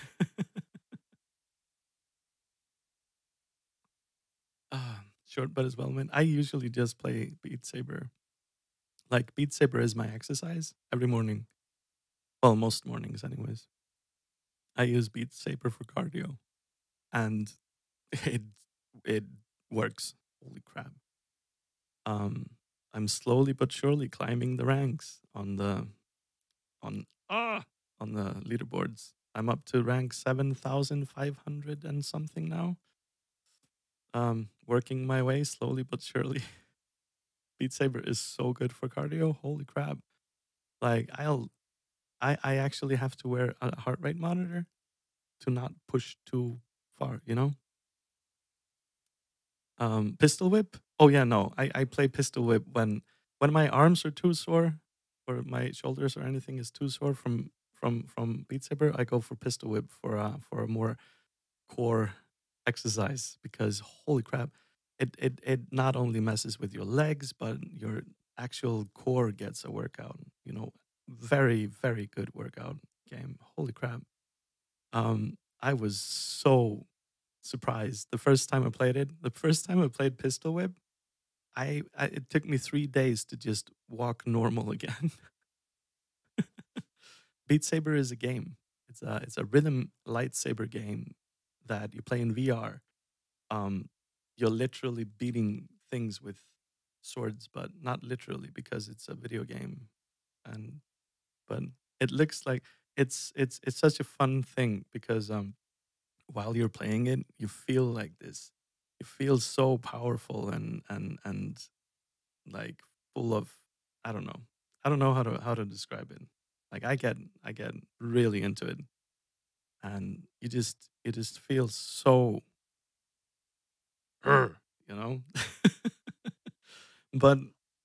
Short but as well, man. I usually just play Beat Saber. Like Beat Saber is my exercise every morning. Well, most mornings, anyways. I use Beat Saber for cardio, and it it works. Holy crap! Um, I'm slowly but surely climbing the ranks on on the leaderboards. I'm up to rank 7,500 and something now. Working my way slowly but surely. Beat Saber is so good for cardio. Holy crap! Like I actually have to wear a heart rate monitor to not push too far. You know. Pistol whip. Oh yeah, no. I play pistol whip when my arms are too sore, or my shoulders or anything is too sore from Beat Saber. I go for pistol whip for a more core exercise, because holy crap, it not only messes with your legs, but your actual core gets a workout. You know, very very good workout game. Holy crap. I was so surprised the first time I played it. The first time I played Pistol Whip, I it took me 3 days to just walk normal again. Beat Saber is a game. It's a rhythm lightsaber game that you play in VR. Um, you're literally beating things with swords, but not literally because it's a video game. And but it looks like it's such a fun thing because while you're playing it, you feel like this. You feel so powerful and like full of, I don't know. I don't know how to describe it. Like I get really into it, and you just feel so you know. But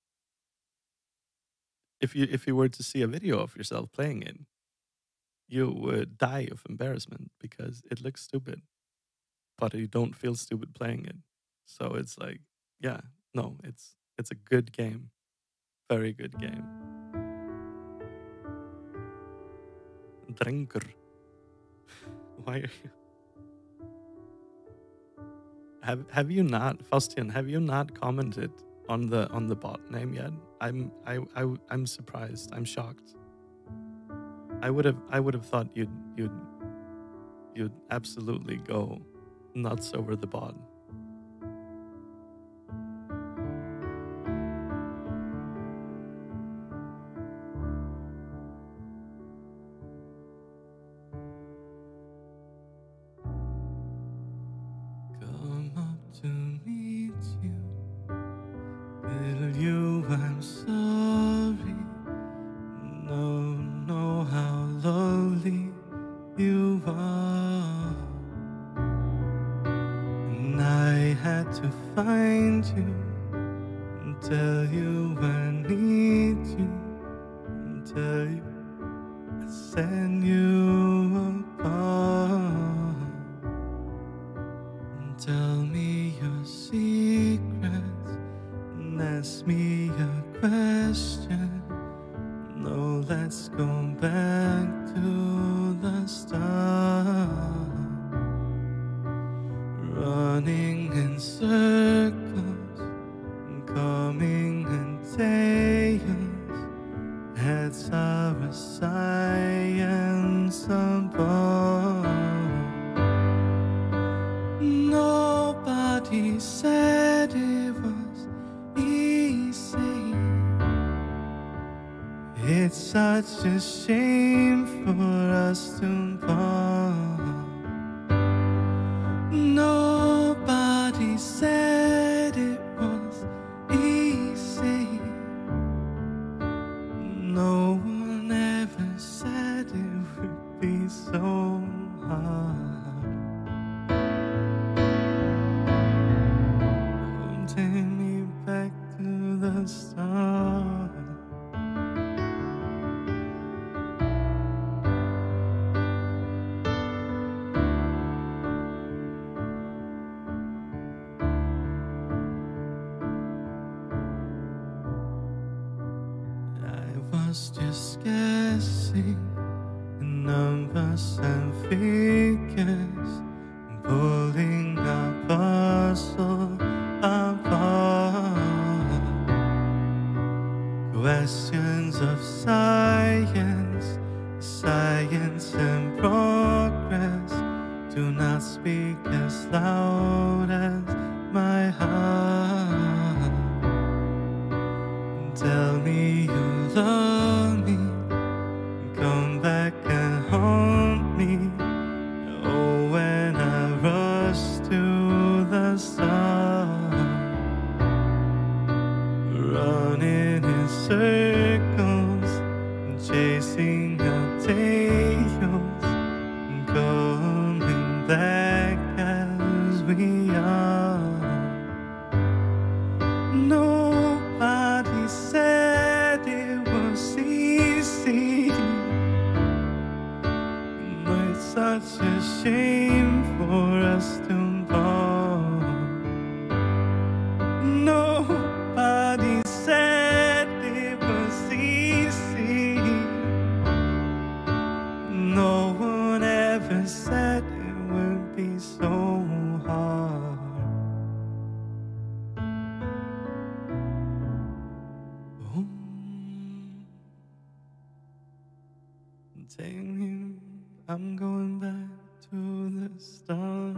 if you were to see a video of yourself playing it, you would die of embarrassment because it looks stupid, but you don't feel stupid playing it. So it's like, yeah, no, it's a good game, very good game. Drinker, why are you? Have you not, Faustian? Have you not commented on the bot name yet? I'm surprised. I'm shocked. I would have thought you'd absolutely go nuts over the bot. Come up to meet you. Tell you I'm sorry. No, know how lovely you are. And I had to find you and tell you I need you and tell you I send you apart. And tell me your secrets and ask me a question. No, let's go back to the start. Running in circles, coming in tails. Heads are a science above. Nobody said it was easy. It's such a shame for us to part. Nobody the stars. I was just guessing numbers and figures, pulling a puzzle apart. Questions of science, science and progress do not speak as loud as my heart. Tell me you love me, come back and haunt me. Oh, when I rush to the sun, running in circles, chasing our tails, coming back as we are. Nobody said it was easy. It's such a shame for us to part. Nobody said it was easy. No one ever said it would be so hard. Take me, I'm going back to the start.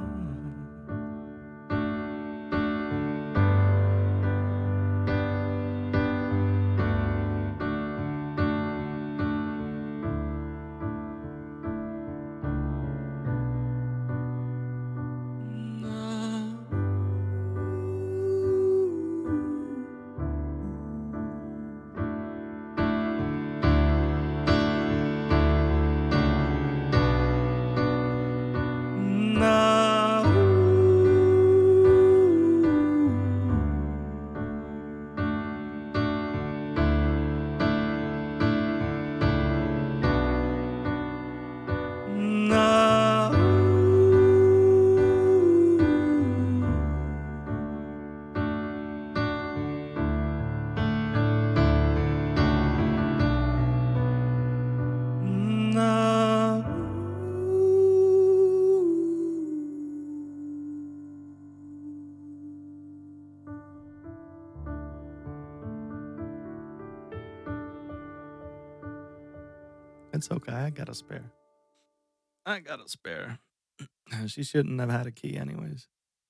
It's okay. I got a spare. I got a spare. She shouldn't have had a key anyways.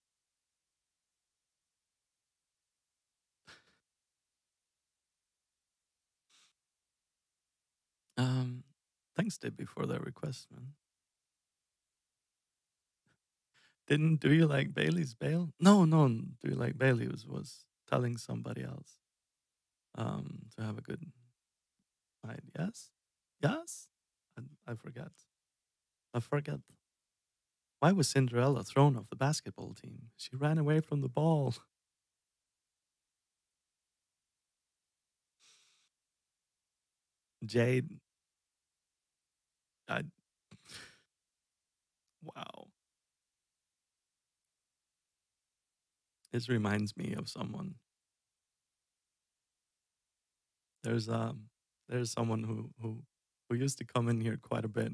Thanks, Dibby, for that request, man. Didn't Do You Like Bailey's Bail? No, Do You Like Bailey was telling somebody else to have a good night. Yes? Yes? I forget. I forget. Why was Cinderella thrown off the basketball team? She ran away from the ball. Jade. I, wow. This reminds me of someone. There's someone who used to come in here quite a bit,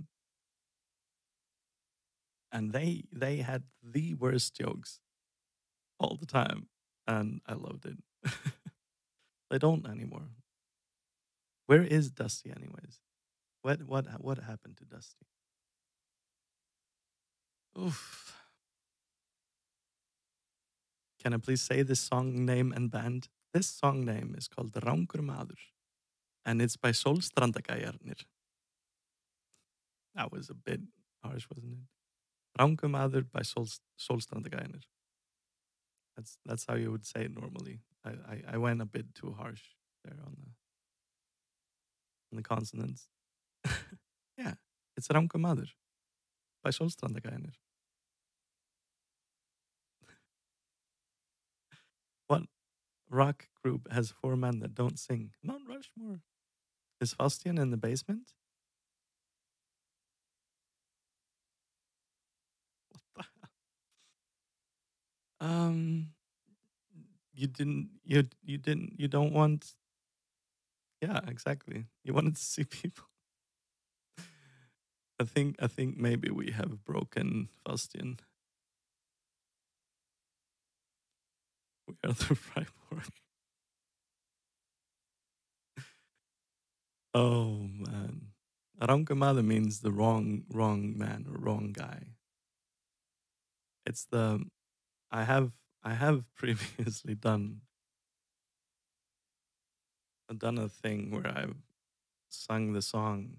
and they had the worst jokes all the time, and I loved it. They don't anymore. Where is Dusty, anyways? What happened to Dusty? Oof. Can I please say this song name and band? This song name is called Rangur maður, and it's by Sólstrandargæjarnir. That was a bit harsh, wasn't it? Rangur maður by Sólstrandargæjarnir. That's how you would say it normally. I went a bit too harsh there on the consonants. Yeah, it's Rangur maður by Sólstrandargæjarnir. What rock group has 4 men that don't sing? Mount Rushmore. Is Faustian in the basement? Um, you don't want. Yeah, exactly. You wanted to see people. I think maybe we have broken Faustian. We are the Freiburg. Oh man. Rangur means the wrong man or wrong guy. It's the I have previously done a thing where I've sung the song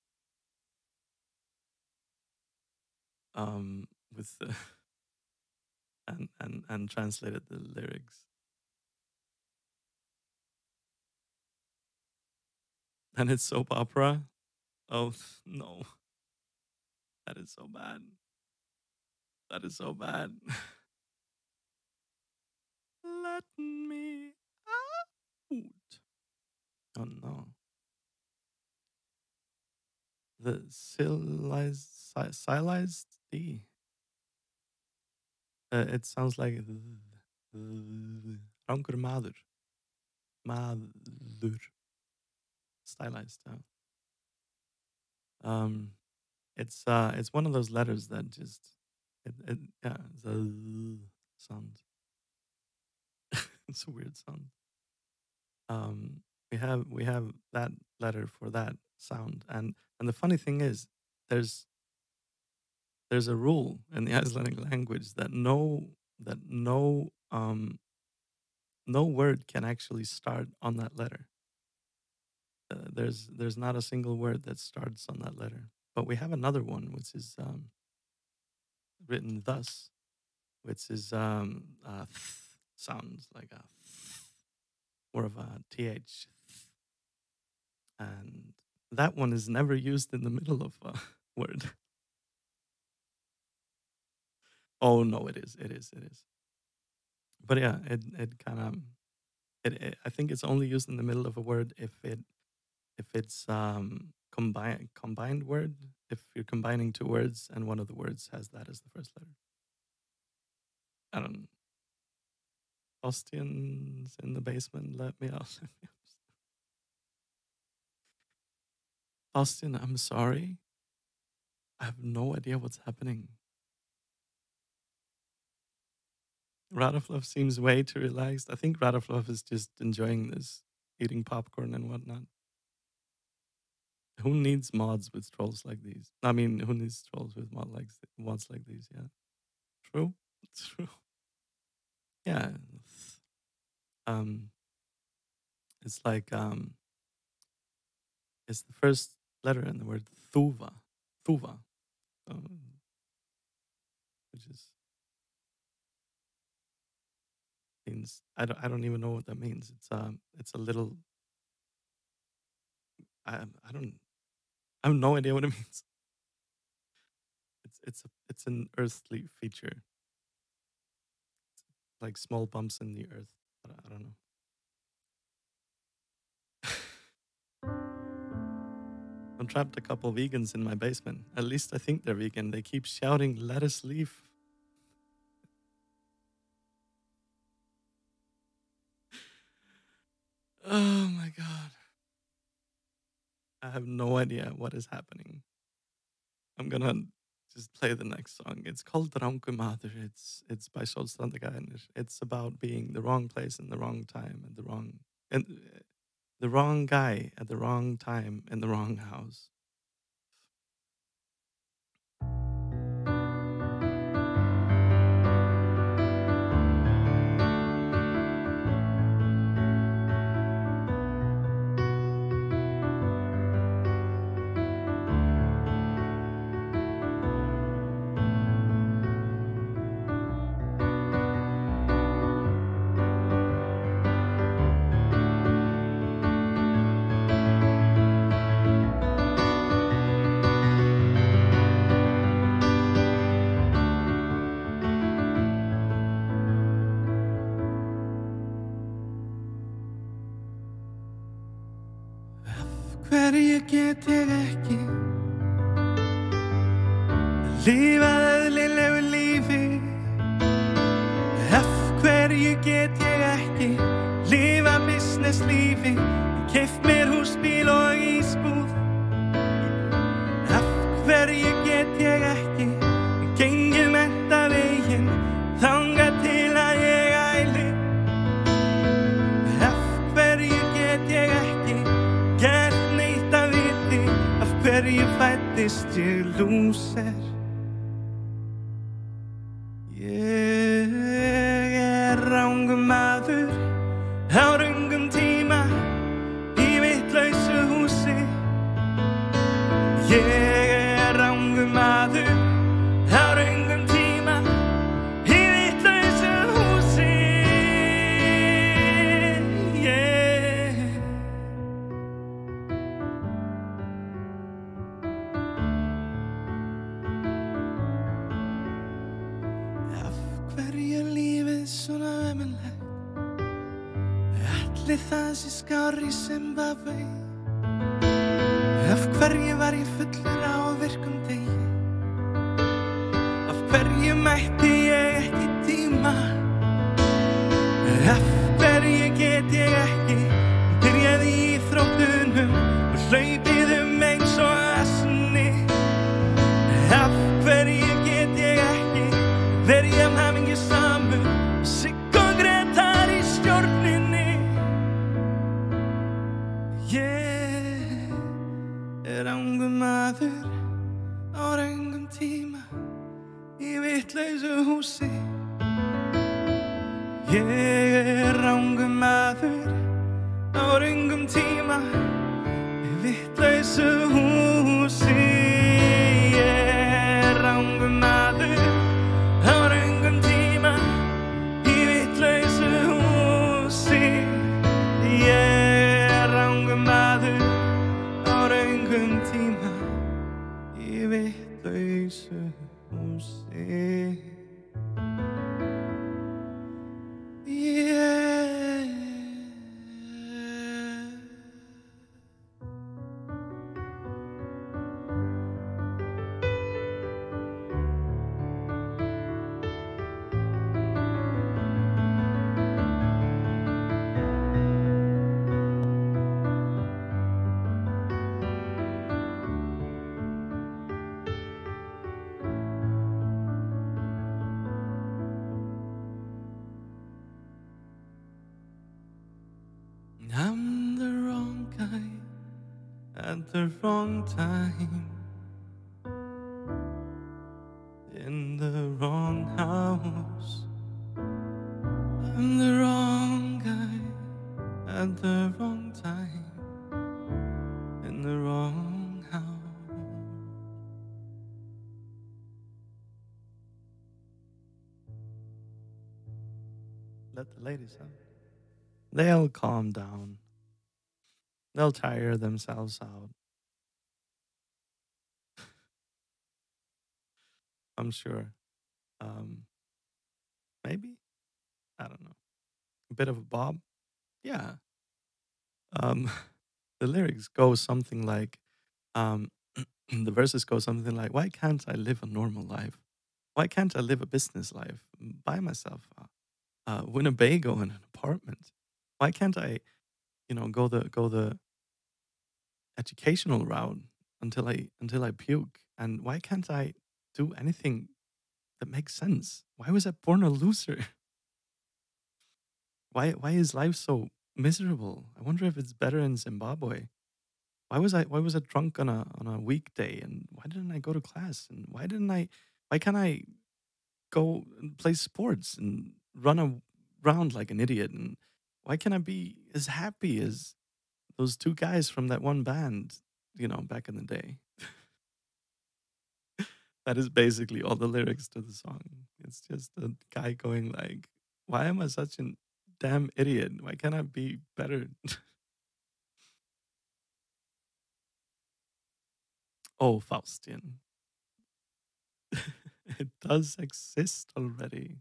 with the and translated the lyrics. And it's soap opera. Oh no. That is so bad. That is so bad. Let me out. Oh no. The stylized D. It sounds like Rangur maður. Maður. Stylized. It's one of those letters that just yeah, the sound. It's a weird sound. We have that letter for that sound, and the funny thing is, there's a rule in the Icelandic language that no word can actually start on that letter. There's not a single word that starts on that letter, but we have another one which is written thus, which is sounds like a more of a th, and that one is never used in the middle of a word. Oh no, it is. But yeah, it kind of I think it's only used in the middle of a word if it's combined word. If you're combining two words and one of the words has that as the first letter. I don't. Austians in the basement. Let me out. Austin, I'm sorry. I have no idea what's happening. Radoflov seems way too relaxed. I think Radoflov is just enjoying this, eating popcorn and whatnot. Who needs mods with trolls like these? I mean, who needs trolls with mods like these? Yeah, true, true. Yeah, um, it's like it's the first letter in the word thuva, um, which is means I don't even know what that means. It's a little I don't I have no idea what it means. It's an earthly feature, like small bumps in the earth. I don't know. I trapped a couple vegans in my basement. At least I think they're vegan. They keep shouting, "Let us leave." Oh my god. I have no idea what is happening. I'm gonna just play the next song. It's called Rangur. It's by Sólstrandargæjarnir. It's about being the wrong place in the wrong time and the wrong guy at the wrong time in the wrong house. hverju get ég ekki lifað eðlilegu lífi? Af hverju get ég ekki lifað business lífi? Keypt mér húsbíl og ísbúð. Af hverju get ég ekki gengið menntaveginn þangað til að ég æli? Af hverju get ég ekki gert neitt af viti? Af hverju fæddist ég lúser? Ég rangur maður á röngum tíma í vitlausu húsi. Ég rangur maður á röngum tíma í vitlausu húsi. Af hverju er lífið svona ömurlegt? Ætli það sé skárri í Zimbabwe? Af hverju var ég fullur á virkum degi? Af hverju mætti ég ekki tíma? Af hverju get ég ekki byrjað í íþróttunum og hlaupið eins og asni? Af hverju get ég ekki verið jafn hamingjusamur og Sigg og Gretar í stjórninni? Ég rangur maður á röngum tíma í vitlausu húsi. Ég rangur maður á röngum tíma í vitlausu húsi. Ég rangur maður á röngum tíma í vitlausu húsi. Ég rangur maður á röngum tíma í vitlausu húsi. I'm the wrong guy at the wrong time, in the wrong house. I'm the wrong guy at the wrong time, in the wrong house. Let the ladies out. They'll calm down. They'll tire themselves out. I'm sure. Maybe? I don't know. A bit of a bob? Yeah. The lyrics go something like, the verses go something like, why can't I live a normal life? Why can't I live a business life by myself? Winnebago in an apartment. Why can't I, go the educational route until I puke? And why can't I do anything that makes sense? Why was I born a loser? Why is life so miserable? I wonder if it's better in Zimbabwe. Why was I drunk on a weekday, and why didn't I go to class? And why can't I go and play sports and run around like an idiot? And why can't I be as happy as those two guys from that one band, back in the day? That is basically all the lyrics to the song. It's just a guy going like, why am I such a damn idiot? Why can't I be better? Oh, Faustian. It does exist already.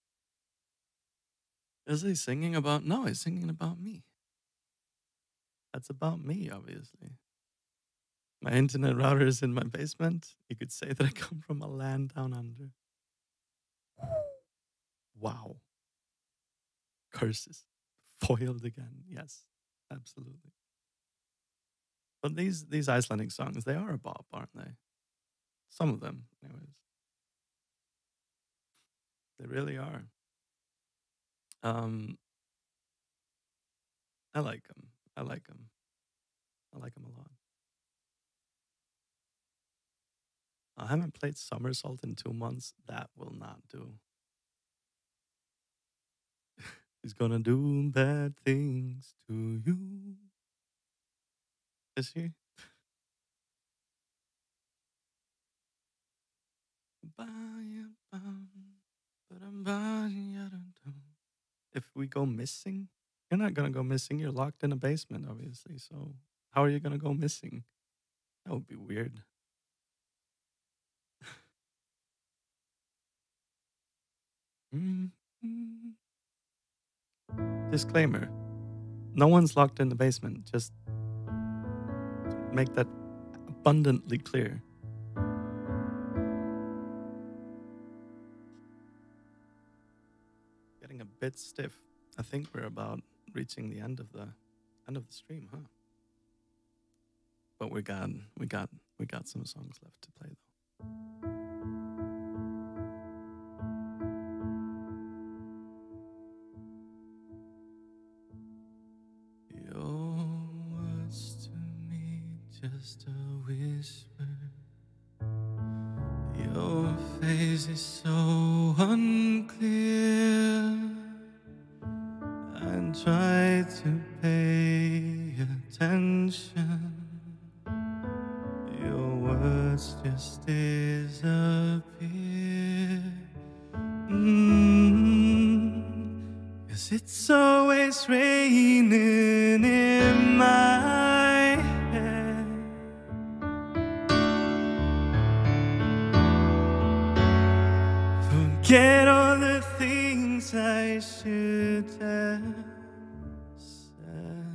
Is he singing about? No, he's singing about me. That's about me, obviously. My internet router is in my basement. You could say that I come from a land down under. Wow. Curses. Foiled again. Yes, absolutely. But these Icelandic songs, they are a bop, aren't they? Some of them, anyways. They really are. Um, I like them. I like them. I like them a lot. I haven't played Somersault in 2 months. That will not do. He's gonna do bad things to you. Is he? If we go missing, you're not gonna go missing. You're locked in a basement, obviously. So how are you gonna go missing? That would be weird. Mhm. Disclaimer: no one's locked in the basement. Just make that abundantly clear. Getting a bit stiff. I think we're about reaching the end of the stream, huh? But we got some songs left to play though. Your words to me just a whisper. Your face is so unclear. I try to pay attention. Your words just disappear. 'Cause it's always raining in my head. Forget all the things I should have said.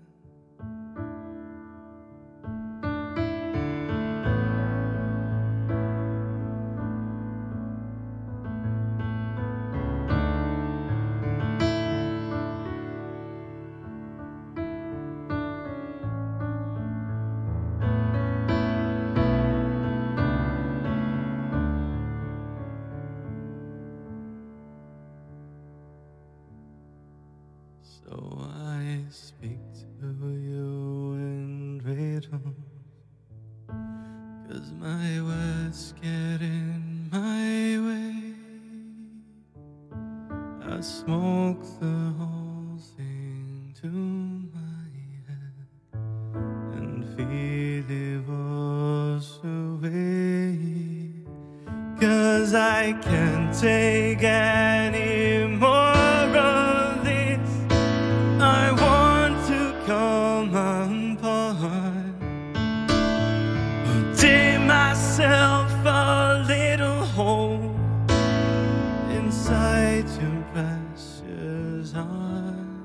So I speak to you in riddles, 'cause my words get in my way. I smoke the holes into my head and feel it wash away. 'Cause I can't take any more of this. I want to come apart, dig myself a little hole inside your precious heart.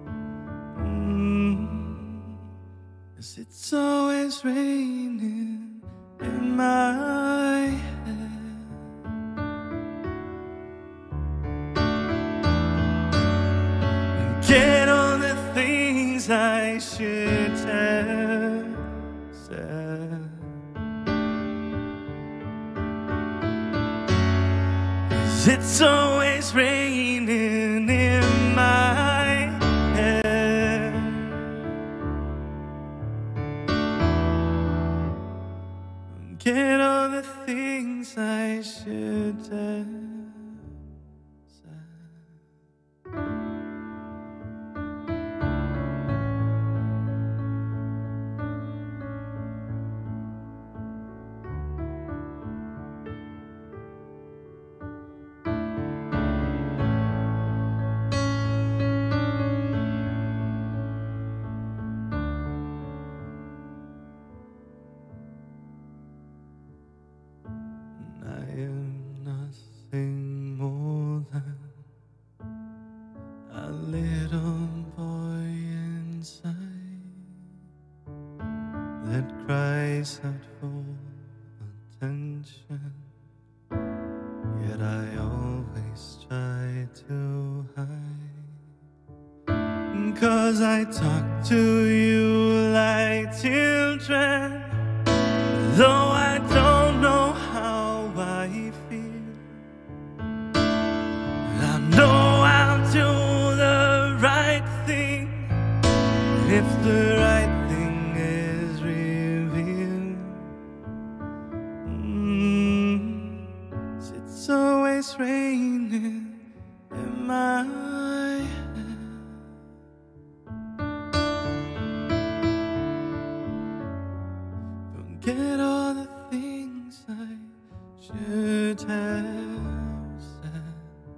'Cause it's always raining in my head. Get all the things I should have said. 'Cause it's always raining in my head. Get all the things I should have said. I am nothing eyes had full attention, yet I always try to hide. 'Cause I talk to you like children, though I don't know how I feel. I know I'll do the right thing if the right thing is revealed. It's always raining in my head. Forget all the things I should have said.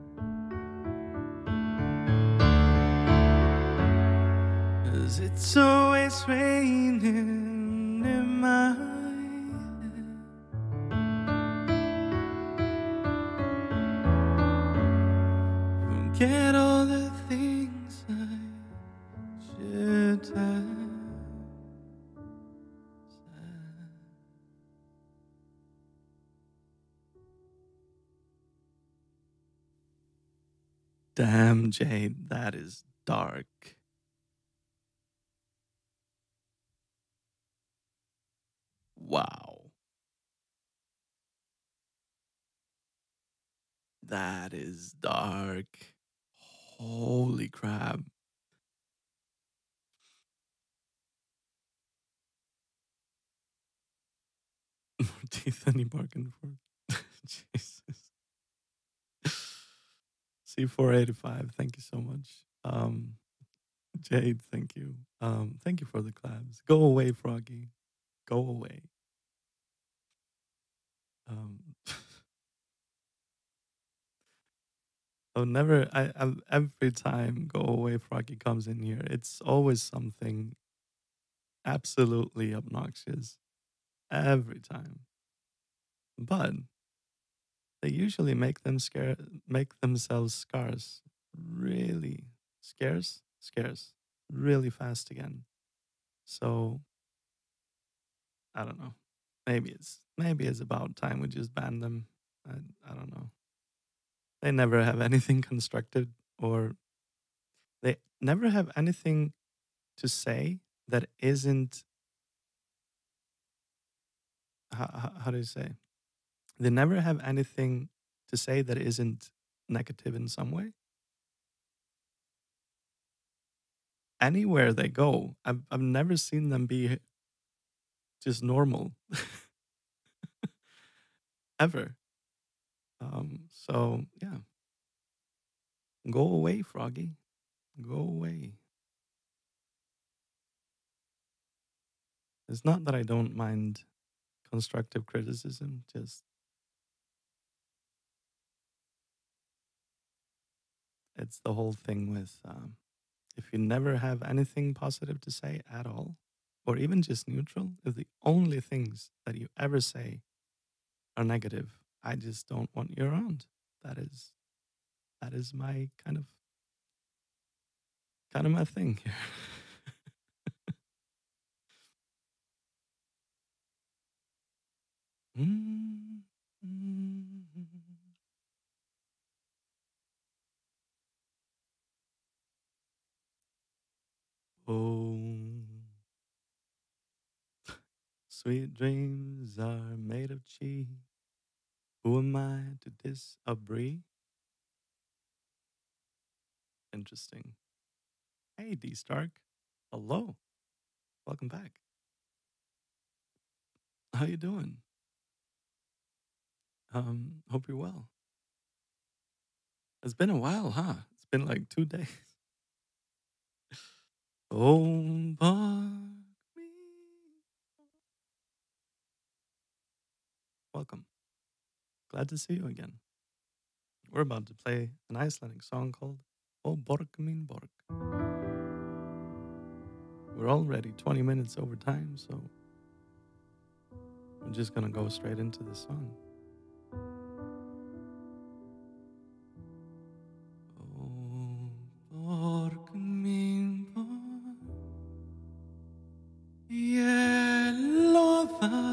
'Cause it's always raining in my head. Forget all the things I should have said. Damn, Jade, that is dark. Wow. That is dark. Holy crap. More teeth than he bargained for. Jesus. C485, thank you so much. Jade, thank you. Thank you for the claps. Go away, Froggy. Go away. Never. I every time Go Away, Froggy comes in here, it's always something absolutely obnoxious. Every time. But they usually make themselves scarce. Really scarce, really fast again. So I don't know. Maybe it's about time we just ban them. I don't know. They never have anything constructive, or they never have anything to say that isn't how do you say? They never have anything to say that isn't negative in some way. Anywhere they go, I've never seen them be just normal ever. So yeah, go away, Froggy. Go away. It's not that I don't mind constructive criticism, just it's the whole thing with if you never have anything positive to say at all, or even just neutral, if the only things that you ever say are negative, I just don't want you around. That is my kind of my thing here. Oh, sweet dreams are made of cheese. Who am I to disagree? Interesting. Hey, D Stark. Hello. Welcome back. How you doing? Hope you're well. It's been a while, huh? It's been like 2 days. Oh, but me. Welcome. Glad to see you again. We're about to play an Icelandic song called O Borg Min Borg. We're already 20 minutes over time, so we're just gonna go straight into the song. O Borg Min Borg, ég lofa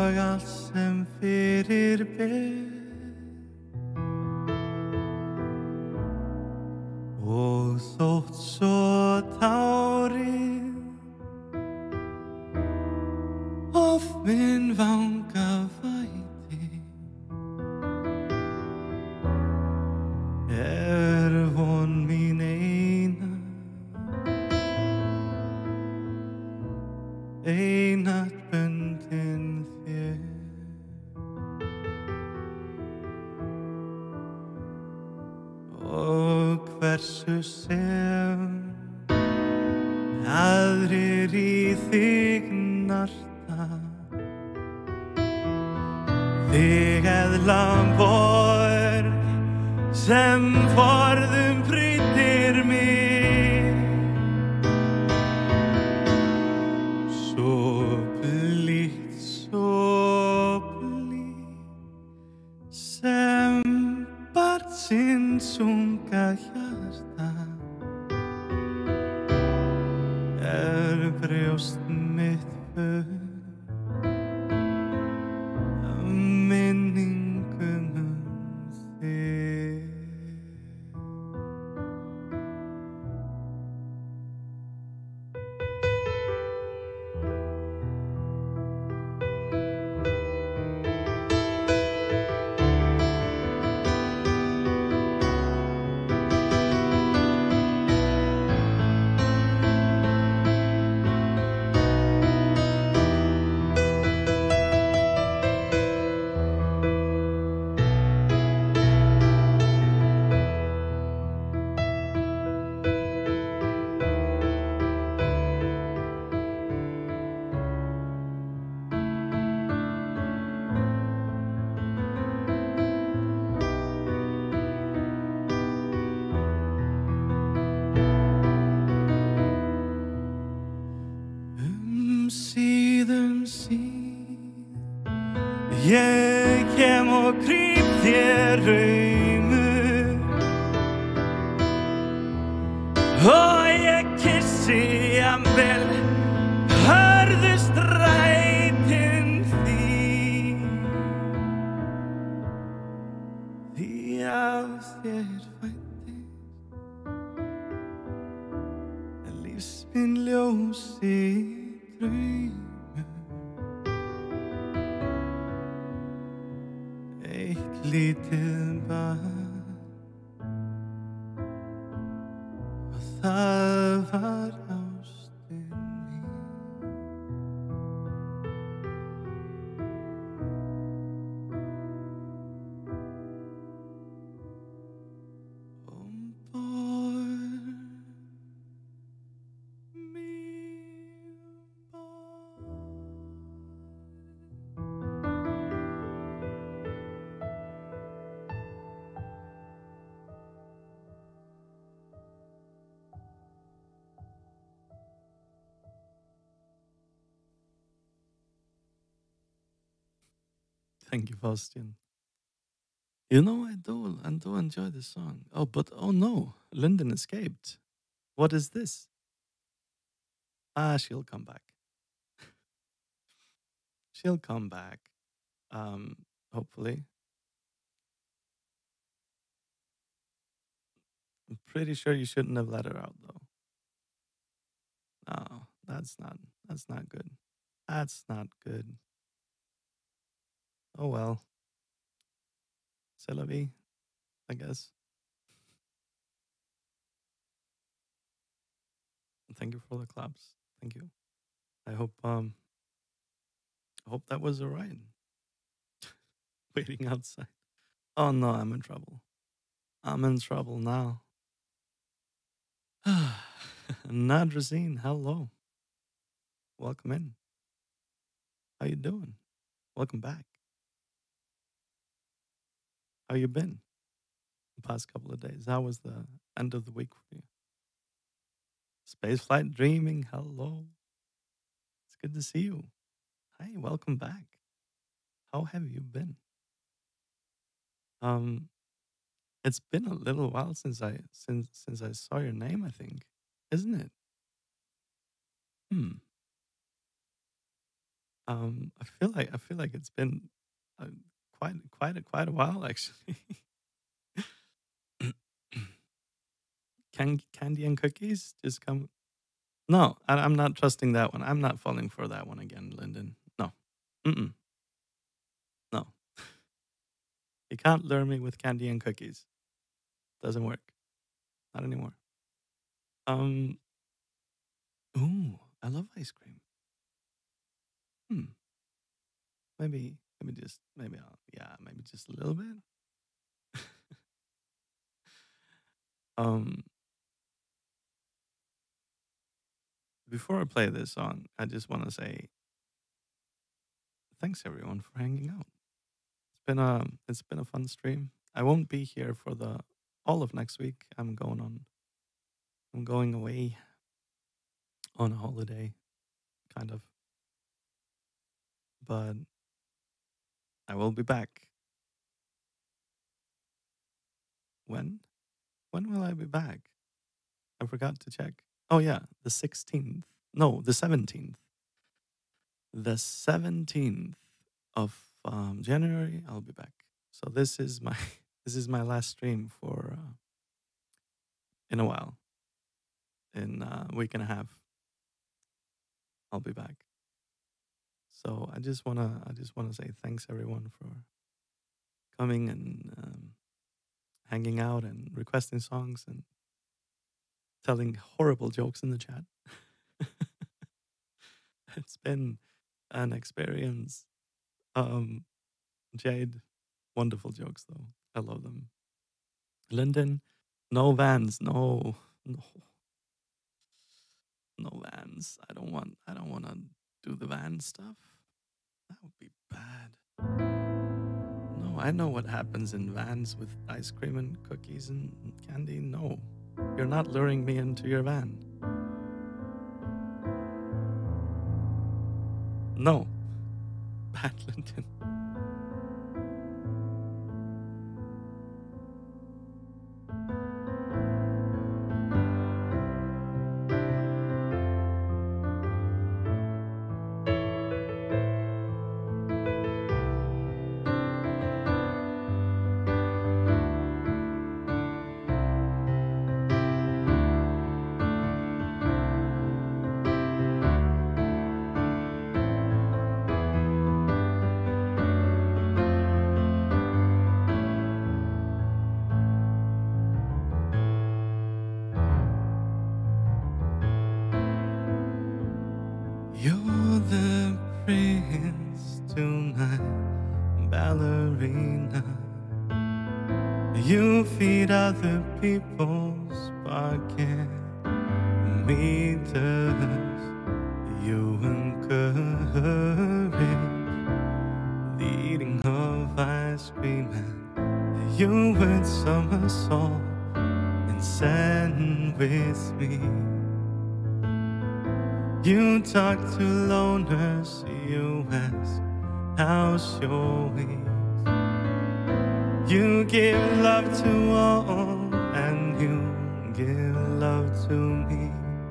og allt sem fyrir ber og þótt svo tárið of minn vanga væti von mín eina bundin þér og hversu sem aðrir í þig narta þig eðlam borg sem forðum prýddir mig svo blítt sem barnsins unga hjarta brjóst mitt full af minningum þig Ég kem og krýp þér raumur og ég kyssi jafnvel hörðu strætin því af þér fæddist lífs minn ljósi draumur lítið barn og það var ástin mín borg Thank you, Faustian. You know, I do enjoy this song. Oh, but oh no, Lyndon escaped. What is this? She'll come back. She'll come back. Hopefully. I'm pretty sure you shouldn't have let her out, though. No, that's not good. That's not good. Oh well. C'est la vie, I guess. Thank you for the claps. Thank you. I hope that was alright. Waiting outside. Oh no, I'm in trouble. I'm in trouble now. Nadrazine, hello. Welcome in. How you doing? Welcome back. How you been the past couple of days? How was the end of the week for you? Spaceflight Dreaming, hello. It's good to see you. Hi, welcome back. How have you been? It's been a little while since I saw your name, I think. Isn't it? I feel like it's been uh, quite a while actually. Candy and cookies just come. No, I'm not trusting that one. I'm not falling for that one again, Lyndon. No, mm-mm, no. You can't lure me with candy and cookies. Doesn't work. Not anymore. Um. Ooh, I love ice cream. Hmm. Maybe I'll, yeah, maybe just a little bit. Um. Before I play this song, I just want to say thanks everyone for hanging out. It's been a fun stream. I won't be here for the all of next week. I'm going away on a holiday, kind of. But I will be back. When? When will I be back? I forgot to check. Oh yeah, the 16th. No, the 17th. The 17th of January, I'll be back. So this is my this is my last stream for in a while. In a week and a half, I'll be back. So I just wanna say thanks everyone for coming and hanging out and requesting songs and telling horrible jokes in the chat. It's been an experience. Um, Jade, wonderful jokes though. I love them. Lyndon, no vans, no vans. I don't want to do the van stuff. That would be bad. No, I know what happens in vans with ice cream and cookies and candy. No, you're not luring me into your van. No, bad Lyndon. You're the prince to my ballerina. You feed other people's pocket meters. You encourage the eating of ice cream, and you would somersault and sand with me. You talk to loners, you ask, how's your week? You give love to all, and you give love to me.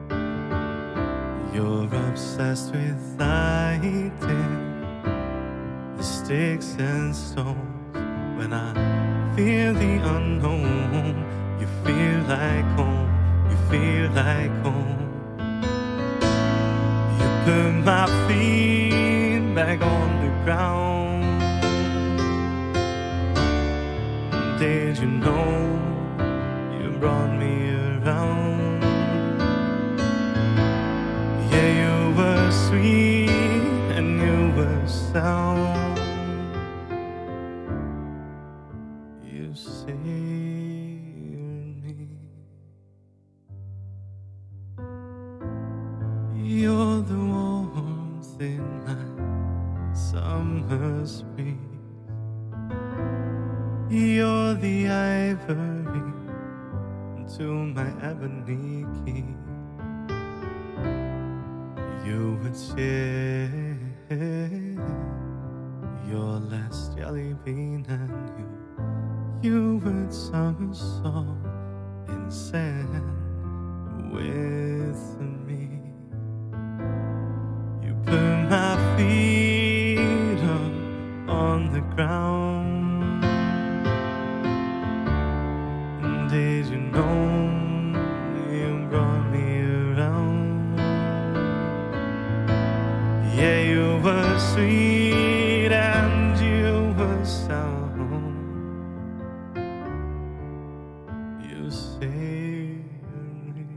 You're obsessed with lighting the sticks and stones. When I feel the unknown, you feel like home, you feel like home. Put my feet back on the ground. Did you know you brought me around? Yeah, you were sweet and you were sound. You saved me. You're the warmth in my summer breeze. You're the ivory to my ebony key. You would share your last jelly bean, and you would somersault in sand with me. You put my feet on the ground. And did you know you brought me around? Yeah, you were sweet and you were sound. You saved me.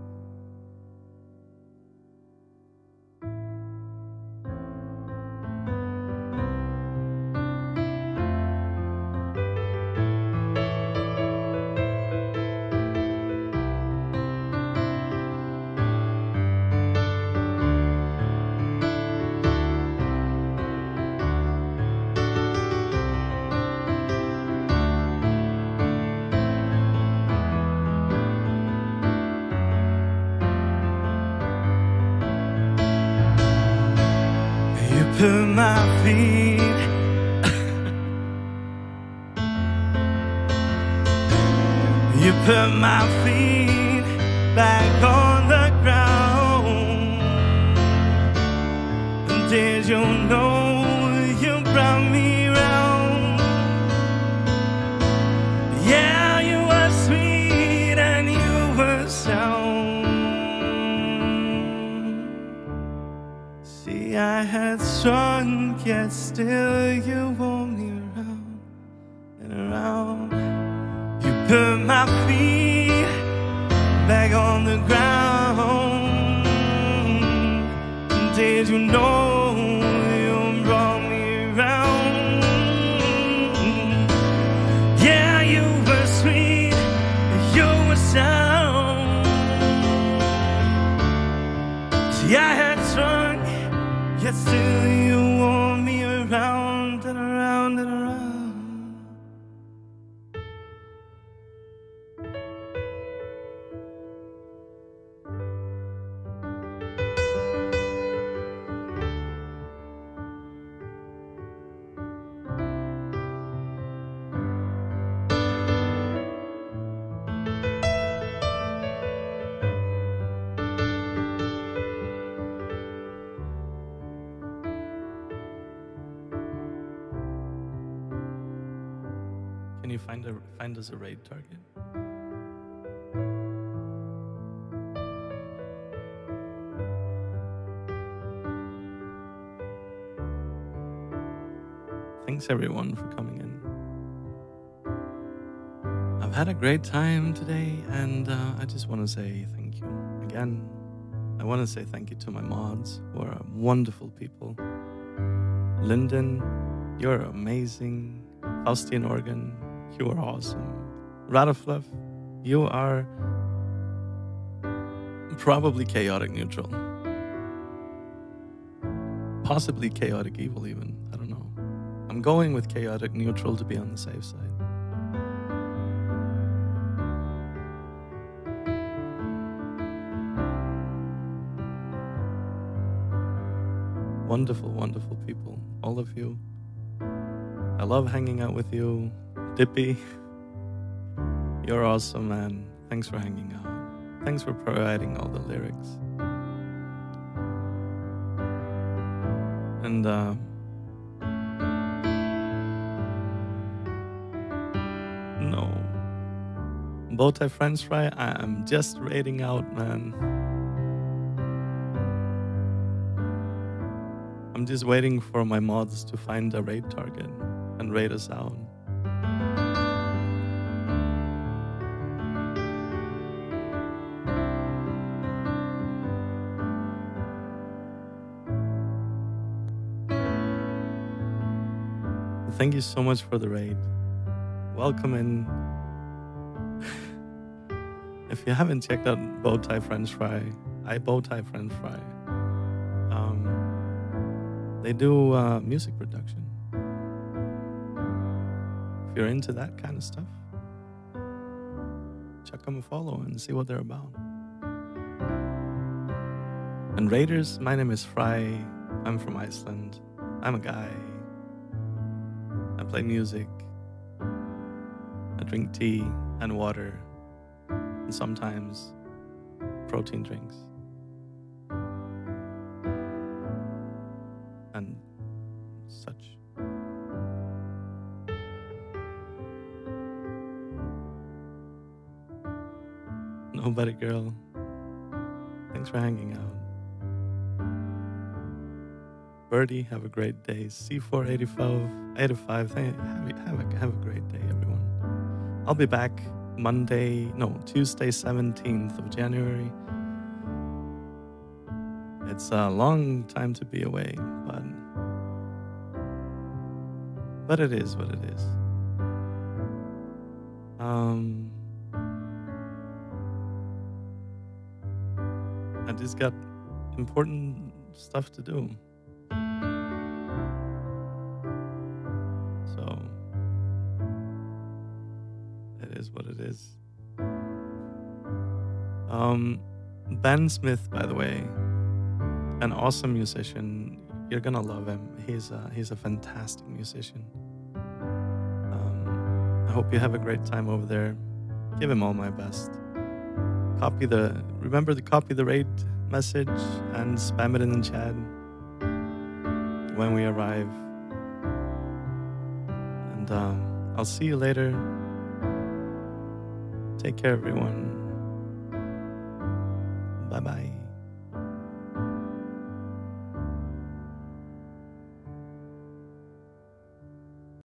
Put my feet You put my feet back on the ground. And did you know you brought me round? Yeah, you were sweet and you were sound. See, I had shrunk, yet still you wore me around and around. You put my feet back on the ground. Did you know you brought me around? Yeah, you were sweet, you were sound. See, I had shrunk, yet still you wore me around and around and around. Can you find us a raid target? Thanks everyone for coming in. I've had a great time today, and I just want to say thank you again. I want to say thank you to my mods, who are wonderful people. Lyndon, you're amazing. Faustine Organ, you are awesome. Radafluff, you are probably chaotic neutral. Possibly chaotic evil even, I don't know. I'm going with chaotic neutral to be on the safe side. Wonderful, wonderful people, all of you. I love hanging out with you. Dippy, you're awesome, man. Thanks for hanging out. Thanks for providing all the lyrics. And no, Bowtie French Fry, I am just raiding out, man. I'm just waiting for my mods to find a raid target and raid us out. Thank you so much for the raid. Welcome in. If you haven't checked out Bowtie French Fry, Bowtie French Fry. They do music production. If you're into that kind of stuff, check them a follow and see what they're about. And Raiders, my name is Fry. I'm from Iceland. I'm a guy. I play music. I drink tea and water. And sometimes protein drinks. And such. Nobody girl. Thanks for hanging out. Birdie, have a great day. C485, have a great day, everyone. I'll be back Tuesday, 17th of January. It's a long time to be away, but it is what it is. I just got important stuff to do. So it is what it is. Ben Smith, by the way, an awesome musician. You're gonna love him. He's a fantastic musician. I hope you have a great time over there. Give him all my best. Remember to copy the raid message and spam it in the chat when we arrive. And I'll see you later. Take care, everyone. Bye-bye.